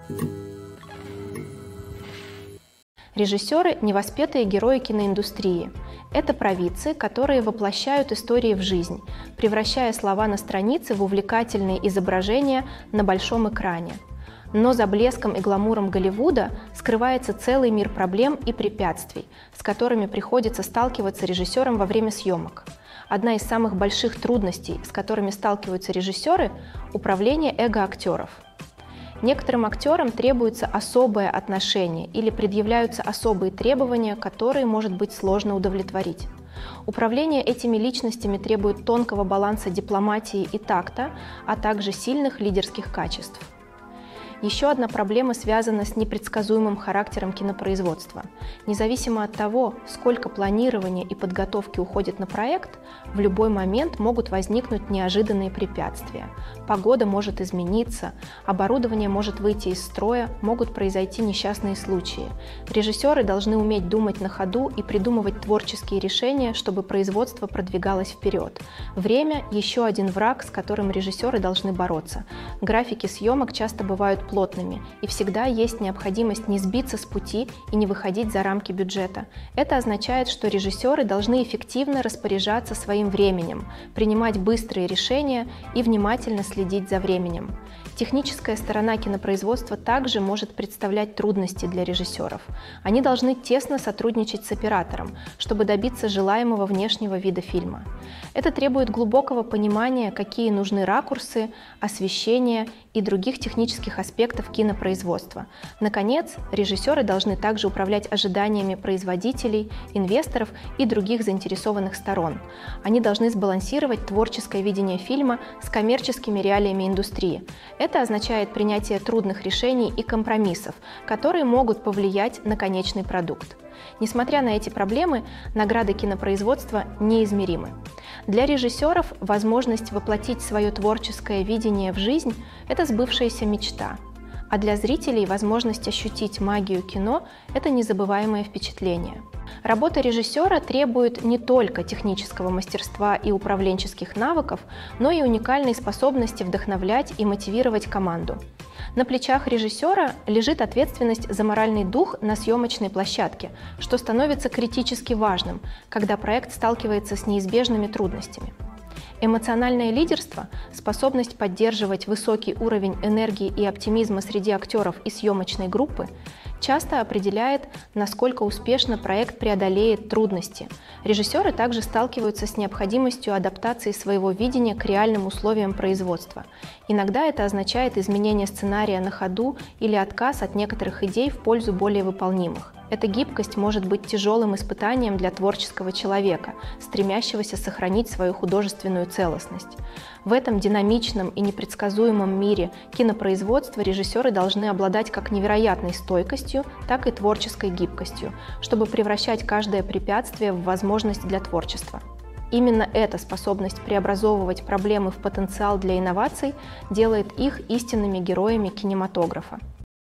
Режиссеры – невоспетые герои киноиндустрии. Это провидцы, которые воплощают истории в жизнь, превращая слова на странице в увлекательные изображения на большом экране. Но за блеском и гламуром Голливуда скрывается целый мир проблем и препятствий, с которыми приходится сталкиваться режиссерам во время съемок. Одна из самых больших трудностей, с которыми сталкиваются режиссеры – управление эго актеров. Некоторым актерам требуется особое отношение или предъявляются особые требования, которые может быть сложно удовлетворить. Управление этими личностями требует тонкого баланса дипломатии и такта, а также сильных лидерских качеств. Еще одна проблема связана с непредсказуемым характером кинопроизводства. Независимо от того, сколько планирования и подготовки уходит на проект, в любой момент могут возникнуть неожиданные препятствия. Погода может измениться, оборудование может выйти из строя, могут произойти несчастные случаи. Режиссеры должны уметь думать на ходу и придумывать творческие решения, чтобы производство продвигалось вперед. Время – еще один враг, с которым режиссеры должны бороться. Графики съемок часто бывают плотными, и всегда есть необходимость не сбиться с пути и не выходить за рамки бюджета. Это означает, что режиссеры должны эффективно распоряжаться своим временем, принимать быстрые решения и внимательно следить за временем. Техническая сторона кинопроизводства также может представлять трудности для режиссеров. Они должны тесно сотрудничать с оператором, чтобы добиться желаемого внешнего вида фильма. Это требует глубокого понимания, какие нужны ракурсы, освещение и других технических аспектов кинопроизводства. Наконец, режиссеры должны также управлять ожиданиями производителей, инвесторов и других заинтересованных сторон. Они должны сбалансировать творческое видение фильма с коммерческими реалиями индустрии. Это означает принятие трудных решений и компромиссов, которые могут повлиять на конечный продукт. Несмотря на эти проблемы, награды кинопроизводства неизмеримы. Для режиссеров возможность воплотить свое творческое видение в жизнь – это сбывшаяся мечта. А для зрителей возможность ощутить магию кино – это незабываемое впечатление. Работа режиссера требует не только технического мастерства и управленческих навыков, но и уникальной способности вдохновлять и мотивировать команду. На плечах режиссера лежит ответственность за моральный дух на съемочной площадке, что становится критически важным, когда проект сталкивается с неизбежными трудностями. Эмоциональное лидерство, способность поддерживать высокий уровень энергии и оптимизма среди актеров и съемочной группы, часто определяет, насколько успешно проект преодолеет трудности. Режиссеры также сталкиваются с необходимостью адаптации своего видения к реальным условиям производства. Иногда это означает изменение сценария на ходу или отказ от некоторых идей в пользу более выполнимых. Эта гибкость может быть тяжелым испытанием для творческого человека, стремящегося сохранить свою художественную целостность. В этом динамичном и непредсказуемом мире кинопроизводства режиссеры должны обладать как невероятной стойкостью, так и творческой гибкостью, чтобы превращать каждое препятствие в возможность для творчества. Именно эта способность преобразовывать проблемы в потенциал для инноваций делает их истинными героями кинематографа.